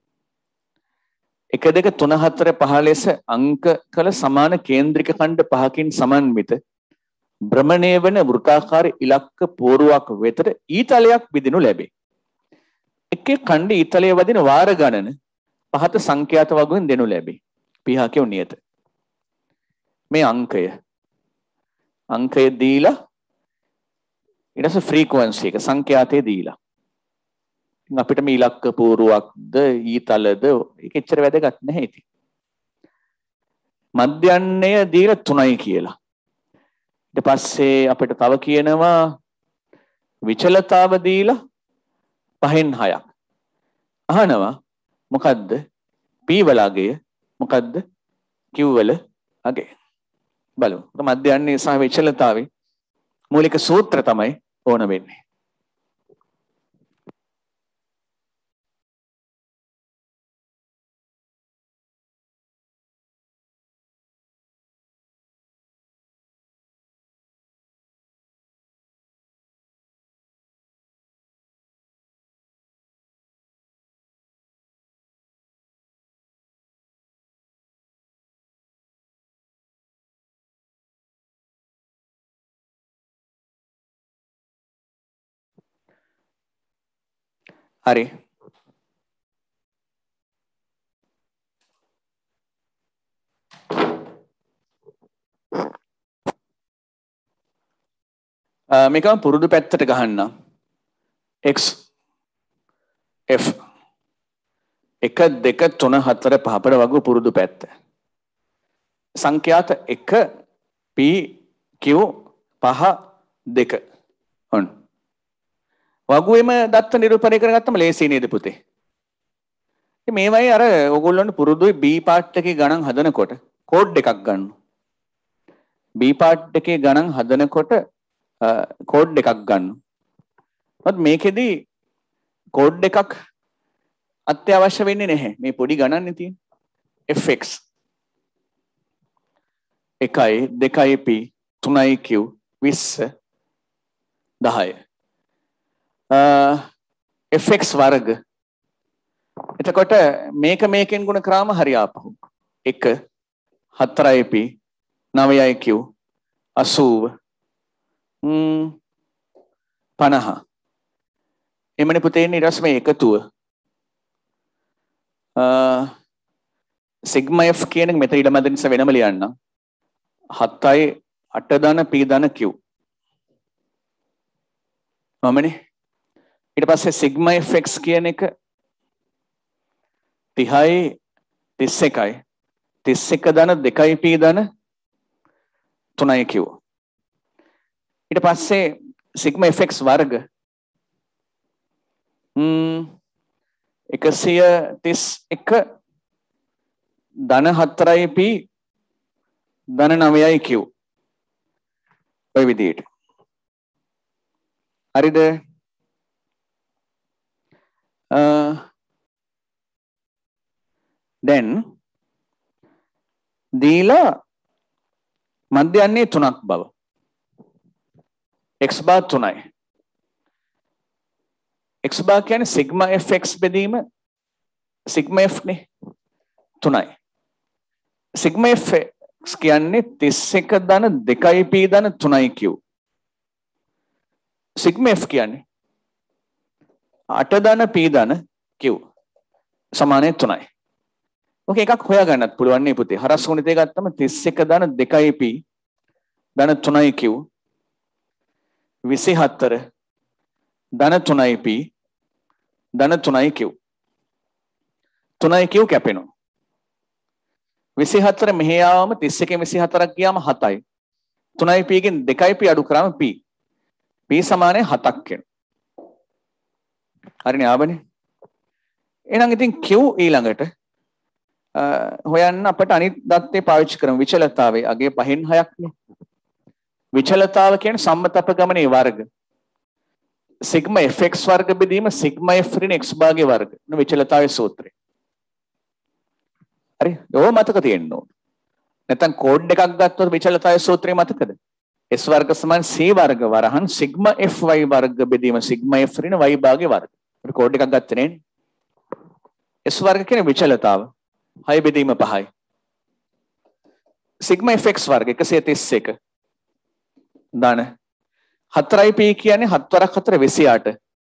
එක දෙක තුන හතර පහ ලෙස අංක කළ සමාන කේන්ද්‍රික ඛණ්ඩ පහකින් සමන්විත භ්‍රමණය වන වෘත්තාකාර ඉලක්ක පෝරුවක් වෙතට ඊතලයක් බෙදෙනු ලැබේ. එක් එක් ඛණ්ඩ ඊතලයේ වදින වාර ගණන පහත සංඛ්‍යාත වගුවෙන් දෙනු ලැබේ. පහ කියව නියත. මේ අංකය අංකය දීලා ඊට පස්සේ ෆ්‍රීකවන්සි එක සංඛ්‍යාතයේ දීලා අපිට මේ ඉලක්ක පෝරුවක්ද ඊතලද ඒක එච්චර වැදගත් නැහැ ඉතින්. මධ්‍යන්නය දීලා තුනයි කියලා. ඊට පස්සේ අපිට තව කියනවා විචලතාව දීලා පහෙන් හයක්. අහනවා මොකද්ද P වල අගය මොකද්ද Q වල අගය. බලමු. මධ්‍යන්නේ සහ විචලතාවේ මූලික සූත්‍ර තමයි ඕන වෙන්නේ. හරි. මේකම පුරුදු පැත්තට ගහන්න. x f එක දෙක තුන හතර පහකට වගේ පුරුදු පැත්ත. සංඛ්‍යාත එක p q පහ දෙක. ඔන්න. වගුවේම දත්ත නිරූපණය කරගත්තම ලේසියි නේද පුතේ? ඉතින් මේවයි අර ඕගොල්ලන්ට පුරුදුයි B පාර්ට් එකේ ගණන් හදනකොට කෝඩ් එකක් ගන්න. B පාර්ට් එකේ ගණන් හදනකොට කෝඩ් එකක් ගන්න. මොකද මේකෙදි කෝඩ් එකක් අත්‍යවශ්‍ය වෙන්නේ නැහැ. මේ පොඩි ගණන්නේ තියෙන fx එකයි දෙකයි p තුනයි q විස්ස දහය. fx වර්ග. එතකොට මේක මේකෙන් ගුණ කරාම හරි ආපහු. එක හතරයි p නවයයි q අසූව ම් පනහ. එමනේ පුතේ ඉන්නේ ඊට පස්සේ මේ එකතුව. සිග්මා f කියන එක මෙතන ඊට මැද නිසා වෙනම ලියන්න. හතයි අට ධන p ධන q. මමනේ ඊට පස්සේ සිග්මා fx කියන එක තිහයි තිස් එකයි තිස් එක ධන දෙකයි p ධන තුනයි q. ඊට පස්සේ සිග්මා fx වර්ග ම් එකසිය තිස් එක ධන හතරයි p ධන නවයයි q. ඔය විදිහට. හරිද? දැන් දීලා මධ්‍යන්නේ තුනක් බව. x bar තුනයි. x bar කියන්නේ sigma fx බෙදීම sigma f නේ තුනයි. sigma fx කියන්නේ තිස් එක ධන දෙකයි p ධන තුනයි q. sigma f කියන්නේ අට ධන p ධන q සමානයි තුනයි. ඔක එකක් හොයාගන්නත් පුළුවන් නේ පුතේ. හරස් ගුණිතය ගත්තම තිස් එක ධන දෙකයි p ධන තුනයි q විසිහතර ධන තුනයි p ධන තුනයි q. තුනයි q කැපෙනවා. විසිහතර මෙහි ආවම තිස් එකෙන් විසිහතරක් ගියාම හතයි. තුනයි p ගෙන් දෙකයි p අඩු කරාම p. p සමානයි හතක් වෙනවා. හරිනේ ආවනේ. එහෙනම් ඉතින් q ඊළඟට හොයන්න අපිට අනිත් දත්තේ පාවිච්චි කරමු. විචලතාවේ අගේ පහෙන් හයක් නේ. විචලතාව කියන්නේ සම්මතපගමනේ වර්ග. සිග්මා fx වර්ග බෙදීම සිග්මා f ඍණ x භාගයේ වර්ග. න විචලතාවේ සූත්‍රය. හරි ඕව මතක තියෙන්න ඕන. නැත්නම් කෝඩ් එකක් ගත්තොත් විචලතාවය සූත්‍රය මතකද? S වර්ග සමාන C වර්ග වරහන් සිග්මා F y වර්ග බෙදීම සිග්මා F ඍණ y භාගයේ වර්ග. අපි කෝඩ් එකක් ගත්තේ නේද? S වර්ග කියන්නේ විචලතාව. හය බෙදීම පහයි. සිග්මා F x වර්ග එකසිය තිස් එක. දාන හතරයි p කියන්නේ හත් වරක් හතර විසි අට.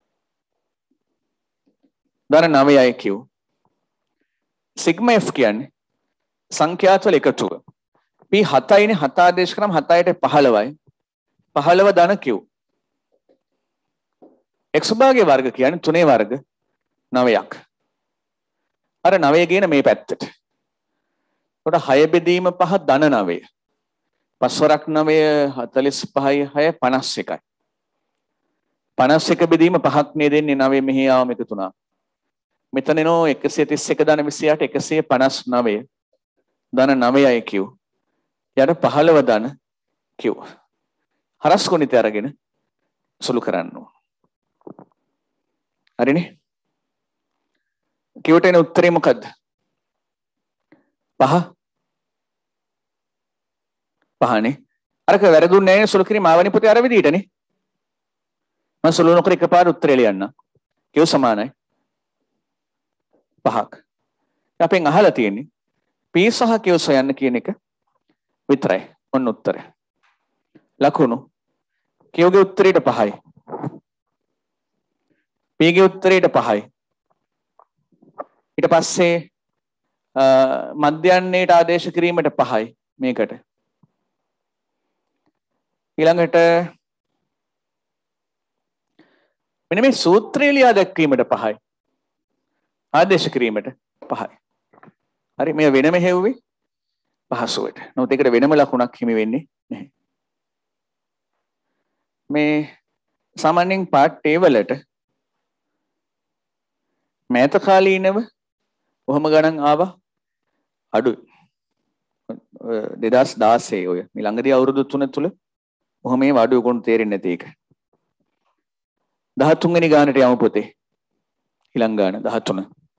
දාන නවයයි q. සිග්මා f කියන්නේ සංඛ්‍යාත්වල එකතුව. p හතයිනේ හත ආදේශ කරාම හතයිට පහළොවයි. පහළොව දාන q. x භාගයේ වර්ග කියන්නේ තුනේ වර්ග නවයක්. අර නවය කියන මේ පැත්තට. එතකොට හය බෙදීම පහ ධන නවය. පස් වරක් නවය හතළිස් පහයි හය පනස් එකයි. පනස් එක බෙදීම පහක් නේ දෙන්නේ නවය මෙහි ආවම එකතු වුණා. මෙතන එනෝ එකසිය තිස් එක ධන විසි අට එකසිය පනස් නවය ධන නවයයි q. යට පහළොව ධන q. හරස් ගුණිතය අරගෙන සුළු කරන්න ඕන. හරිනේ? q ට එන උත්තරේ මොකද්ද? පහ. පහනේ. අරක වැරදුන්නේ නැහැ සුළු කිරීම ආවනි පුතේ අර විදිහටනේ. මම සුළු නොකර එකපාර උත්තරේ ලියන්න. q සමානයි පහක්. අපෙන් අහලා තියෙන්නේ p සහ q සොයන්න කියන එක විතරයි. ඔන්න උත්තරය. ලකුණු q ගේ උත්තරේට පහයි. p ගේ උත්තරේට පහයි. ඊට පස්සේ මධ්‍යන්නේට ආදේශ කිරීමට පහයි මේකට. ඊළඟට මෙන්න මේ සූත්‍රය ලියා දැක්වීමට පහයි. ආදේශ කිරීමට පහයි. හරි මේ වෙනම හෙව්වේ පහසුවට. නමුත් ඒකට වෙනම ලකුණක් හිමි වෙන්නේ නැහැ. මේ සාමාන්‍යයෙන් පාර්ට් A වලට මෑත කාලීනව කොහොම ගණන් ආවා අඩුයි. දෙදහස් දාසය ඔය මේ ළඟදී අවුරුදු තුන තුල කොහොම මේ අඩුයි කොහොම තේරෙන්නේ නැති එක. දහතුන් වෙනි ගානට යමු පුතේ. ඊළඟ ගාන දහතුන.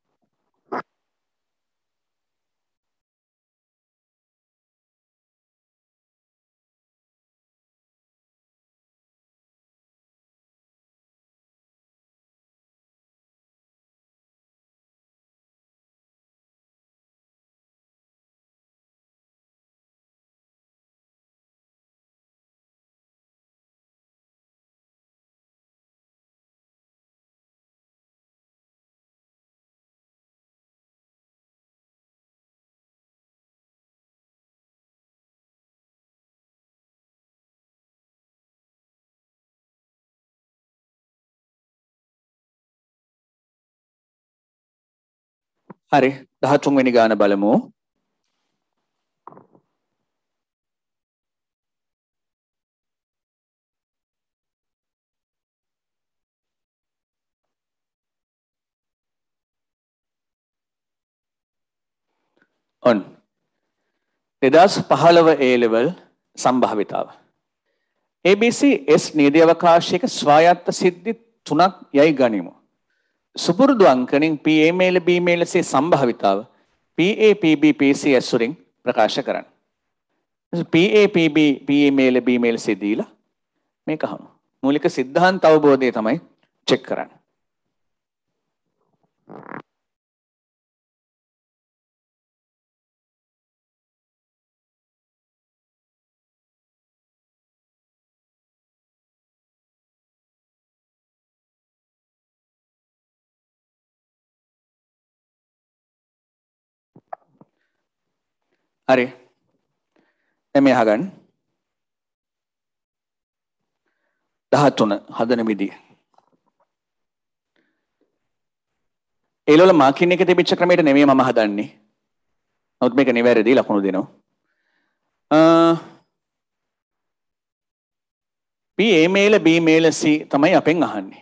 හරි දහතුන් වෙනි ගාන බලමු. ඔන්න දෙදහස් පහළොව A level සම්භාවිතාව. A B C S නීති අවකාශයක ස්වායත්ත සිද්ධි තුනක් යයි ගනිමු. සුපුරුදු අංකණින් P A මේල B මේල C සම්භාවිතාව P A P B P C ඇසුරින් ප්‍රකාශ කරන්න. P A P B P A මේල B මේල C දීලා මේක අහමු. මූලික සිද්ධාන්ත අවබෝධය තමයි චෙක් කරන්න. හරි දැන් මේ අහගන්න දහතුන හදන විදිය. ඒ වල මාකින් එක තිබිච්ච ක්‍රමයට නෙමෙයි මම හදන්නේ. නමුත් මේක නිවැරදි ලකුණු දෙනවා. අ P A මේල B මේල C තමයි අපෙන් අහන්නේ.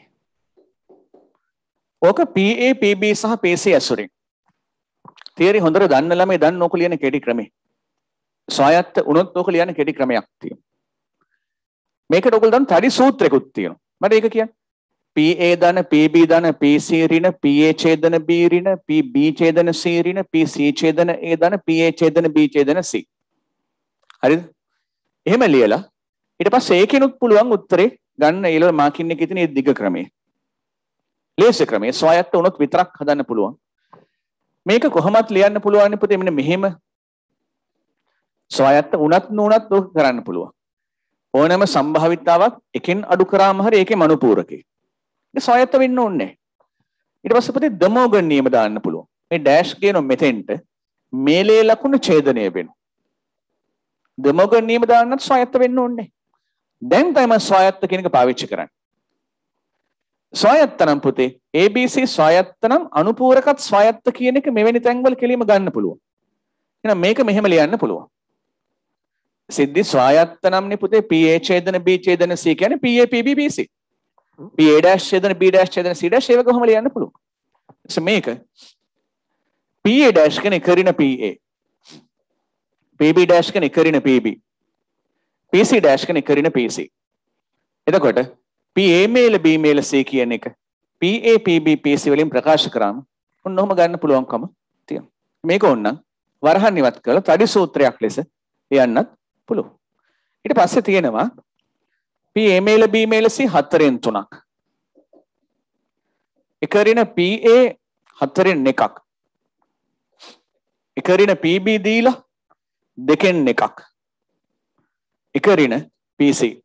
ඕක P A P B සහ P C ඇසුරින්. තියරි හොඳට දන්න ළමයි දන්න ඕක ලියන කෙටි ක්‍රමේ. ස්වායත්ත වුණොත් ඕක ලියන කෙටි ක්‍රමයක් තියෙනවා. මේකට ඔයගොල්ලෝ දන්න තඩි සූත්‍රයකුත් තියෙනවා. මට ඒක කියන්න. PA දාන PB දාන PC ඍණ PA ඡේදන B ඍණ PB ඡේදන C ඍණ PC ඡේදන A දාන PA ඡේදන B ඡේදන C. හරිද? එහෙම ලියලා ඊට පස්සේ ඒකෙනුත් පුළුවන් උත්තරේ ගන්න ඒ ලෙවල් මාකින් එකේ තියෙන මේ දිග ක්‍රමය. ලේසි ක්‍රමය ස්වායත්ත වුණොත් විතරක් හදන්න පුළුවන්. මේක කොහොමත් ලියන්න පුළුවන් පුතේ මෙන්න මෙහෙම. ස්වායත්ත උනත් නුනත් ඔක කරන්න පුළුවන්. ඕනෑම සම්භාවිතාවක් එකෙන් අඩු කරාම හරි ඒකේ මනුපූරකේ. ඒක ස්වායත්ත වෙන්න ඕනේ. ඊට පස්සේ පුතේ ද මෝගන් නියම දාන්න පුළුවන්. මේ ඩෑෂ් කියන මෙතෙන්ට මේලේ ලකුණු ඡේදනය වෙනවා. ද මෝගන් නියම දාන්නත් ස්වායත්ත වෙන්න ඕනේ. දැන් තමයි ස්වායත්ත කියන එක පාවිච්චි කරන්නේ. ස්වායත්ත නම් පුතේ A B C ස්වායත්ත නම් අනුපූරකත් ස්වායත්ත කියන එක මෙවැනි තැන්වල කෙලිම ගන්න පුළුවන්. එහෙනම් මේක මෙහෙම ලියන්න පුළුවන්. සිද්ධි ස්වායත්ත නම්නේ පුතේ P A ඡේදන B ඡේදන C කියන්නේ P A P B B C. P A dash ඡේදන B dash ඡේදන C dash ඒක කොහොම ලියන්න පුළුවන්. එස මේක P A dash කියන එක ඍණ P A. P B dash කියන එක ඍණ P B. P C dash කියන එක ඍණ P C. එතකොට P A මේල B මේල C කියන එක P A P B P C වලින් ප්‍රකාශ කරාම ඔන්න ඔහම ගන්න පුළුවන්කම තියෙනවා. මේක ඕනනම් වරහන් ඉවත් කරලා තඩි සූත්‍රයක් ලෙස ලියන්නත් පුළුවන්. ඊට පස්සේ තියෙනවා P A මේල B මේල C හතරෙන් තුනක්. එක ඍණ P A හතරෙන් එකක්. එක ඍණ P B දීලා දෙකෙන් එකක්. එක ඍණ P C.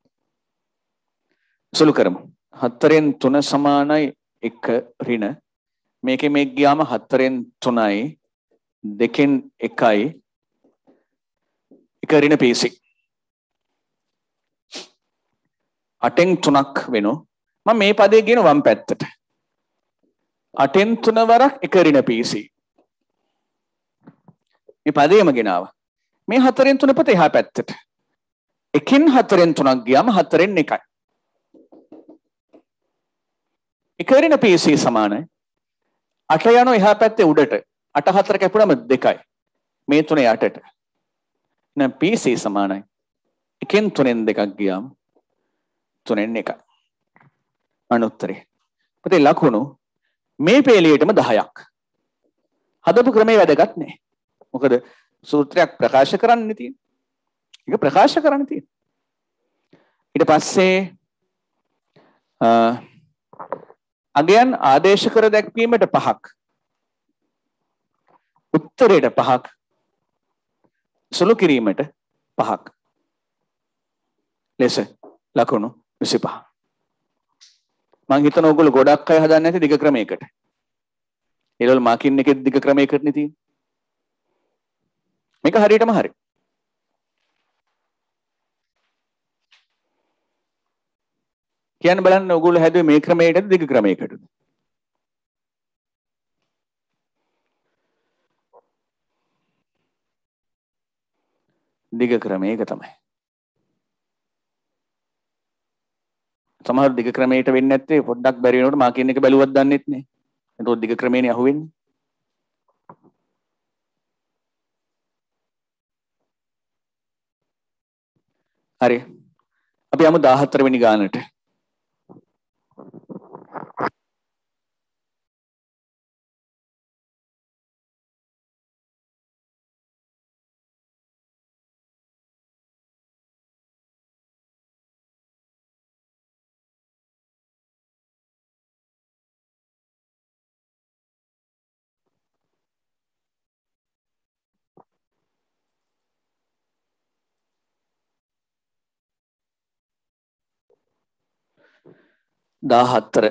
සුළු කරමු. හතරෙන් තුන සමානයි එක ඍණ. මේකේ මේක ගියාම හතරෙන් තුනයි දෙකෙන් එකයි එක ඍණ P C. අටෙන් තුනක් වෙනවා. මම මේ පදේ කියන වම් පැත්තට. අටෙන් තුන වරක් එක ඍණ P C. මේ පදේම ගෙනාවා. මේ හතරෙන් තුන පත එහා පැත්තට. එකෙන් හතරෙන් තුනක් ගියාම හතරෙන් එකයි. එක ඍණ P C සමානයි. අට යනවා එහා පැත්තේ උඩට. අට හතර කැපුණාම දෙකයි. මේ තුනේ අටට. එහෙනම් P C සමානයි. එකෙන් තුනෙන් දෙකක් ගියාම තුනෙන් එකයි. අනුත්තරේ. පුතේ ලකුණු මේ පේලියටම දහයක්. හදපු ක්‍රමේ වැදගත් නෑ. මොකද සූත්‍රයක් ප්‍රකාශ කරන්න තියෙන්නේ. ඒක ප්‍රකාශ කරන්න තියෙන්නේ. ඊට පස්සේ අගයන් ආදේශ කර දැක්වීමට පහක්. උත්තරයට පහක්. සුළු කිරීමට පහක්. ලෙස ලකුණු විසිපහ. මං හිතන ඕගොල්ලෝ ගොඩක් අය හදන්නේ නැති දිග ක්‍රමයකට. ඒවල මාකින් එකේ දිග ක්‍රමයකට නේ තියෙන්නේ. මේක හරියටම හරි. කියන්න බලන්න ඕගොල්ලෝ හැදුවේ මේ ක්‍රමයකටද දිග ක්‍රමයකටද? දිග ක්‍රමයක තමයි. සමහර දිග ක්‍රමයට වෙන්නේ නැත්තේ පොඩ්ඩක් බැරි වෙනකොට මාකින් එක බැලුවත් දන්නෙත් නෑ. එතකොට දිග ක්‍රමේනේ අහුවෙන්නේ. හරි. අපි යමු දාහතර වෙනි ගානට. දාහතර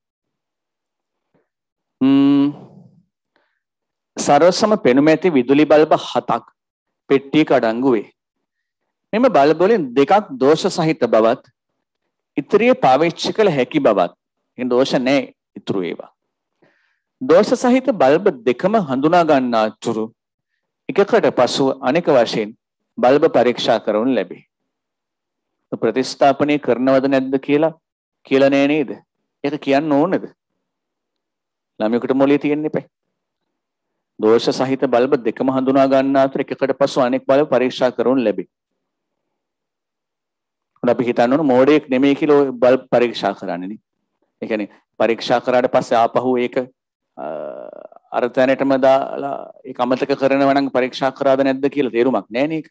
සරසම පෙනුම ඇති විදුලි බල්බ හතක් පෙට්ටියක අඩංගු වේ. මෙම බල්බ වලින් දෙකක් දෝෂ සහිත බවත් ඉතිරිය පාවිච්චි කළ හැකි බවත්. ඒ දෝෂ නැහැ ඉතුරු ඒවා. දෝෂ සහිත බල්බ දෙකම හඳුනා ගන්නා තුරු එකකට පසුව අනෙක වශයෙන් බල්බ පරීක්ෂා කරනු ලැබේ. ප්‍රතිස්ථාපනය කරනවද නැද්ද කියලා කියලා නෑ නේද? ඒක කියන්න ඕනද? ළමයෙකුට මොලේ තියෙන්න එපා. දෝෂ සහිත බල්බ දෙකම හඳුනා ගන්න අතර එකකට පසු අනෙක් බල්බ පරීක්ෂා කරනු ලැබේ. උඩ අපි හිතන්න ඕන මෝඩයෙක් නෙමෙයි කියලා බල්බ පරීක්ෂා කරන්නේ නේ. ඒ කියන්නේ පරීක්ෂා කරාට පස්සේ ආපහු ඒක අර තැනටම දාලා ඒක අමතක කරනවා නම් පරීක්ෂා කරාද නැද්ද කියලා තේරුමක් නැහැ නේ.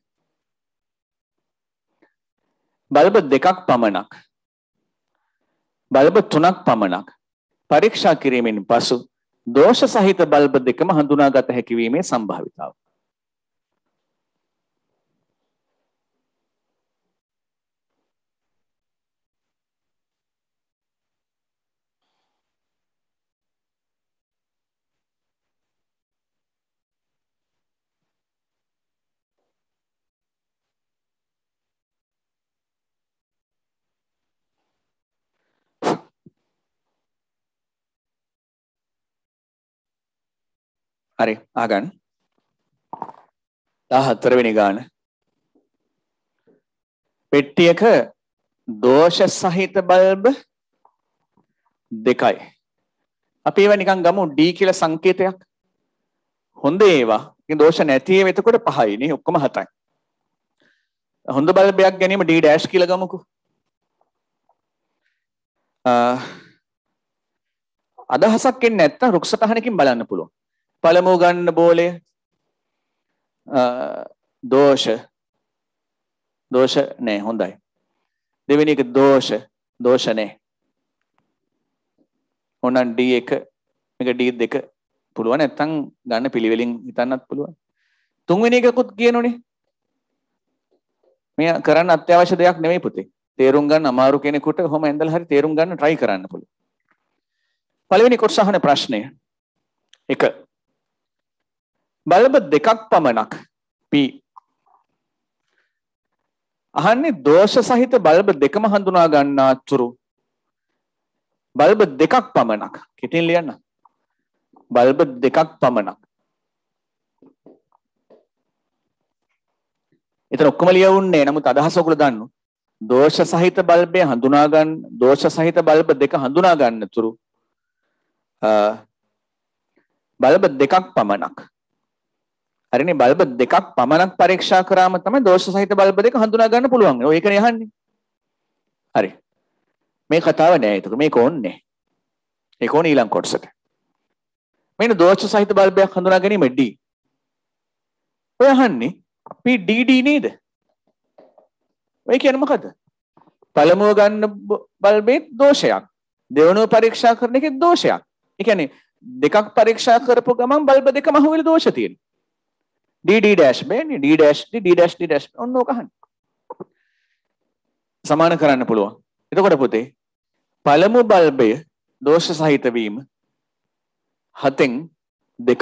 බල්බ දෙකක් පමණක් බල්බ තුනක් පමණක් පරීක්ෂා කිරීමෙන් පසු දෝෂ සහිත බල්බ දෙකම හඳුනාගත හැකි වීමේ සම්භාවිතාව. හරි ආගන්න දහහතර වෙනි ගාන පෙට්ටියක දෝෂ සහිත බල්බ දෙකයි. අපි ඒවා නිකන් ගමු D කියලා සංකේතයක්. හොඳ ඒවා ඒ දෝෂ නැති ඒවා එතකොට පහයි නේ ඔක්කොම හතයි. හොඳ බල්බයක් ගැනීම D dash කියලා ගමුකෝ. අදහසක් එන්නේ නැත්තම් රුක්ස සටහනකින් බලන්න පුළුවන්. පළමුව ගන්න බෝලය දෝෂ දෝෂ නෑ හොඳයි. දෙවෙනි එක දෝෂ දෝෂ නෑ. ඕනනම් D එක මේක D දෙක පුළුවන් නැත්තම් ගන්න පිළිවෙලින් හිතන්නත් පුළුවන්. තුන්වෙනි එකකුත් කියනෝනේ. මේ කරන්න අත්‍යවශ්‍ය දෙයක් නෙමෙයි පුතේ. තේරුම් ගන්න අමාරු කෙනෙකුට කොහොම ඇඳලා හරි තේරුම් ගන්න try කරන්න පුළුවන්. පළවෙනි කොටස අහන ප්‍රශ්නය එක බල්බ දෙකක් පමණක් P අහන්නේ දෝෂ සහිත බල්බ දෙකම හඳුනා ගන්නා තුරු බල්බ දෙකක් පමණක් කෙටින් ලියන්න බල්බ දෙකක් පමණක් එතන ඔක්කොම ලියවුන්නේ නමුත් අදහස ඔයගොල්ලෝ දන්නු දෝෂ සහිත බල්බය හඳුනා ගන්න දෝෂ සහිත බල්බ දෙක හඳුනා ගන්න තුරු බල්බ දෙකක් පමණක් හරිනේ බල්බ දෙකක් පමණක් පරීක්ෂා කරාම තමයි දෝෂ සහිත බල්බ දෙක හඳුනා ගන්න පුළුවන්. ඔය ඒකනේ අහන්නේ. හරි. මේ කතාව නෑ ඒක. මේක ඕනේ. ඒක ඕනේ ඊළඟ කොටසට. මේන දෝෂ සහිත බල්බයක් හඳුනා ගැනීම D. ඔය අහන්නේ P D D නේද? ඔය කියන්නේ මොකද? පළමුව ගන්න බල්බේ දෝෂයක්. දෙවෙනුව පරීක්ෂා කරන එකේ දෝෂයක්. ඒ කියන්නේ දෙකක් පරීක්ෂා කරපු ගමන් බල්බ දෙකම අහුවෙලා දෝෂ තියෙනවා. D D dash බෑනේ D dash D D dash D dash ඔන්න ඕක අහන්න. සමාන කරන්න පුළුවන්. එතකොට පුතේ පළමු බල්බය දෝෂ සහිත වීම හතෙන් දෙකක්.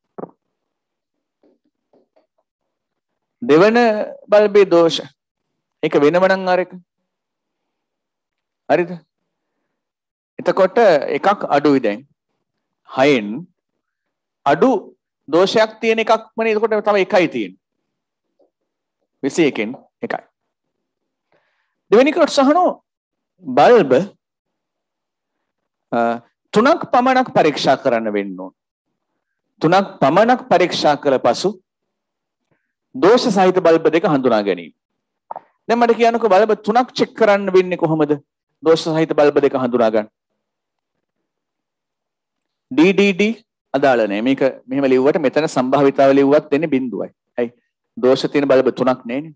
දෙවන බල්බේ දෝෂ ඒක වෙනම නම් අර එක. හරිද? එතකොට එකක් අඩුයි දැන්. හයෙන් අඩු දෝෂයක් තියෙන එකක්මනේ එතකොට තව එකයි තියෙන්නේ. විසි එකෙන් එකයි. දෙවෙනි කොටස අහනවා බල්බ තුනක් පමණක් පරීක්ෂා කරන්න වෙන්න ඕන. තුනක් පමණක් පරීක්ෂා කළ පසු දෝෂ සහිත බල්බ දෙක හඳුනා ගැනීම. දැන් මට කියන්නකෝ බල්බ තුනක් චෙක් කරන්න වෙන්නේ කොහොමද? දෝෂ සහිත බල්බ දෙක හඳුනා ගන්න. D D D අදාළ නැහැ. මේක මෙහෙම ලිව්වට මෙතන සම්භාවිතාව ලිව්වත් වෙන්නේ බිඳුවයි. හයි. දෝෂ තියෙන බල්බ තුනක් නෑනේ.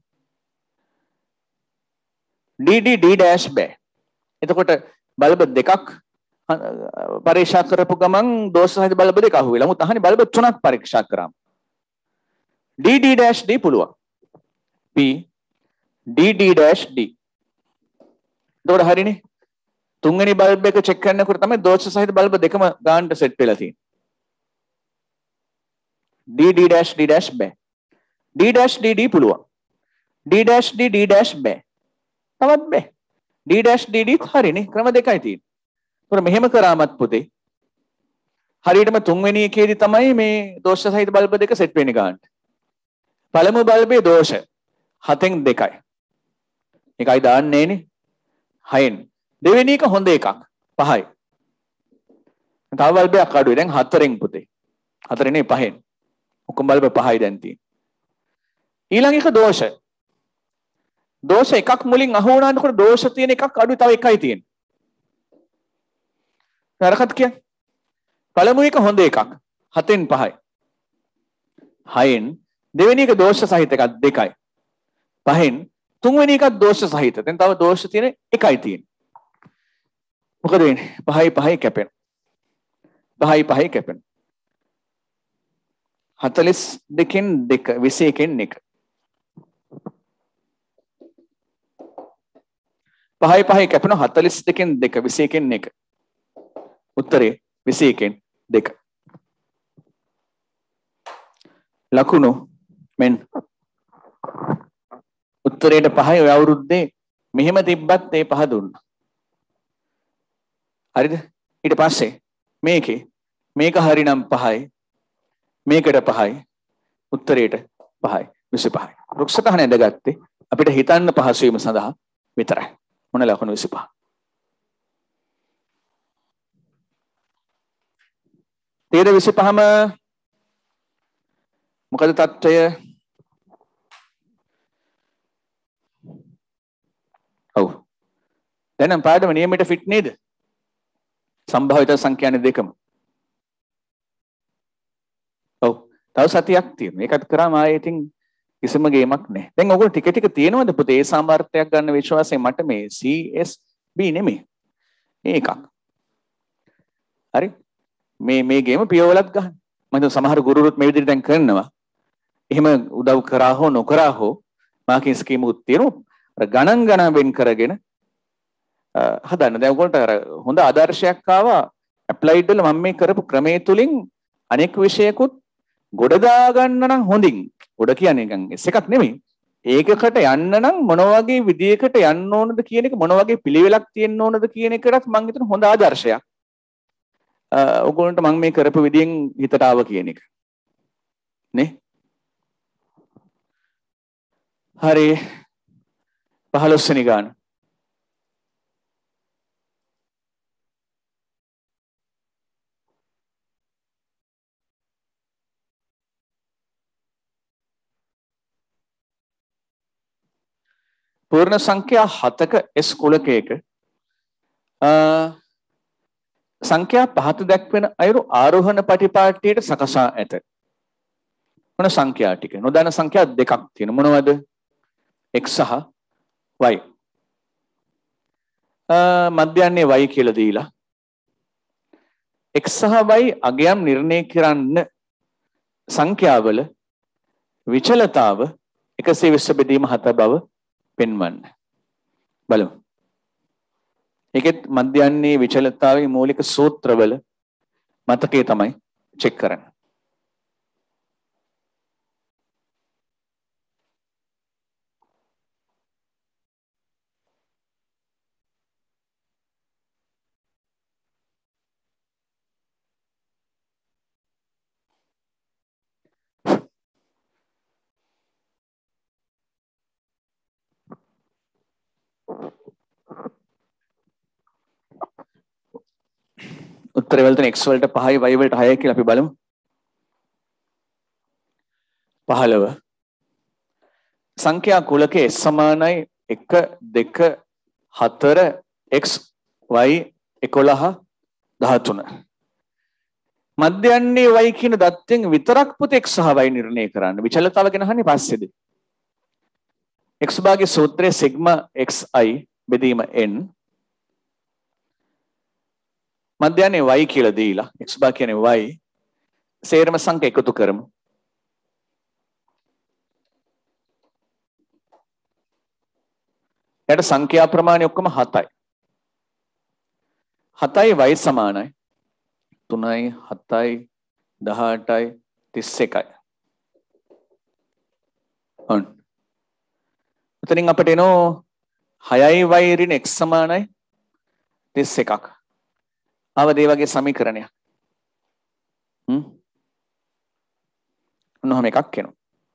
D D D dash බෑ. එතකොට බල්බ දෙකක් පරීක්ෂා කරපු ගමන් දෝෂ සහිත බල්බ දෙක අහුවෙලා. මුත් අහන්නේ බල්බ තුනක් පරීක්ෂා කරාම. D D dash D පුළුවන්. P D D dash D. එතකොට හරිනේ. තුන්වෙනි බල්බ් එක චෙක් කරනකොට තමයි දෝෂ සහිත බල්බ දෙකම ගානට සෙට් වෙලා තියෙන්නේ. D D dash D dash බෑ. D dash D D පුළුවන්. D dash D D dash බෑ. තවත් බෑ. D dash D D හරිනේ. ක්‍රම දෙකයි තියෙන්නේ. ඒතකොට මෙහෙම කරාමත් පුතේ හරියටම තුන්වෙනි එකේදී තමයි මේ දෝෂ සහිත බල්බ දෙක සෙට් වෙන්නේ ගානට. පළමු බල්බේ දෝෂ හතෙන් දෙකයි. එකයි දාන්නේ නේ. හයෙන්. දෙවෙනි එක හොඳ එකක් පහයි. තව බල්බයක් අඩුයි. දැන් හතරෙන් පුතේ. හතරෙන් නේ පහෙන්. ඔක්කොම බල්බ පහයි දැන් තියෙන්නේ. ඊළඟ එක දෝෂ. දෝෂ එකක් මුලින් අහු වුණානකොට දෝෂ තියෙන එකක් අඩුයි තව එකයි තියෙන්නේ. නරකත් කියන්නේ. පළමු එක හොඳ එකක්. හතෙන් පහයි. හයෙන් දෙවෙනි එක දෝෂ සහිත එකක් දෙකයි. පහෙන් තුන්වෙනි එකක් දෝෂ සහිත. දැන් තව දෝෂ තියෙන එකයි තියෙන්නේ. මොකද වෙන්නේ? පහයි පහයි කැපෙන. පහයි පහයි කැපෙන. හතළිස් දෙකෙන් දෙක විසි එකෙන් එක. පහයි පහයි කැපෙන හතළිස් දෙකෙන් දෙක විසි එකෙන් එක. උත්තරේ විසි එකෙන් දෙක. ලකුණු මෙන් උත්තරේට පහයි ඔය අවුරුද්දේ මෙහෙම තිබ්බත් ඒ පහ දුන්නා. හරිද? ඊට පස්සේ මේකේ මේක හරිනම් පහයි මේකට පහයි උත්තරේට පහයි විසි පහයි. රුක්සතහන ඇඳගත්තේ අපිට හිතන්න පහසු වීම සඳහා විතරයි. මොන ලකුණු විසි පහ. තේර විසි පහම මොකද තත්ත්වය? ඔව්. දැන් පාඩම නියමයට ෆිට නේද? සම්භාවිත සංඛ්‍යානේ දෙකම. ඔව්. තව සතියක් තියෙනවා. ඒකත් කරාම ආයේ ඉතින් කිසිම ගේමක් නැහැ. දැන් ඔයගොල්ලෝ ටික ටික තියෙනවද පුතේ? ඒ සාමාර්ථයක් ගන්න විශ්වාසයෙන් මට මේ C S B නෙමෙයි. ඒකක්. හරි? මේ මේ ගේම පියවලක් ගන්න. මම හිතුවා සමහර ගුරුවරුත් මේ විදිහට දැන් කරනවා. එහෙම උදව් කරා හෝ නොකරා හෝ මාකින් ස්කීම් උත් තියෙනවා. අර ගණන් ගණන් වෙන් කරගෙන හදන්න. දැන් ඔයගොල්ලන්ට අර හොඳ ආදර්ශයක් ආවා. ඇප්ලයිඩ් වල මම මේ කරපු ක්‍රමයේ තුලින් අනෙක් විෂයකුත් ගොඩ දා ගන්න නම් හොඳින්. ගොඩ කියන්නේ නිකන් එස් එකක් නෙමෙයි. ඒකකට යන්න නම් මොන වගේ විදියකට යන්න ඕනද කියන එක මොන වගේ පිළිවෙලක් තියෙන්න ඕනද කියන එකටත් මම හිතන හොඳ ආදර්ශයක්. ඔයගොල්ලන්ට මම මේ කරපු විදියෙන් හිතට ආව කියන එක. නේ? හරි. පහළොස් වෙනි ගාන. පූර්ණ සංඛ්‍යා හතක S කුලකයක සංඛ්‍යා පහත දැක්වෙන අයුරු ආරෝහණ පටිපාටියට සකසා ඇත. මොන සංඛ්‍යා ටික? නොදන්න සංඛ්‍යා දෙකක් තියෙනවා. මොනවද? x සහ y. මධ්‍යන්නේ y කියලා දීලා x සහ y අගයම් නිර්ණය කරන්න සංඛ්‍යාවල විචලතාව එකසිය විස්ස බෙදීම හත බව පෙන්වන්න. බලමු. ඒකෙත් මධ්‍යන්නේ විචලතාවේ මූලික සූත්‍රවල මතකයේ තමයි චෙක් කරන්න. උත්තරය වලට x වලට පහයි y වලට හයයි කියලා අපි බලමු. පහළව සංඛ්‍යා කුලකයේ s සමානයි එක දෙක හතර x y එකොළහ දහතුන. මධ්‍යන්නේ y කියන දත්තෙන් විතරක් පුතේ x සහ y නිර්ණය කරන්න. විචලතාව ගැන අහන්නේ පස්සේද? x භාගයේ සූත්‍රයේ සිග්මා xi බෙදීම n මධ්‍යන්නේ y කියලා දීලා x බා කියන්නේ y සේරම සංඛ්‍යා එකතු කරමු. යට සංඛ්‍යා ප්‍රමාණය ඔක්කොම හතයි. හතයි y සමානයි තුනයි හතයි දහඅටයි තිස් එකයි. ඔන්න. එතනින් අපිට එනෝ හයයි y ඍණ x සමානයි තිස් එකක්. ආවද ඒ වගේ සමීකරණයක්. හ්ම්. ඔන්නෝම එකක් එනවා.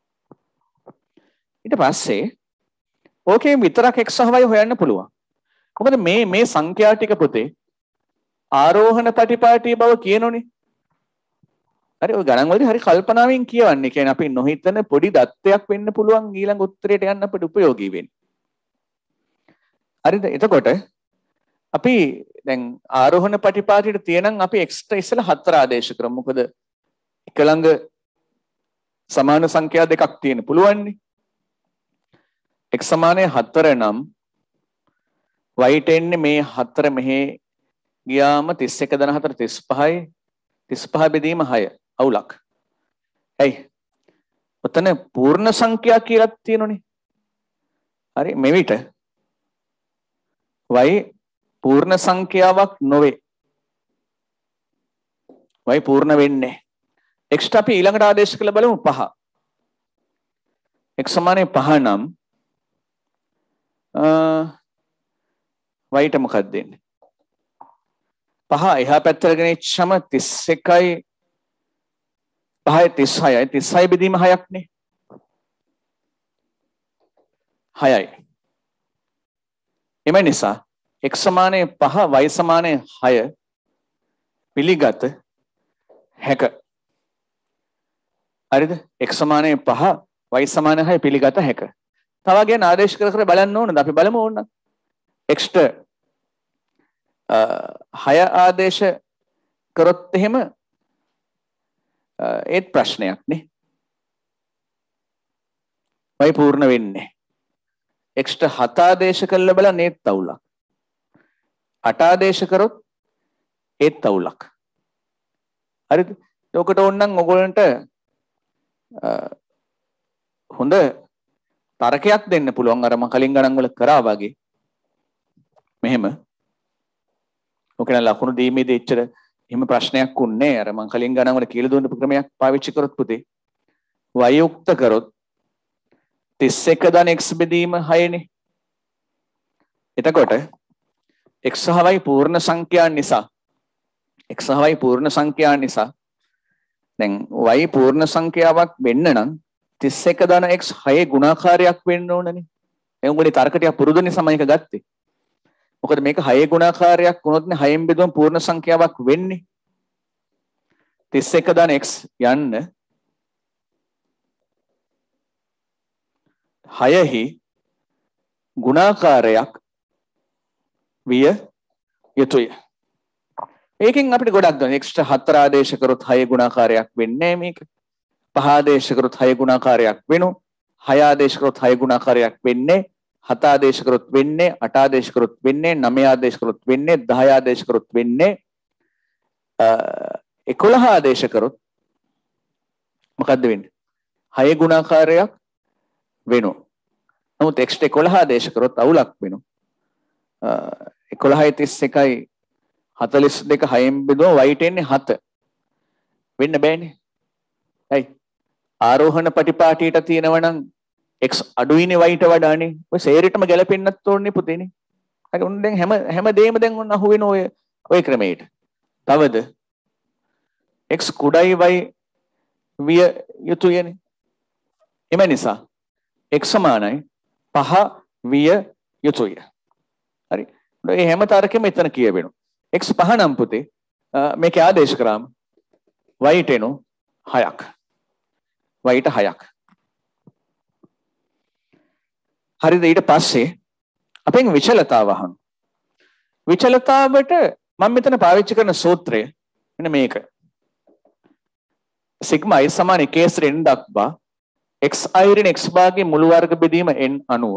ඊට පස්සේ ඕකේ විතරක් x සහ y හොයන්න පුළුවන්. මොකද මේ මේ සංඛ්‍යා ටික පුතේ ආරෝහණ පටිපාටි බව කියනෝනේ. හරි ඔය ගණන් වලදී හරි කල්පනාවෙන් කියවන්නේ. කියන්නේ අපි නොහිතන පොඩි දත්තයක් වෙන්න පුළුවන් ඊළඟ උත්තරයට යන්න අපිට ප්‍රයෝගී වෙන්නේ. හරිද? එතකොට අපි දැන් ආරෝහණ පටිපාටියට තියෙනම් අපි එක්ස්ට්‍රා ඉස්සලා හතර ආදේශ කරමු. මොකද එක ළඟ සමාන සංඛ්‍යා දෙකක් තියෙන පුළුවන් නේ. x සමානයි හතර නම් y ට එන්නේ මේ හතර මෙහෙ ගියාම තිස් එක දන හතර තිස් පහයි තිස් පහ බෙදීම හය අවුලක්. ඇයි? ඔතන පූර්ණ සංඛ්‍යා කියලා තියෙනනේ. හරි මෙවිට y පූර්ණ සංඛ්‍යාවක් නොවේ. y පූර්ණ වෙන්නේ. x ට අපි ඊළඟට ආදේශ කළ බලමු පහ. x සමානයි පහ නම් y ට මොකක්ද දෙන්නේ? පහ එහා පැත්තට ගෙනිච්චම තිස් එකයි පහයි තිස් හයයි තිස් හය බෙදීම හයක් නේ. හයයි. එම නිසා x සමානයි පහ y සමානයි හය පිළිගත හැක. හරිද? x සමානයි පහ y සමානයි හය පිළිගත හැක. තව ගැන ආදේශ කර කර බලන්න ඕනද? අපි බලමු ඕන. x ට හය ආදේශ කරොත් එහෙම ඒත් ප්‍රශ්නයක් නේ. y පූර්ණ වෙන්නේ. x ට හත ආදේශ කළා බලන්න ඒත් අවුලක්. අට ආදේශ කරොත් ඒත් අවුලක්. හරිද? ඔකට ඕනනම් ඔයගොල්ලන්ට හොඳ තරකයක් දෙන්න පුළුවන් අර මම කලින් ගණන් වල කරා වගේ. මෙහෙම. ඔකන ලකුණු දීමේදී එච්චර එහෙම ප්‍රශ්නයක් උන්නේ අර මම කලින් ගණන් වල කියලා දුන්න ක්‍රමයක් පාවිච්චි කරොත් පුතේ. y යුක්ත කරොත් තිස් එක දන x බෙදීම හයනේ. එතකොට x සහ y පූර්ණ සංඛ්‍යාන් නිසා x සහ y පූර්ණ සංඛ්‍යාන් නිසා දැන් y පූර්ණ සංඛ්‍යාවක් වෙන්න නම් තිස් එක දන x හය ගුණාකාරයක් වෙන්න ඕනනේ. එමුගොල්ලේ තර්ක ටික පුරුදු නිසා මම එක ගත්තේ. මොකද මේක හය ගුණාකාරයක් වුණොත් නේ හයෙන් බෙදුවම පූර්ණ සංඛ්‍යාවක් වෙන්නේ. තිස් එක දන x යන්න හයෙහි ගුණාකාරයක් විය යුතුය. ඒකෙන් අපිට ගොඩක් ගන්න x ට හතර ආදේශ කරොත් හය ගුණාකාරයක් වෙන්නේ මේක. පහ ආදේශ කරොත් හය ගුණාකාරයක් වෙනු. හය ආදේශ කරොත් හය ගුණාකාරයක් වෙන්නේ. හත ආදේශ කරොත් වෙන්නේ. අට ආදේශ කරොත් වෙන්නේ. නවය ආදේශ කරොත් වෙන්නේ. දහය ආදේශ කරොත් වෙන්නේ. එකොළහ ආදේශ කරොත් මොකද්ද වෙන්නේ? හය ගුණාකාරයක් වෙනු. නමුත් x ට එකොළහ ආදේශ කරොත් අවුලක් වෙනු. එකොළහයි තිස් එකයි හතළිස් දෙක හයෙන් බෙදුවම y ට එන්නේ හත. වෙන්න බෑනේ. ඇයි? ආරෝහණ පටිපාටියට තියෙනවා නම් x අඩුයිනේ y ට වඩානේ. ඔය සේරෙටම ගැලපෙන්නත් ඕනේ පුතේනේ. හරි උන් දැන් හැම හැම දෙයක්ම දැන් උන් අහු වෙන ඔය ඔය ක්‍රමයට. තවද x කුඩයි y විය යුතුයනේ. එම නිසා x සමානයි පහ විය යුතුය. හරි. ඒ හැම තරකෙම එතන කියවෙනවා. x පහ නම් පුතේ මේක ආදේශ කරාම y ට එනු හයක්. y ට හයක්. හරිද? ඊට පස්සේ අපෙන් විචලතාව අහනවා. විචලතාවට මම මෙතන පාවිච්චි කරන සූත්‍රය මෙන්න මේක. සිග්මා i සමාන k ශ්‍රේණි දක්වා xi ඍණ x භාගයේ මුළු වර්ග බෙදීම n අනුව.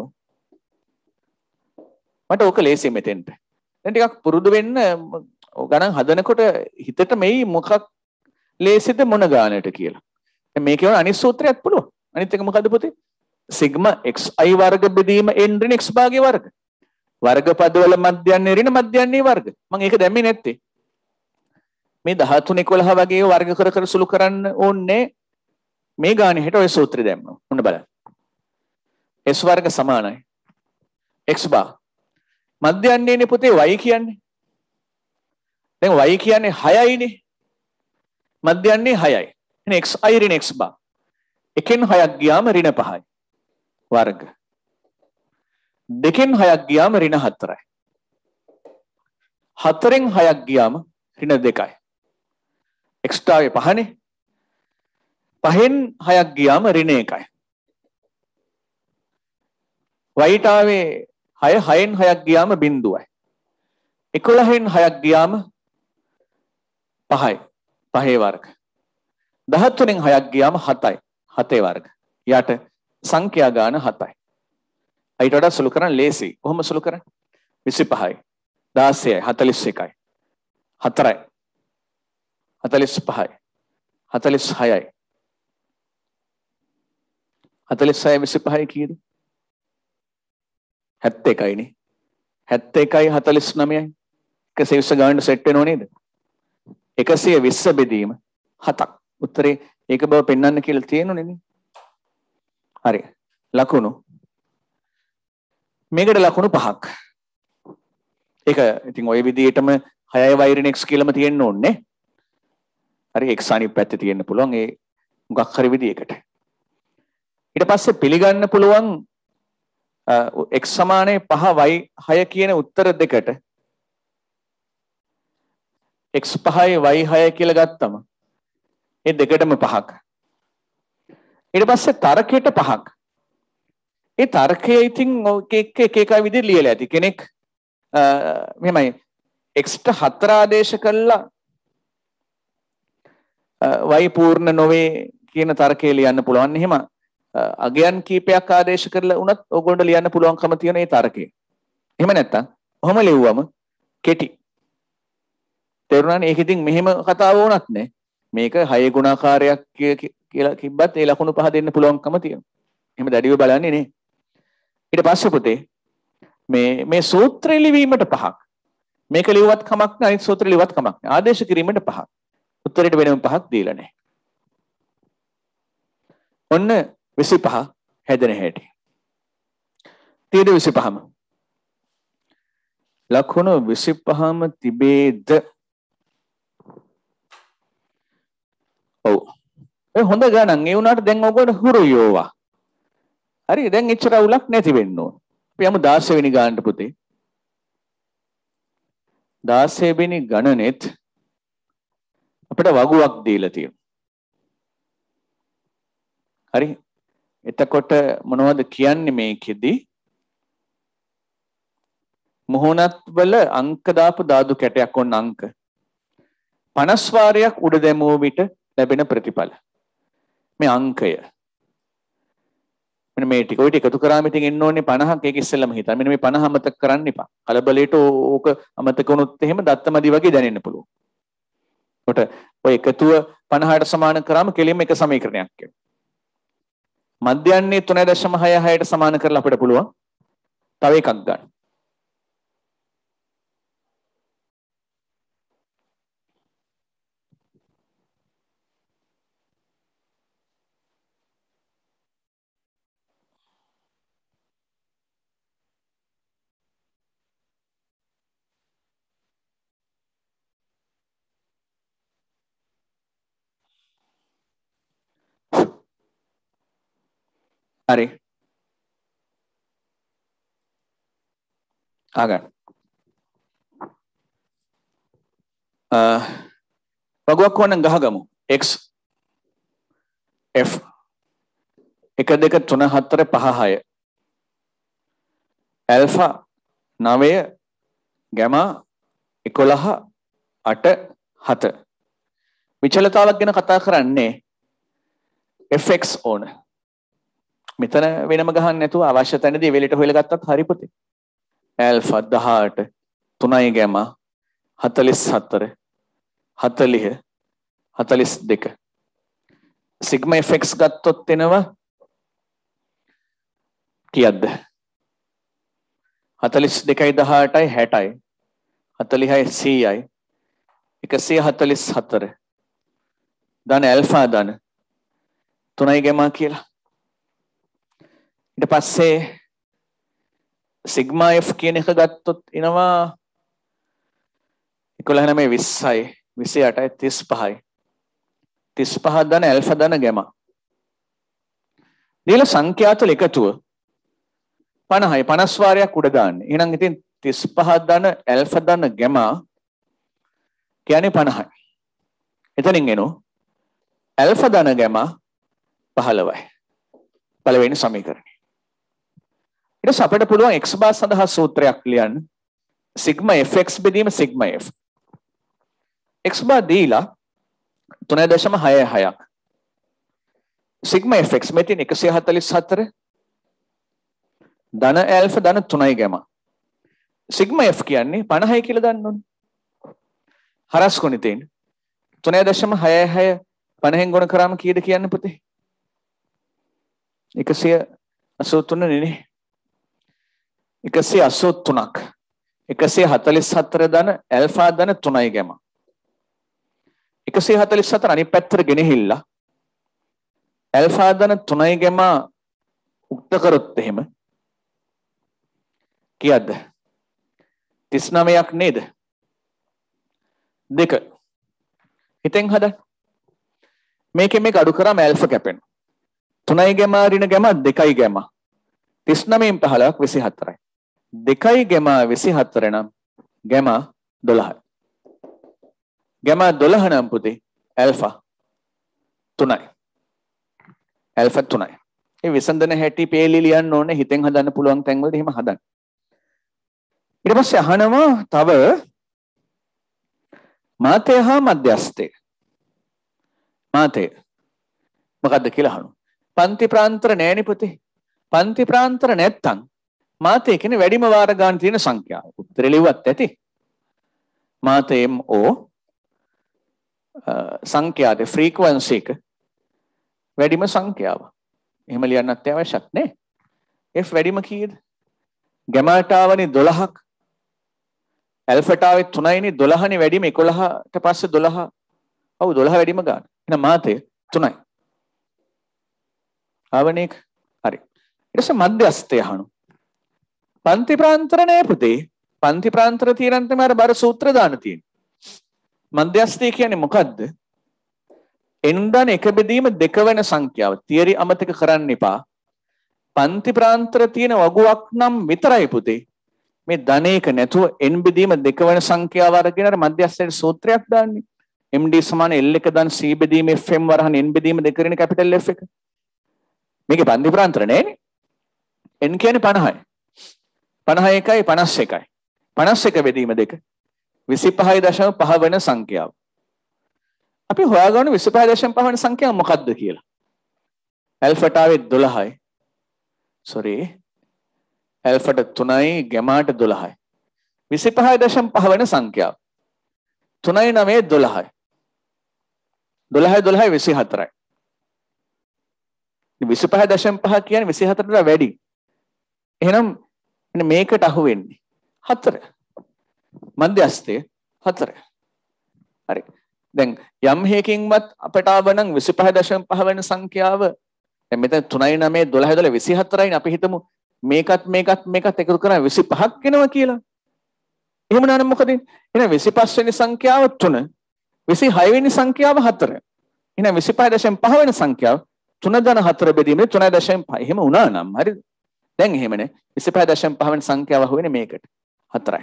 මට ඕක ලේසි මෙතෙන්ට. දැන් ටිකක් පුරුදු වෙන්න ගණන් හදනකොට හිතට මේ මොකක් ලේසිද මොන ගානට කියලා. දැන් මේකේ වුණ අනිත් සූත්‍රයක් පුළුවන්. අනිත් එක මොකද්ද පුතේ? සිග්මා xi වර්ග බෙදීම n ඍණ x භාගයේ වර්ග. වර්ග පදවල මධ්‍යන්නේ ඍණ මධ්‍යන්නේ වර්ග. මම ඒක දැම්මේ නැත්තේ. මේ දහතුන් එකොළහ වගේ වර්ග කර කර සුළු කරන්න ඕනේ මේ ගානේ හිට ඔය සූත්‍රය දැම්මා. ඔන්න බලන්න. s වර්ග සමානයි x බා මධ්‍යන්නේනේ පුතේ y කියන්නේ. දැන් y කියන්නේ හයයිනේ. මධ්‍යන්නේ හයයි. එහෙනම් xi ඍණ x බා. එකෙන් හයක් ගියාම ඍණ පහයි. වර්ග. දෙකෙන් හයක් ගියාම ඍණ හතරයි. හතරෙන් හයක් ගියාම ඍණ දෙකයි. x තාවේ පහනේ. පහෙන් හයක් ගියාම ඍණ එකයි. y තාවේ හය හයෙන් හයක් ගියාම බිඳුවයි. එකොළහෙන් හයක් ගියාම පහයි. පහේ වර්ග. දහතුනෙන් හයක් ගියාම හතයි. හතේ වර්ග. යට සංඛ්‍යා ගාන හතයි. ඊට වඩා සුළු කරන්න ලේසි. කොහොම සුළු කරන්නේ? විසිපහයි. දාසයයි. හතළිස් එකයි. හතරයි. හතළිස් පහයි. හතළිස් හයයි. හතළිස් හය විසිපහයි කීයද? හැත්තෑ එකයි නේ. හැත්තෑ එකයි හතළිස් නවයයි. එකසිය විස්ස ගානට සෙට් වෙනව නේද? එකසිය විස්ස බෙදීම හතක්. උත්තරේ ඒක බව පෙන්වන්න කියලා තියෙනුනේ නේ. හරි. ලකුණු. මේකට ලකුණු පහක්. ඒක ඉතින් ওই විදිහටම හයයි වෛරින් x කියලාම තියෙන්න ඕනේ. හරි x අනිත් පැත්තේ තියෙන්න පුළුවන් ඒ මොකක් හරි විදිහකට. ඊට පස්සේ පිළිගන්න පුළුවන් x සමානයි පහ y හය කියන උත්තර දෙකට x පහයි y හය කියලා ගත්තම ඒ දෙකටම පහක්. ඊට පස්සේ තර්කයට පහක්. ඒ තර්කය ඉතින් එක එක එක විදිහට ලියලා ඇති. කෙනෙක් මෙහෙමයි x ට හතර ආදේශ කළා y පූර්ණ නොවේ කියන තර්කය ලියන්න පුළුවන්. එහෙම අගයන් කීපයක් ආදේශ කරලා උනත් ඕගොල්ලන්ට ලියන්න පුළුවන්කම තියෙන මේ තර්කය. එහෙම නැත්තම් ඔහම ලිව්වම කෙටි. තේරුණානේ? ඒක ඉතින් මෙහෙම කතාව වුණත් නේ. මේක හය ගුණාකාරයක් කියලා කිව්වත් ඒ ලකුණු පහ දෙන්න පුළුවන්කම තියෙනවා. එහෙම දැඩිව බලන්නේ නේ. ඊට පස්සේ පුතේ මේ මේ සූත්‍රය ලිවීමට පහක්. මේක ලිව්වත් කමක් නැහැ. අනිත් සූත්‍රය ලිව්වත් කමක් නැහැ. ආදේශ කිරීමට පහක්. උත්තරයට වෙනම පහක් දීලා නැහැ. ඔන්න විසිපහ හැදෙන හැටි. තියෙද විසිපහම. ලකුණු විසිපහම තිබේද? ඔව්. ඒ හොඳ ගණන්. ඒ වුණාට දැන් ඔයගොල්ලෝ හුරු යෝවා. හරි දැන් එච්චර අවුලක් නැති වෙන්න ඕන. අපි යමු දාසය වෙනි ගානට පුතේ. දාසය වෙනි ගණනෙත් අපිට වගුවක් දීලා තියෙනවා. හරි. එතකොට මොනවද කියන්නේ මේකෙදි? මොහොනත් වල අංක දාපු දාදු කැටයක් ඔන්න අංක පනස් වාරයක් උඩ දැමුව විට ලැබෙන ප්‍රතිඵල. මේ අංකය. මෙන්න මේ ටික ඔය ටික එකතු කරාම ඉතින් එන්න ඕනේ පනහක්. ඒක ඉස්සෙල්ලම හිතන්න. මෙන්න මේ පනහ අමතක කරන්න එපා. කලබලයට ඕක අමතක වුණොත් එහෙම දත්තමදි වගේ දැනෙන්න පුළුවන්. කොට ඔය එකතුව පනහට සමාන කරාම කෙලින්ම එක සමීකරණයක් එනවා. මධ්‍යන්නේ තුන දශම හය හයට සමාන කරලා අපිට පුළුවන් තව එකක් ගන්න. හරි. ආගන්න. අ වගුවක් වන්න ගහගමු. x f එක දෙක තුන හතර පහ හය ඇල්ෆා නවය ගැමා එකොළහ අට හත විචලතාවක් ගැන කතා කරන්නේ fx ඕන. මෙතන වෙනම ගහන්න නැතුව අවශ්‍ය තැනදී වෙලෙට හොයලා ගත්තත් හරි පුතේ. ඇල්ෆා දහඅට තුනයි ගැමා හතළිස් හතර හතළිහ හතළිස් දෙක සිග්මා fx ගත්තොත් එනවා කීයක්ද? හතළිස් දෙකයි දහඅටයි හැටයි හතළිහයි සීයයි එකසිය හතළිස් හතර ධන ඇල්ෆා ධන තුනයි ගැමා කියලා. ඊට පස්සේ සිග්මා f කියන එක ගත්තොත් එනවා එකොළහ නවය විස්සයි විසි අටයි තිස් පහයි තිස් පහ ධන ඇල්ෆා ධන ගැමා. දීලා සංඛ්‍යා තුල එකතුව පනහයි පනස් වාරයක් උඩ දාන්න. එහෙනම් ඉතින් තිස් පහ ධන ඇල්ෆා ධන ගැමා කියන්නේ පනහයි. එතනින් එනවා ඇල්ෆා ධන ගැමා පහළොවයි. පළවෙනි සමීකරණය. ඊට පස්සේ අපිට පුළුවන් x බාර් සඳහා සූත්‍රයක් ලියන්න. sigma fx බෙදීම sigma f x bar දීලා තුන දශම හය හයක් sigma fx මෙතන එකසිය හතළිස් හතර ධන alpha ධන තුනයි ගැමා sigma f කියන්නේ පනහයි කියලා දන්න ඕනේ හරස් ගුණිතෙන් තුන දශම හය හය පනහෙන් ගුණ කරාම කීයද කියන්න පුතේ එකසිය අසූ තුන නේ එකසිය අසූ තුනක් එකසිය හතළිස් හතර ධන alpha ධන තුනයි ගැමා එකසිය හතළිස් හතර අනිත් පැත්තට ගෙනහිල්ලා alpha ධන තුනයි ගැමා උක්ත කරොත් එහෙම කීයද තිස් නවයක් නේද දෙක හිතෙන් හදන්න මේකෙන් මේක අඩු කරාම alpha කැපෙන තුනයි ගැමා ඍණ ගැමා දෙකයි ගැමා තිස් නවයෙන් පහළොවක් විසි හතරයි දෙකයි ගැමා විසි හතර නම් ගැමා දොළහයි ගැමා දොළහ නම් පුතේ alpha තුනයි alpha තුනයි මේ විසඳන හැටි පේලි ලියන්න ඕනේ හිතෙන් හදන්න පුළුවන් තැන් වලදී එහෙම හදන්න ඊට පස්සේ අහනවා තව මාතය හා මධ්‍යස්ථය මාතය මොකද්ද කියලා අහනවා පන්ති ප්‍රාන්තර නෑනේ පුතේ පන්ති ප්‍රාන්තර නැත්තම් මාතය කියන්නේ වැඩිම වාර ගන්න තියෙන සංඛ්‍යාව උත්තරේ ලිව්වත් ඇති මාතය mo සංඛ්‍යාවේ ෆ්‍රීකවන්සි එක වැඩිම සංඛ්‍යාව එහෙම ලියන්නත් අවශ්‍යත් නේ f වැඩිම කීයද ගැමාට ආවනේ දොළහක් ඇල්ෆාට ආවේ තුනයිනේ දොළහනේ වැඩිම එකොළහට පස්සේ දොළහ ඔව් දොළහ වැඩිම ගන්න එහෙනම් මාතය තුනයි ආවනේ හරි ඊට පස්සේ මධ්‍යස්ථය අහනවා පන්ති ප්‍රාන්තර නෑ පුතේ පන්ති ප්‍රාන්තර තියෙනන් තමයි අර බර සූත්‍ර දාන තියෙන්නේ මධ්‍යස්ථය කියන්නේ මොකද්ද n ධන එක බෙදීම දෙක වෙන සංඛ්‍යාව තියරි අමතක කරන්න එපා පන්ති ප්‍රාන්තර තියෙන වගුවක් නම් විතරයි පුතේ මේ ධන එක නැතුව n බෙදීම දෙක වෙන සංඛ්‍යාව අරගෙන අර මධ්‍යස්ථයට සූත්‍රයක් දාන්නේ md සමාන l එක ධන c බෙදීම fm වරහන් n බෙදීම දෙක වෙන කැපිටල් f එක මේකේ පන්ති ප්‍රාන්තර නෑනේ n කියන්නේ පනහයි පනහ එකයි පනස් එකයි පනස් එක බෙදීම දෙක විසි පහයි දශම පහ වෙන සංඛ්‍යාව අපි හොයාගන්න විසි පහයි දශම පහ වෙන සංඛ්‍යාව මොකක්ද කියලා ඇල්ෆාට ආවේ දොළහයි sorry ඇල්ෆාට තුනයි ගැමාට දොළහයි විසි පහයි දශම පහ වෙන සංඛ්‍යාව තුනයි නවය දොළහයි දොළහයි දොළහයි විසි හතරයි විසි පහ දශම පහ කියන්නේ විසි හතරට වැඩි එහෙනම් මේකට අහු වෙන්නේ හතර මධ්‍යස්ථය හතර හරි දැන් යම් හේකින්වත් අපට ආවනම් විසි පහ දශම පහ වෙන සංඛ්‍යාව දැන් මෙතන තුනයි නවය දොළහයි දොළහයි විසි හතරයි අපි හිතමු මේකත් මේකත් මේකත් එකතු කරා විසි පහක් වෙනවා කියලා එහෙම නනම් මොකද එහෙනම් විසි පහ වෙනි සංඛ්‍යාව තුන විසි හය වෙනි සංඛ්‍යාව හතර එහෙනම් විසි පහ දශම පහ වෙනි සංඛ්‍යාව තුන ධන හතර බෙදීමේ තුන දශම පහ එහෙම වුණා නම් හරිද දැන් එහෙමනේ විසි පහ දශම පහ වෙනි සංඛ්‍යාව හොයන්නේ මේකට හතරයි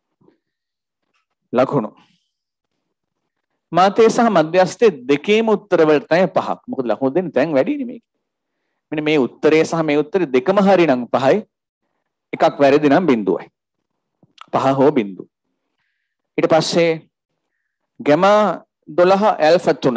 ලකුණු මාතේ සහ මධ්‍යස්ථයේ දෙකේම උත්තර වලට තමයි පහක් මොකද ලකුණු දෙන්නේ දැන් වැඩිනේ මේක මෙන්න මේ උත්තරේ සහ මේ උත්තරේ දෙකම හරි නම් පහයි එකක් වැරදි නම් බිඳුවයි පහ හෝ බිඳුව ඊට පස්සේ ගැමා දොළහ ඇල්ෆා තුන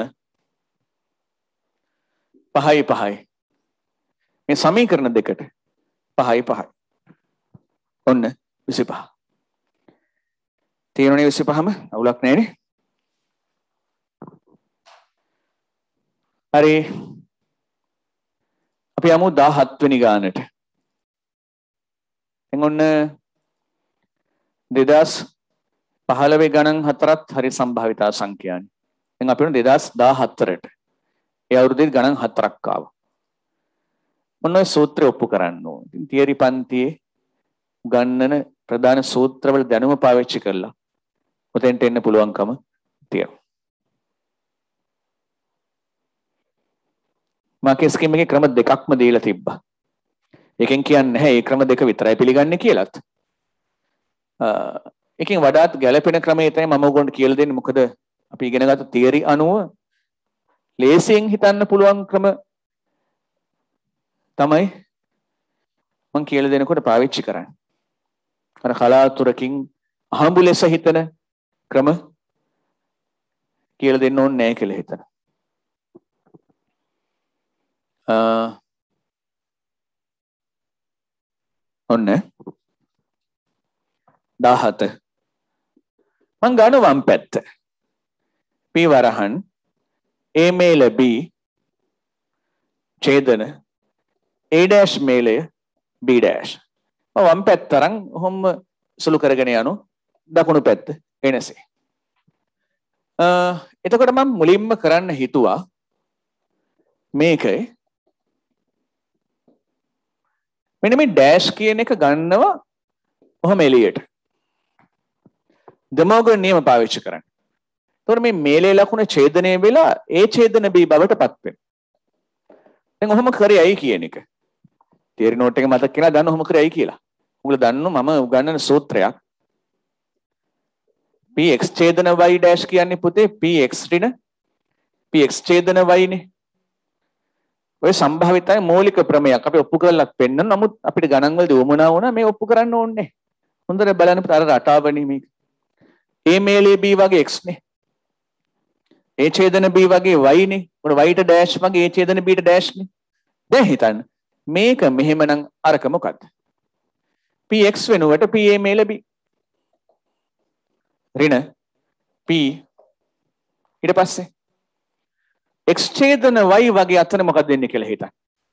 පහයි පහයි මේ සමීකරණ දෙකට පහයි පහයි ඔන්න විසි පහ තේරුණේ විසි පහම අවුලක් නැහැනේ හරි අපි යමු දහහත් වෙනි ගානට දැන් ඔන්න දෙදාස් පහළොව ගණන් හතරත් හරි සම්භාවිතා සංඛ්‍යානි දැන් අපි යමු දෙදාස් දහහතරට ඒ අවුරුද්දේ ගණන් හතරක් ආවා මොන සූත්‍රය ඔප්පු කරන්න ඕන ඉතින් තියරි පන්තියේ ගන්නන ප්‍රධාන සූත්‍රවල දැනුම පාවිච්චි කරලා උතෙන්ට එන්න පුළුවන්කම තියෙනවා මාකේ ස්කීම් එකේ ක්‍රම දෙකක්ම දීලා තිබ්බා එකෙන් කියන්නේ නැහැ මේ ක්‍රම දෙක විතරයි පිළිගන්නේ කියලාත් එකෙන් වඩාත් ගැළපෙන ක්‍රමය තමයි මම ඔයගොල්ලන්ට කියලා දෙන්නේ මොකද අපි ඉගෙන ගත්ත තියරි අනුව ලේසියෙන් හිතන්න පුළුවන් ක්‍රම තමයි මම කියලා දෙනකොට පාවිච්චි කරන්නේ. අර කලාතුරකින් අහඹු ලෙස හිතන ක්‍රම කියලා දෙන්න ඕනේ නැහැ කියලා හිතන. අ ඔන්න දාහත මං ගන්න වම් පැත්ත p වරහන් a මේල b ඡේදන a dash මේලය b dash මම වම් පැත්ත තරම් ඔහොම සුළු කරගෙන යනු දකුණු පැත්ත එනසේ. අ එතකොට මම මුලින්ම කරන්න හිතුවා මේකයි මෙන්න මේ ඩෑෂ් කියන එක ගන්නවා ඔහොම එළියට. දෙමෝගන් නියම පාවිච්චි කරන්න. එතකොට මේ මේලේ ලකුණ ඡේදනය වෙලා ඒ ඡේදන B බවට පත් වෙනවා. දැන් ඔහොම කරේයි කියන එක. තියරි නෝට් එක මතක කියලා දන්න ඔහොම කරේයි කියලා. උගල දන්නු මම උගන්වන සූත්‍රයක්. px ඡේදන y dash කියන්නේ පුතේ px ඍණ px ඡේදන y නේ. ඔය සම්භාවිතයි මූලික ප්‍රමේයක් අපි ඔප්පු කරලා පෙන්නන නමුත් අපිට ගණන් වලදී වමනා වුණා මේ ඔප්පු කරන්න ඕනේ. හොඳට බලන්න පුතා අර රටාවනේ මේක. a මේලේ b වගේ x නේ. a ඡේදන b වගේ y නේ. උඩ y ට dash වගේ a ඡේදන b ට dash නේ. දැන් හිතන්න මේක මෙහෙමනම් අරක මොකද්ද? px වෙනුවට pa මේල b ඍණ p ඊට පස්සේ x ඡේදන y වගේ අතන මොකක්ද වෙන්නේ කියලා හිතන්න.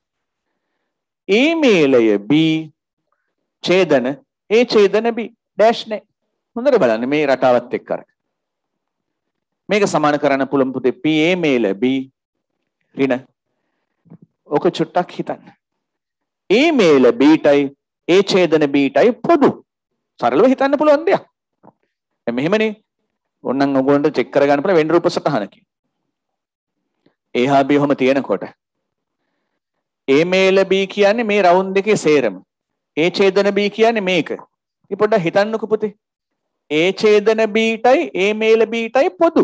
a මේලය b ඡේදන a ඡේදන b dash නේ. හොඳට බලන්න මේ රටාවත් එක්ක අර. මේක සමාන කරන්න පුළුවන් පුතේ p a මේල b ඍණ. ඔක චුට්ටක් හිතන්න. a මේල b tie a ඡේදන b ටයි පොදු. සරලව හිතන්න පුළුවන් දෙයක්. දැන් මෙහෙමනේ. ඕනනම් ඔයගොල්ලන්ට චෙක් කරගන්න පුළුවන් වෙන් රූප සටහනකින්. A හා B ඔහම තියෙනකොට A මේල B කියන්නේ මේ රවුන්ඩ් එකේ සේරම. A ඡේදන B කියන්නේ මේක. ඉතින් පොඩ්ඩක් හිතන්නකෝ පුතේ. A ඡේදන B tie A මේල B ටයි පොදු.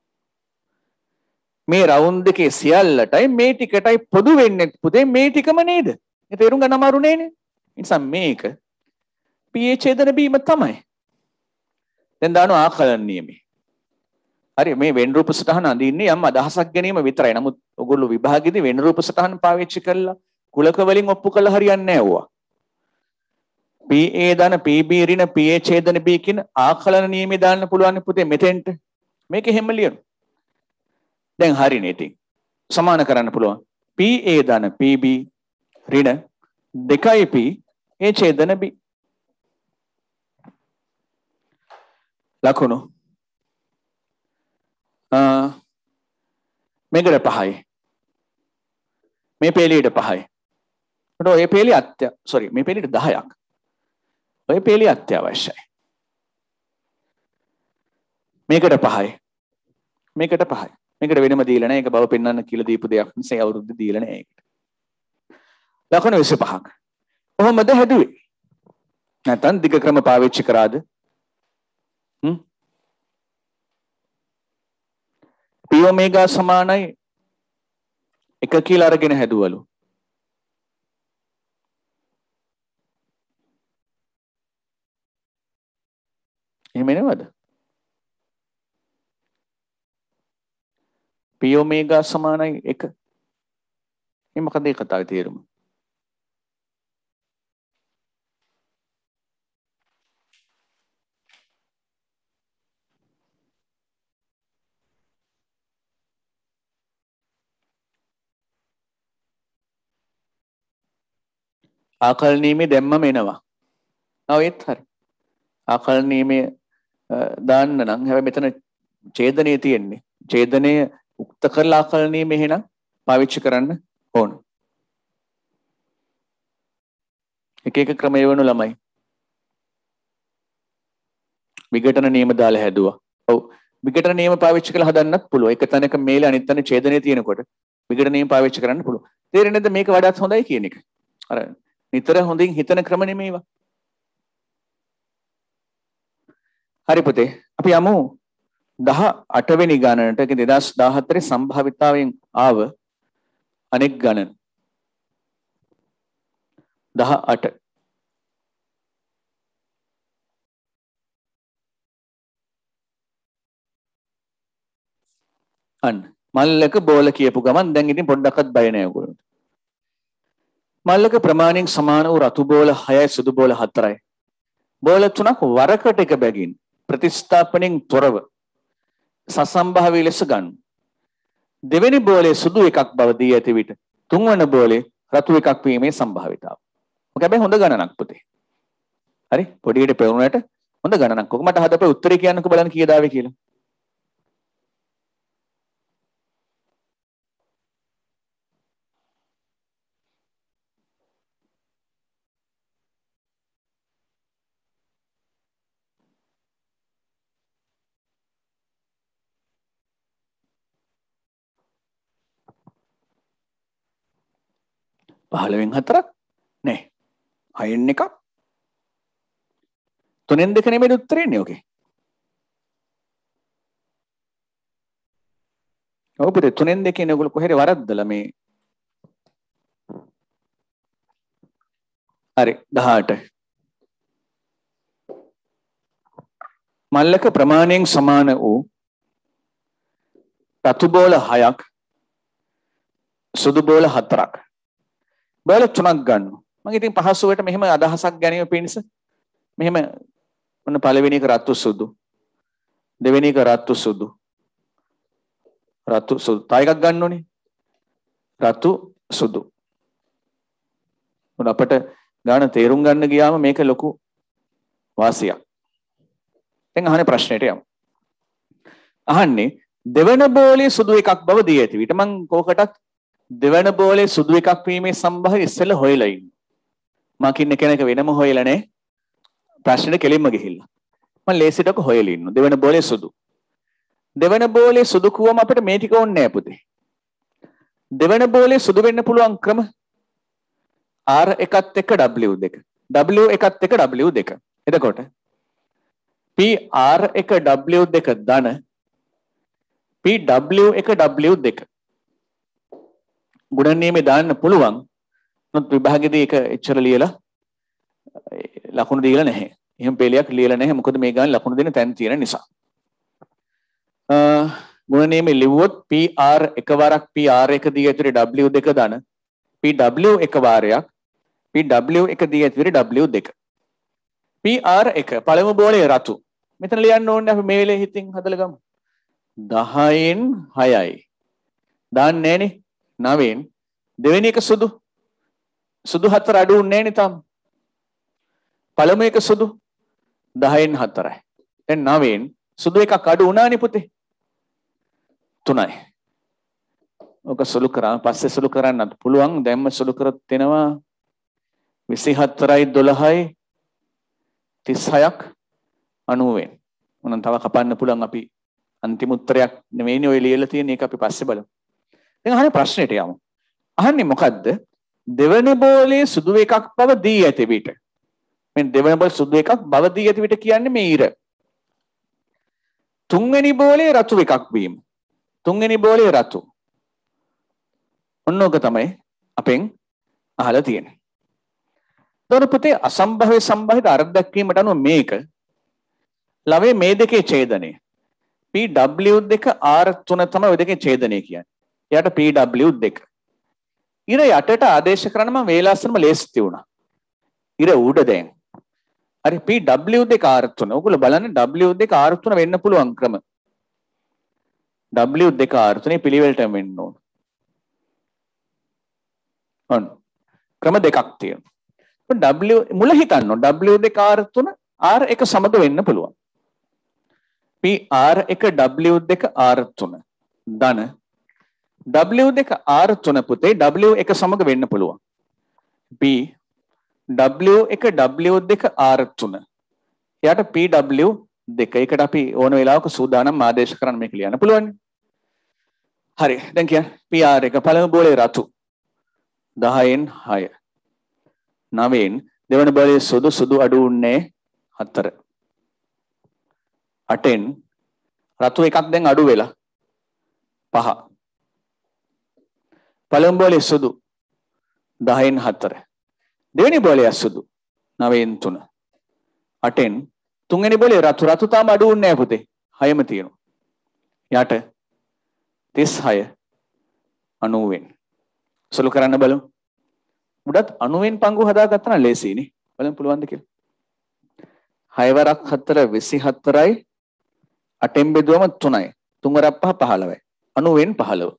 මේ රවුන්ඩ් එකේ සියල්ලටයි මේ ටිකටයි පොදු වෙන්නේ පුතේ මේ ටිකම නේද? ඒ තේරුම් ගන්න අමාරු නේනේ. ඒ නිසා මේක P A ඡේදන B ම තමයි. දැන් දානවා ආකලන නියමේ. හරි මේ වෙන් රූප සටහන අඳින්නේ යම් අදහසක් ගැනීම විතරයි. නමුත් ඔයගොල්ලෝ විභාගෙදී වෙන් රූප සටහන පාවිච්චි කළා කුලක වලින් ඔප්පු කළා හරියන්නේ නැහැ ඕවා. P A දාන P B ඍණ P A ඡේදන B කියන ආකලන නියමේ දාන්න පුළුවන් පුතේ මෙතෙන්ට. මේක හැම ලියන්න. දැන් හරිනේ ඉතින්. සමාන කරන්න පුළුවන්. P A දාන P B ඍණ දෙකයි P A ඡේදන B. ලකුණු මේකට පහයි මේ පේලියට පහයි එතකොට ඔය පේලිය අත්‍ය සෝරි මේ පේලියට දහයක් ඔය පේලිය අත්‍යවශ්‍යයි මේකට පහයි මේකට පහයි මේකට වෙනම දීලා නැහැ ඒක බව පෙන්වන්න කියලා දීපු දෙයක් නිසා අවුරුද්ද දීලා නැහැ ඒකට ලකුණු විසිපහක් කොහොමද හැදුවේ නැත්නම් දිග ක්‍රම පාවිච්චි කරාද හ්ම් P omega සමානයි එක කියලා අරගෙන හැදුවලු. එහෙම නෙවද? P omega සමානයි එක. මේ මොකද ඒ කතාවේ තේරුම? ආකලනීමේ දැම්මම එනවා. ඔව් ඒත් හරි. ආකලනීමේ දාන්න නම් හැබැයි මෙතන ඡේදනයේ තියෙන්නේ. ඡේදනය උක්ත කරලා ආකලනීමේ එහෙනම් පාවිච්චි කරන්න ඕන. එක එක ක්‍රම එවනු ළමයි. විඝටන නියම දාලා හැදුවා. ඔව් විඝටන නියම පාවිච්චි කරලා හදන්නත් පුළුවන්. එක තැනක මේල අනිත් තැන ඡේදනයේ තියෙනකොට විඝටන නියම පාවිච්චි කරන්න පුළුවන්. තේරෙන්නේ නැද්ද මේක වඩාත් හොඳයි කියන එක? අර නිතර හොඳින් හිතන ක්‍රම නෙමෙයිවා. හරි පුතේ අපි යමු දහ අට වෙනි ගණනට. ඒ දෙදාස් දාහතරේ සම්භාවිතාවෙන් ආව අනෙක් ගණන. දහ අට. අන්න මල්ලක බෝල කියපු ගමන් දැන් ඉතින් පොඩ්ඩක්වත් බය නැහැ ඔයගොල්ලෝ. මල්ලක ප්‍රමාණයෙන් සමාන වූ රතු බෝල හයයි සුදු බෝල හතරයි. බෝල තුනක් වරකට එක බැගින් ප්‍රතිස්ථාපනයෙන් තොරව සසම්භාවී ලෙස ගන්න. දෙවෙනි බෝලේ සුදු එකක් බව දී ඇති විට තුන්වන බෝලේ රතු එකක් වීමේ සම්භාවිතාව. ඔක හැබැයි හොඳ ගණනක් පුතේ. හරි පොඩියට පෙවුනට හොඳ ගණනක්. ඔක මට හදපේ උත්තරේ කියන්නකෝ බලන්න කීයද ආවේ කියලා. පහළවෙන් හතරක් නෑ. හයෙන් එකක්. තුනෙන් දෙක නෙමෙයි උත්තරේ එන්නේ ඔකේ. ඔව් පුතේ තුනෙන් දෙකෙන් ඔයගොල්ලෝ කොහෙද වරද්දලා මේ හරි දහඅට මල්ලක ප්‍රමාණයෙන් සමාන වූ රතු බෝල හයක් සුදු බෝල හතරක් බෝල තුනක් ගන්නවා. මම ඉතින් පහසුවට මෙහෙම අදහසක් ගැනීම පිණිස මෙහෙම මොන පළවෙනි එක රතු සුදු දෙවෙනි එක රතු සුදු රතු සුදු තව එකක් ගන්න ඕනේ රතු සුදු. මොන අපිට ගාන තේරුම් ගන්න ගියාම මේක ලොකු වාසියක්. දැන් අහන්නේ ප්‍රශ්නෙට යමු. අහන්නේ දෙවන බෝලේ සුදු එකක් බව දී ඇති විට මම කෝකටත් දෙවන බෝලේ සුදු එකක් වීමේ සම්භාවය ඉස්සෙල්ලා හොයලා ඉන්න. මම කින්න කෙනෙක් වෙනම හොයලා නැහැ. ප්‍රශ්නෙට කෙලින්ම ගිහිල්ලා. මම ලේසියට ඔක හොයලා ඉන්න. දෙවන බෝලේ සුදු. දෙවන බෝලේ සුදු කුවම අපිට මේ ටික ඕනේ නැහැ පුතේ. දෙවන බෝලේ සුදු වෙන්න පුළුවන් ක්‍රම R එකත් එක්ක W දෙක. W එකත් එක්ක W දෙක. එතකොට P R එක W දෙක ධන P W එක W දෙක. ගුණ නියමේ දාන්න පුළුවන්. නමුත් විභාගෙදී ඒක එච්චර ලියලා ලකුණු දීලා නැහැ. එහෙම පෙළයක් ලියලා නැහැ. මොකද මේ ගාන ලකුණු දෙන්න තැන් තියෙන නිසා. අ ගුණ නියමේ ලිව්වොත් P R එකවරක් P R එක දී ඇතුලේ W දෙක ධන P W එක වාරයක් P W එක දී ඇතුලේ W දෙක. P R එක පළමු බෝලේ රතු. මෙතන ලියන්න ඕනේ අපි මේ වෙලේ හිතින් හදලා ගමු. දහයෙන් හයයි. දාන්නේ නැහනේ. නවයෙන් දෙවෙනි එක සුදු. සුදු හතර අඩු වෙන්නේ නැහනේ තාම. පළමු එක සුදු දහයෙන් හතරයි. දැන් නවයෙන් සුදු එකක් අඩු වුණානේ පුතේ. තුනයි. ඔක සුළු කරා පස්සේ සුළු කරන්නත් පුළුවන්. දැන්ම සුළු කරත් වෙනවා විසිහතරයි දොළහයි තිස්හයක් අනූවෙන්. මොනම් තව කපන්න පුළුවන් අපි අන්තිම උත්තරයක් නෙමෙයිනේ ඔය ලියලා තියෙන එක අපි පස්සේ බලමු. දැන් අහන්නේ ප්‍රශ්නෙට යමු. අහන්නේ මොකද්ද? දෙවන බෝලේ සුදු එකක් බව දී ඇති විට. මේ දෙවන බෝල සුදු එකක් බව දී ඇති විට කියන්නේ මේ ඉර. තුන්වෙනි බෝලේ රතු එකක් වීම. තුන්වෙනි බෝලේ රතු. ඔන්නෝක තමයි අපෙන් අහලා තියෙන්නේ. දොරපතේ අසම්භව්‍ය සම්භාවිත අර්ථ දක්වීමට අනුව මේක ලවේ මේ දෙකේ ඡේදනය. P W දෙක R තුන තමයි ඔය දෙකේ ඡේදනය කියන්නේ. යට P W දෙක. ඉර යටට ආදේශ කරන්න මම වේලාසනම ලේස්ති වුණා. ඉර උඩ දැන්. හරි P W දෙක R තුන. ඔයගොල්ලෝ බලන්න W දෙක R තුන වෙන්න පුළුවන් ක්‍රම. W දෙක R තුනේ පිළිවෙලට වෙන්න ඕන. ඔන්න. ක්‍රම දෙකක් තියෙනවා. W මුල හිතන්න W දෙක R තුන R එක සමග වෙන්න පුළුවන්. P R එක W දෙක R තුන ධන W දෙක R තුන පුතේ W එක සමග වෙන්න පුළුවන්. P W එක W දෙක R තුන එයාට P W දෙක. ඒකට අපි ඕන වෙලාවක සූදානම් ආදේශ කරන්න මේක ලියන්න පුළුවන්. හරි දැන් කියන්න P R එක පළමු බෝලේ රතු දහයෙන් හය. නවයෙන් දෙවන බෝලේ සුදු සුදු අඩු උන්නේ හතර. අටෙන් රතු එකක් දැන් අඩු වෙලා පහ. පළමු බෝලේ සුදු දහයෙන් හතර. දෙවෙනි බෝලේ සුදු නවයෙන් තුන. අටෙන් තුන්වෙනි බෝලේ රතු රතු තාම අඩු උන්නේ නැහැ පුතේ. හයම තියෙනවා. යට තිස් හය අනූවෙන් සුළු කරන්න බලමු. උඩත් අනූවෙන් පංගු හදාගත්තා නම් ලේසියිනේ. බලන්න පුළුවන්ද කියලා. හය වරක් හතර විසිහතරයි අටෙන් බෙදුවම තුනයි. තුන් වරක් පහ පහළොවයි. අනූවෙන් පහළොව.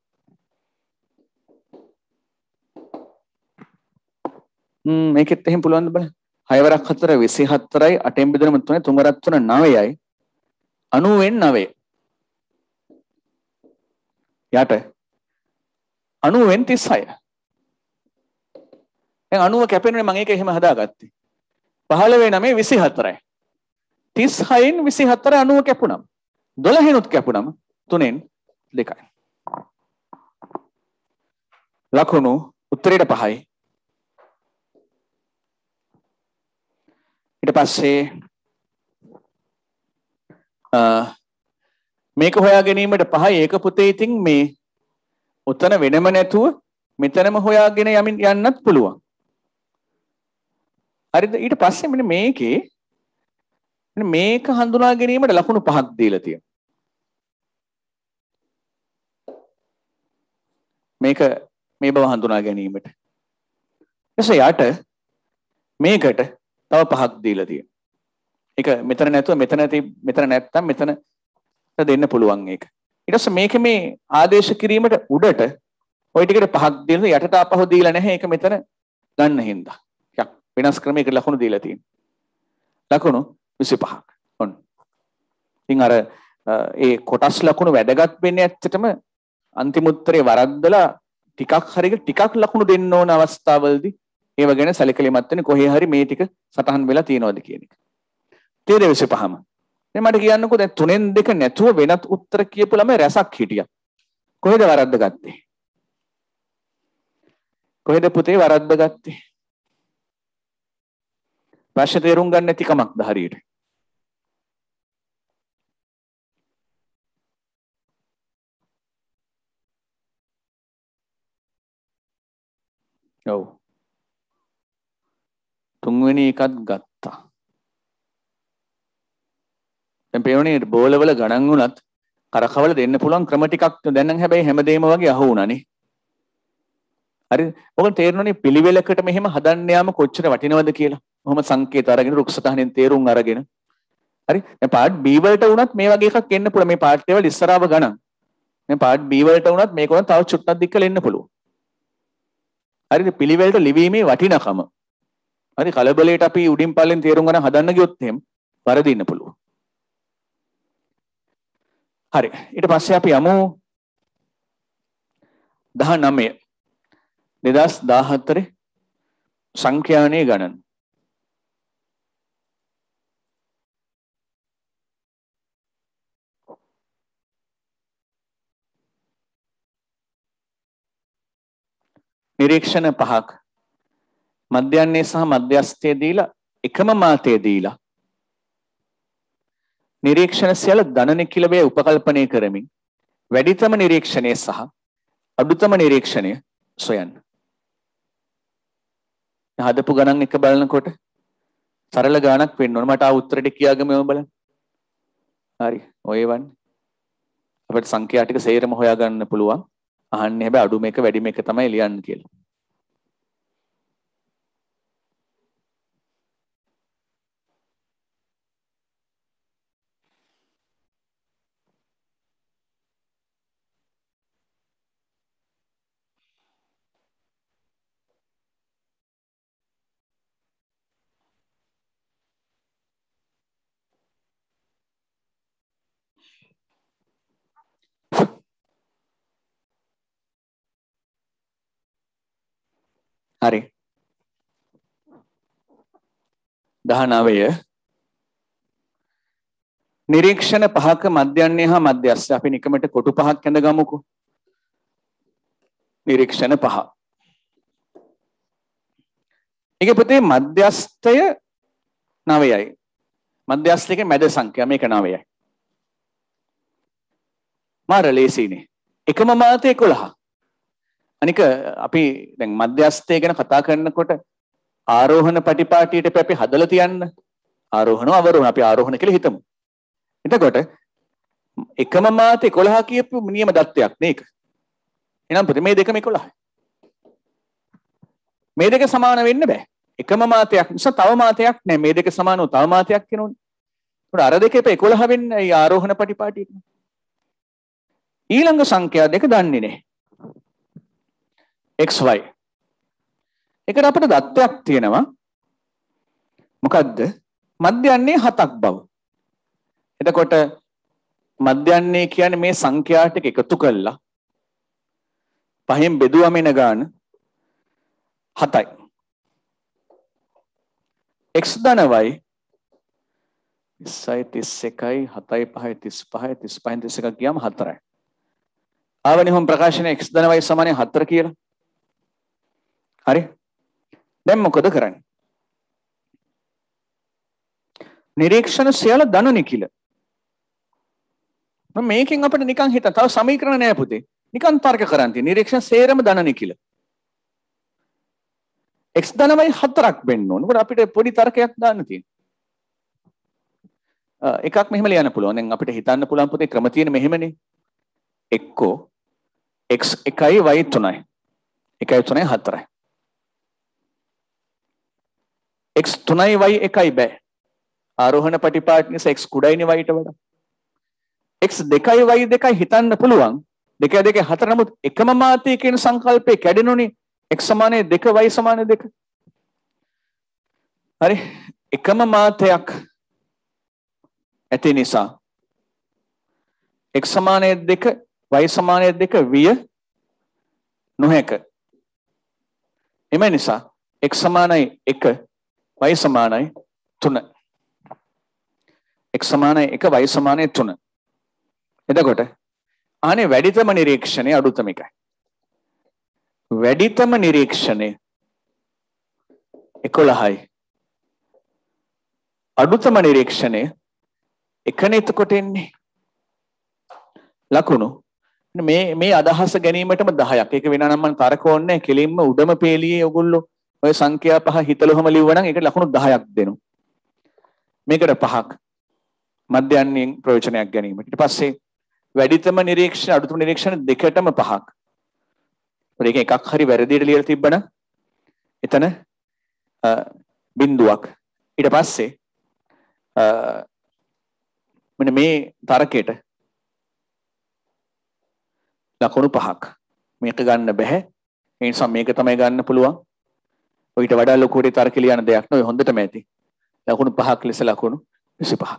හ්ම් මේකෙත් එහෙම පුළුවන්ද බලන්න. හය වරක් හතර විසිහතරයි අටෙන් බෙදුවම තුනයි. තුන් වරක් තුන නවයයි. අනූවෙන් නවය. යට අනූවෙන් තිස් හය. දැන් අනූව කැපෙනුනේ මම ඒක එහෙම හදාගත්තේ. පහළොවේ නවය විසිහතරයි. තිස් හයෙන් විසිහතර අනූව කැපුණම්. දොළහෙනුත් කැපුණම් තුනෙන් දෙකයි. ලකුණු උත්තරයට පහයි. ඊට පස්සේ මේක හොයා ගැනීමට පහයි. ඒක පුතේ ඉතින් මේ උතන වෙනම නැතුව මෙතනම හොයාගෙන යමින් යන්නත් පුළුවන්. හරිද? ඊට පස්සේ මෙන්න මේකේ මෙන්න මේක හඳුනා ගැනීමට ලකුණු පහක් දීලා තියෙනවා. මේක මේ බව හඳුනා ගැනීමට. එසේ යට මේකට තව පහක් දීලා තියෙනවා. ඒක මෙතන නැතුව මෙතන මෙතන නැත්තම් මෙතන දෙන්න පුළුවන් ඒක. ඊට පස්සේ මේක මේ ආදේශ කිරීමට උඩට ওই ටිකට පහක් දීලා යටට ආපහු දීලා නැහැ. ඒක මෙතන ගන්න හින්දා. යක් වෙනස් ක්‍රමයකට ලකුණු දීලා තියෙනවා. ලකුණු විසිපහක්. ඔන්න. ඉතින් අර ඒ කොටස් ලකුණු වැදගත් වෙන්නේ ඇත්තටම අන්තිම උත්තරේ වරද්දලා ටිකක් හරියට ටිකක් ලකුණු දෙන්න ඕන අවස්ථාවවලදී ඒව ගැන සැලකලිමත් වෙන්නේ කොහේ හරි මේ ටික සටහන් වෙලා තියෙනවද කියන එක. තේරෙන්නේ විසිපහම. දැන් මට කියන්නකෝ දැන් තුනෙන් දෙක නැතුව වෙනත් උත්තර කියපු ළමයි රැසක් හිටියා. කොහෙද වරද්ද ගත්තේ? කොහෙද පුතේ වරද්ද ගත්තේ? ප්‍රශ්න තේරුම් ගන්න නැති කමක්ද හරියට? ඔව්. තුන්වෙනි එකත් ගත්තා. දැන් පේන්නේ බෝලවල ගණන් වුණත් කරකවල දෙන්න පුළුවන් ක්‍රම ටිකක් දැන් නම් හැබැයි හැමදේම වගේ අහු වුණානේ. හරිද? ඔයගොල්ලෝ තේරෙනවනේ පිළිවෙලකට මෙහෙම හදන්න යාම කොච්චර වටිනවද කියලා. කොහොම සංකේත අරගෙන රුක්සතහනෙන් තේරුම් අරගෙන. හරි? දැන් පාර්ට් B වලට වුණත් මේ වගේ එකක් එන්න පුළුවන්. මේ පාර්ට් A වල ඉස්සරහව ගණන්. දැන් පාර්ට් B වලට වුණත් මේක වුණත් තව චුට්ටක් දික්කල එන්න පුළුවන්. හරිද? පිළිවෙලට ලිවීමේ වටිනකම. හරි කලබලයට අපි උඩින් පල්ලෙන් තේරුම් ගන්න හදන්න ගියොත් එහෙම වරදින්න පුළුවන්. හරි ඊට පස්සේ අපි යමු දහනවය දෙදහස් දාහතර සංඛ්‍යානයේ ගණන. නිරීක්ෂණ පහක් මධ්‍යන්නේ සහ මධ්‍යස්ථයේ දීලා එකම මාතේ දීලා නිරීක්ෂණ සියල්ල ධන නිකිලවය උපකල්පනය කරමින් වැඩිතම නිරීක්ෂණය සහ අඩුතම නිරීක්ෂණය සොයන්න. හදපු ගණන් එක බලනකොට සරල ගාණක් වෙන්න ඕන. මට ආ උත්තරෙට කියාගමු බලන්න. හරි ඔය වන්නේ. අපිට සංඛ්‍යා ටික සේරම හොයාගන්න පුළුවන්. අහන්නේ හැබැයි අඩු මේක වැඩි මේක තමයි ලියන්න කියලා. හරි දහනවය නිරීක්ෂණ පහක මධ්‍යන්නේ හා මධ්‍යස්ථ අපි නිකමට කොටු පහක් ඇඳ ගමුකෝ. නිරීක්ෂණ පහ. ඒක පුතේ මධ්‍යස්ථය නවයයි. මධ්‍යස්ථයේ මැද සංඛ්‍යා මේක නවයයි. මාර ලේසිනේ. එකම මාත එකොළහ. අනික අපි දැන් මධ්‍යස්ථය ගැන කතා කරනකොට ආරෝහණ පටිපාටියට අපි හදලා තියන්න. ආරෝහණ අවරෝහණ අපි ආරෝහණ කියලා හිතමු. එතකොට එකම මාත එකොළහ කියපු නියම දත්තයක් නේක. එහෙනම් පුතේ මේ දෙකම එකොළහයි. මේ දෙක සමාන වෙන්න බෑ. එකම මාතයක් නිසා තව මාතයක් නෑ. මේ දෙක සමානව තව මාතයක් වෙනෝනේ. ඒකට අර දෙකේ එකොළහ වෙන්න ඒ ආරෝහණ පටිපාටි. ඊළඟ සංඛ්‍යා දෙක දන්නේ නෑ. xy. ඒකට අපිට දත්තයක් තියෙනවා. මොකද්ද? මධ්‍යන්නේ හතක් බව. එතකොට මධ්‍යන්නේ කියන්නේ මේ සංඛ්‍යා ටික එකතු කළා පහෙන් බෙදුවම එන ගාන හතයි. x ධන y තිස්සයි තිස් එකයි හතයි පහයි තිස් පහයි තිස් පහෙන් තිස් එකක් ගියාම හතරයි. ආවනේ හොම් ප්‍රකාශනයේ x ධන y සමානයි හතර කියලා. හරි. දැන් මොකද කරන්නේ? නිරීක්ෂණ සියල්ල ධන නිකිල. මම මේකෙන් අපිට නිකන් හිත තව සමීකරණ නෑ පුතේ. නිකන් තර්ක කරන් තියෙන නිරීක්ෂණ සේරම ධන නිකිල. x ධන y හතරක් වෙන්න ඕන. මොකද අපිට පොඩි තර්කයක් දාන්න තියෙනවා. එකක් මෙහෙම ලියන්න පුළුවන්. දැන් අපිට හිතන්න පුළුවන් පුතේ ක්‍රම තියෙන මෙහෙමනේ. එක්කෝ x එකයි y තුනයි. එකයි තුනයි හතරයි. x තුනයි y එකයි බෑ. ආරෝහණ පටිපාටි නිසා x කුඩයිනේ y ට වඩා. x දෙකයි y දෙකයි හිතන්න පුළුවන්. දෙක දෙක හතර නමුත් එකම මාතේ කියන සංකල්පේ කැඩෙනුනේ x සමානයි දෙක y සමානයි දෙක. හරි. එකම මාතයක් ඇති නිසා x සමානයි දෙක y සමානයි දෙක විය නොහැක. එම නිසා x සමානයි එක y සමානයි තුන. x සමානයි එක y සමානයි තුන. එතකොට අනේ වැඩිතම නිරීක්ෂණය අඩුතම එකයි. වැඩිතම නිරීක්ෂණය එකොළහයි. අඩුතම නිරීක්ෂණය එකනේ එතකොට එන්නේ. ලකුණු මේ මේ අදහස ගැනීමටම දහයක්. ඒක වෙනා නම් මම තරක ඕනේ කෙලින්ම උඩම පේලියේ ඔයගොල්ලෝ ඔය සංඛ්‍යා පහ හිතලුවම ලිව්වනම් ඒකට ලකුණු දහයක් දෙනවා. මේකට පහක් මධ්‍යයන්යෙන් ප්‍රයෝජනයක් ගැනීමට. ඊට පස්සේ වැඩිතම නිරීක්ෂණ අඩුතම නිරීක්ෂණ දෙකටම පහක්. ඒක එකක් හරි වැරදියට ලියලා තිබ්බනම් එතන බිඳුවක්. ඊට පස්සේ මෙන්න මේ තරකයට ලකුණු පහක්. මේක ගන්න බෑ. ඒ නිසා මේක තමයි ගන්න පුළුවන්. ඔයිට වඩා ලොකුට තර්ක ලියන දෙයක් නෙවෙයි හොඳටම ඇති. ලකුණු පහක් ලෙස ලකුණු විසිපහක්.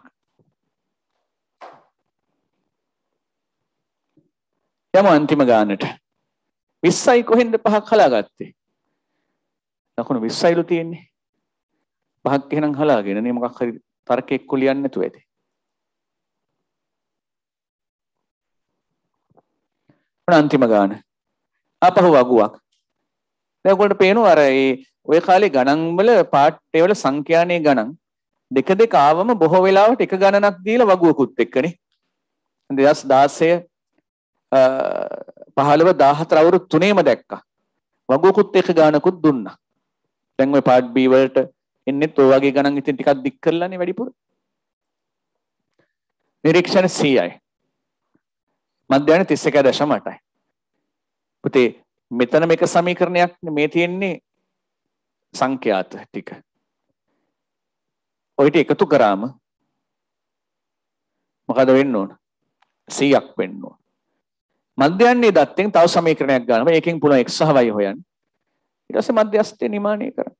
යමු අන්තිම ගානට. විස්සයි කොහෙන්ද පහක් හලාගත්තේ? ලකුණු විස්සයිලු තියෙන්නේ. පහක් එහෙනම් හලාගෙන නේ මොකක් හරි තර්කයක් කුලියන්නේ නැතුව ඇති. අන්තිම ගාන. ආපහු වගුවක්. දැන් ඔයගොල්ලන්ට පේනවා අර ඒ ඔය කාලේ ගණන් වල පාඩේ වල සංඛ්‍යානේ ගණන් දෙක දෙක ආවම බොහෝ වෙලාවට එක ගණනක් දීලා වගුවකුත් එක්කනේ. දෙදහස් දාසය පහළව දාහතර අවුරුදු තුනේම දැක්කා. වගුවකුත් එක ගානකුත් දුන්නා. දැන් ඔය පාඩ් B වලට එන්නේත් ඔය වගේ ගණන් ඉතින් ටිකක් දික් කරලානේ වැඩිපුර. නිරීක්ෂණ සීයයි. මධ්‍යයන තිස් එකයි දශම අටයි. පුතේ මෙතන මේක සමීකරණයක් මේ තියෙන්නේ සංඛ්‍යාත ටික. ඔයිට එකතු කරාම මොකද වෙන්න ඕන? සීයක් වෙන්න ඕන. මධ්‍යයන්නේ දත්තෙන් තව සමීකරණයක් ගන්නවා. ඒකෙන් පුළුවන් x සහ y හොයන්න. ඊට පස්සේ මධ්‍යස්ථය නිමානය කරන්න.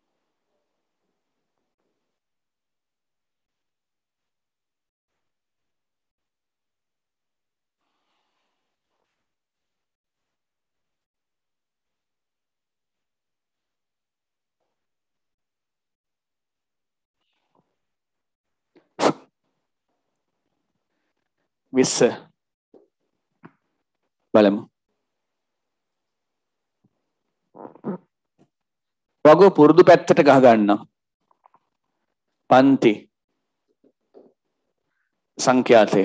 විස්ස බලමු. වගුව පුරුදු පැත්තට ගහ ගන්න. පන්ති සංඛ්‍යාතය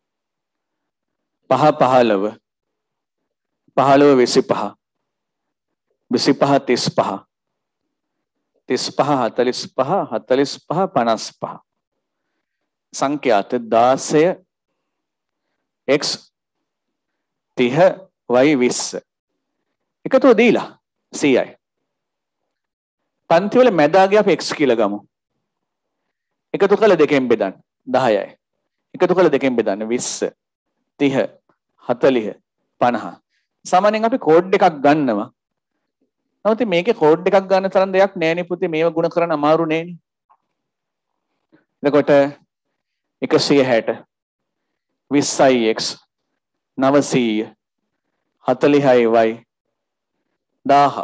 පහ පහළව පහළව විසිපහ විසිපහ තිස්පහ තිස්පහ හතලිස්පහ හතලිස්පහ පනස්පහ සංඛ්‍යාත දාසය x තිහ y විස්ස එකතුව දීලා c i පන්ති වල මැදාගේ අපි x කියලා ගමු එකතු කළ දෙකෙන් බෙදන්න දහයයි එකතු කළ දෙකෙන් බෙදන්න විස්ස තිහ හතලිහ පනහ සාමාන්‍යයෙන් අපි කෝඩ් එකක් ගන්නවා නමුත් මේකේ කෝඩ් එකක් ගන්න තරම් දෙයක් නෑ නේ පුතේ මේව ගුණ කරන්න අමාරු නෑනේ එතකොට එකසිය හැට විස්සයි x නවසීය හතලිහයි y දාහ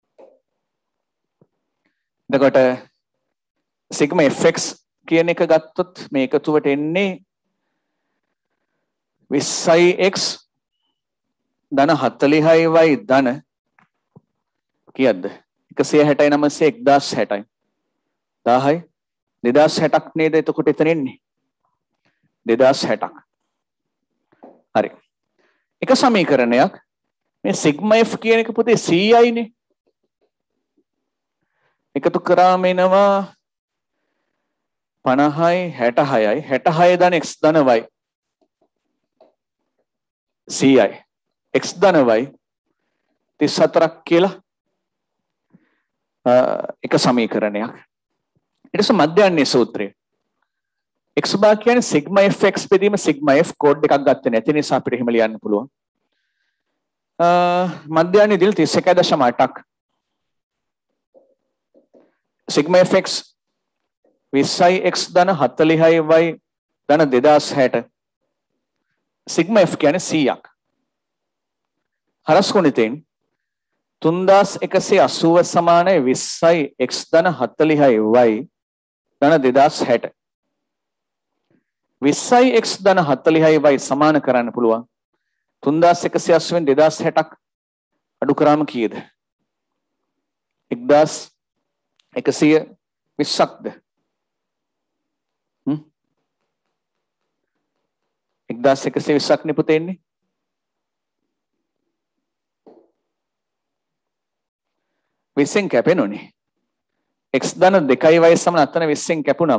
එතකොට සිග්මා fx කියන එක ගත්තොත් මේ එකතුවට එන්නේ විස්සයි x ධන හතලිහයි y ධන කීයද එකසිය හැටයි නවසිය එක්දාස් හැටයි දාහයි දෙදාස් හැටක් නේද එතකොට එතන එන්නේ දෙදාස් හැටක් හරි එක සමීකරණයක් මේ සිග්මා f කියන එක පුතේ c i නේ එකතු කරාම එනවා පනහයි හැටහයයි හැටහය ධන x ධන y c i x ධන y තිස් හතරක් කියලා එක සමීකරණයක් ඊට පස්සේ මධ්‍යන්නේ සූත්‍රය x බා කියන්නේ සිග්මා fx බෙදීම සිග්මා f කෝඩ් එකක් ගත්තේ නැති නිසා අපිට එහෙම ලියන්න පුළුවන් මධ්‍යන්නේ දිල් තිස් එකයි දශම අටක් සිග්මා fx විස්සයි x ධන හතලිහයි y ධන දෙදාස් හැට සිග්මා f කියන්නේ සීයක් හරස් ගුණිතෙන් තුන්දාස් එකසිය අසූව සමානයි විස්සයි x ධන හතලිහයි y ධන දෙදාස් හැට විස්සයි x ධන හතලිහයි y සමාන කරන්න පුළුවන් තුන්දාස් එකසිය අසූවෙන් දෙදාස් හැටක් අඩු කරාම කීයද එක්දාස් එකසිය විස්සක්ද හ්ම් එක්දාස් එකසිය විස්සක් නේ පුතේ එන්නේ විස්සෙන් කැපෙනෝනේ x ධන දෙකයි y සමාන අතන විස්සෙන් කැපුණම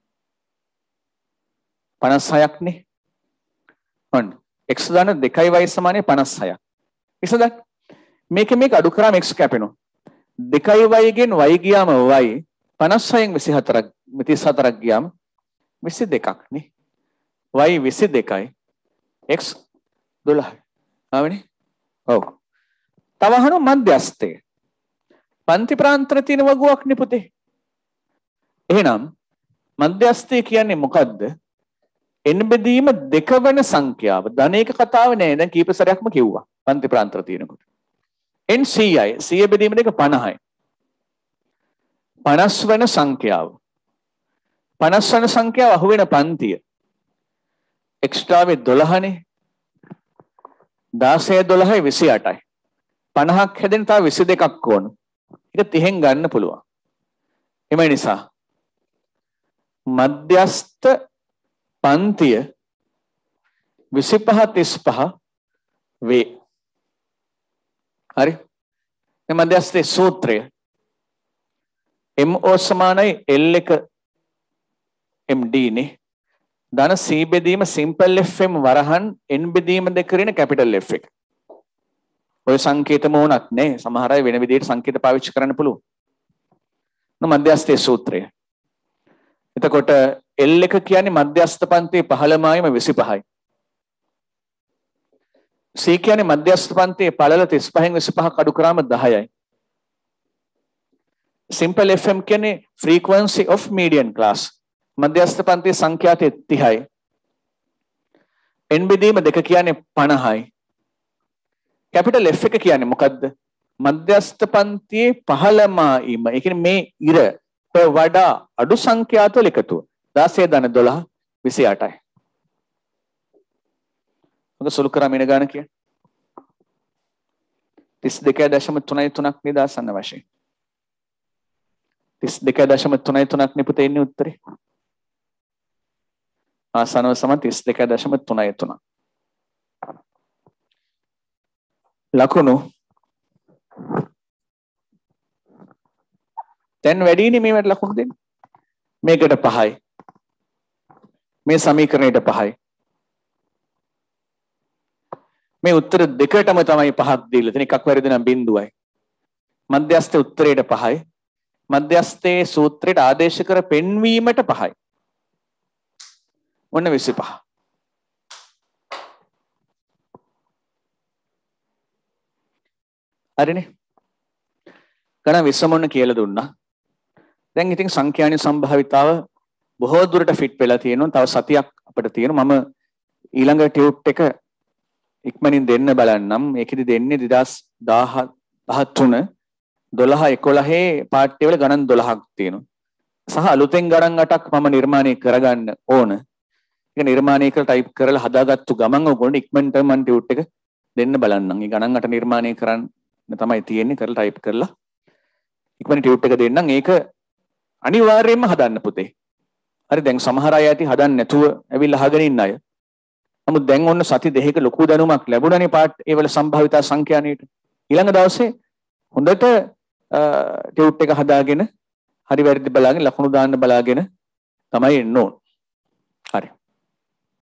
පනස් හයක් නේ ඔන්න x ධන දෙකයි y සමානයි පනස් හයක් ඉස්සද මේක මේක අඩු කරාම x කැපෙනවා දෙකයි y ගෙන් y ගියාම y පනස් හයෙන් විසි හතරක් තිස් හතරක් ගියාම විසි දෙකක් නේ y විසි දෙකයි x දොළහයි ආවනේ ඔව් තව අහනවා මධ්‍යස්ථය පන්ති ප්‍රාන්තර තියෙන වගුවක් නේ පුතේ එහෙනම් මධ්‍යස්ථය කියන්නේ මොකද්ද n බෙදීම දෙක වෙන සංඛ්‍යාව ධනයක කතාව නෑ දැන් කීප සැරයක්ම කිව්වා පන්ති ප්‍රාන්තර තියෙනකොට n c i c බෙදීම දෙක පනහයි පනස් වෙන සංඛ්‍යාව පනස් වෙන සංඛ්‍යාව අහු වෙන පන්තිය එක්ස්ට්‍රාවේ දොළහනේ දාසය දොළහයි විසි අටයි පනහක් හැදෙන තව විසි දෙකක් ඕන ඒක තිහෙන් ගන්න පුළුවන් එමය නිසා මධ්‍යස්ථ පන්තිය විසිපහ තිස්පහ වේ හරි මේ මධ්‍යස්ථයේ සූත්‍රය mo සමානයි l එක md නේ ධන c බෙදීම සිම්පල් fm වරහන් n බෙදීම දෙක කරන කැපිටල් f එක ඔය සංකේත මොනක් නේ සමහර අය වෙන විදිහට සංකේත පාවිච්චි කරන්න පුළුවන් නෝ මධ්‍යස්ථයේ සූත්‍රය එතකොට L එක කියන්නේ මධ්‍යස්ථ පන්තියේ පහළමායම විසිපහයි C කියන්නේ මධ්‍යස්ථ පන්තියේ පළල තිස්පහෙන් විසිපහ කඩු කරාම දහයයි simple fm කියන්නේ frequency of median class මධ්‍යස්ථ පන්තියේ සංඛ්‍යාත තිහයි n බෙදීම දෙක කියන්නේ පනහයි capital F එක කියන්නේ මොකද්ද මධ්‍යස්ථ පන්තියේ පහළමායම ඒ කියන්නේ මේ ඉර වඩා අඩු සංඛ්‍යාත වල එකතුව දාසය ධන දොළහ විසි අටයි මොකද සුළු කරා මෙන්න ගන්න කියන්නේ තිස් දෙකයි දශම තුනයි තුනක් නිදාසන්න වශයෙන් තිස් දෙකයි දශම තුනයි තුනක් නේ පුතේ ඉන්නේ උත්තරේ ආසනව සම තිස් දෙකයි දශම තුනයි තුනක් ලකුණු දැන් වැඩිනේ මේවට ලකුණු දෙන්න මේකට පහයි මේ සමීකරණයට පහයි මේ උත්තර දෙකටම තමයි පහක් දීලා තියෙන. එකක් වැරදි නම් බිඳුවයි. මධ්‍යස්ථ උත්තරයට පහයි. මධ්‍යස්ථයේ සූත්‍රයට ආදේශ කර පෙන්වීමට පහයි. ඔන්න විසිපහ. හරිනේ. ගණන් විස්සම ඔන්න කියලා දුන්නා. දැන් ඉතින් සංඛ්‍යාන සම්භාවිතාව බොහෝ දුරට ෆිට වෙලා තියෙනවා. තව සතියක් අපිට තියෙනවා. මම ඊළඟ ටියුට් එක ඉක්මනින් දෙන්න බලන්නම්. ඒකෙදි දෙන්නේ දෙදාස් දහතුන දොළහ එකොළහ පාට්‍ය වල ගණන් දොළහක් තියෙනවා. සහ අලුතෙන් ගණන් අටක් මම නිර්මාණය කරගන්න ඕන. ඒක නිර්මාණය කරලා ටයිප් කරලා හදාගත්තු ගමන් ඔයගොල්ලෝ ඉක්මනට මම ටියුට් එක දෙන්න බලන්නම්. මේ ගණන් අට නිර්මාණය කරන්න තමයි තියෙන්නේ. කරලා ටයිප් කරලා ඉක්මනින් ටියුට් එක දෙන්නම්. ඒක අනිවාර්යයෙන්ම හදන්න පුතේ. හරි දැන් සමහර අය ඇති හදන්න නැතුව ඇවිල්ලා අහගෙන ඉන්න අය. නමුත් දැන් ඔන්න සති දෙකක ලොකු දැනුමක් ලැබුණානේ පාට් ඒ වල සම්භාවිතා සංඛ්‍යානීට. ඊළඟ දවසේ හොඳට ටියුට් එක හදාගෙන හරි වැරදි බලාගෙන ලකුණු දාන්න බලාගෙන තමයි එන්න ඕන.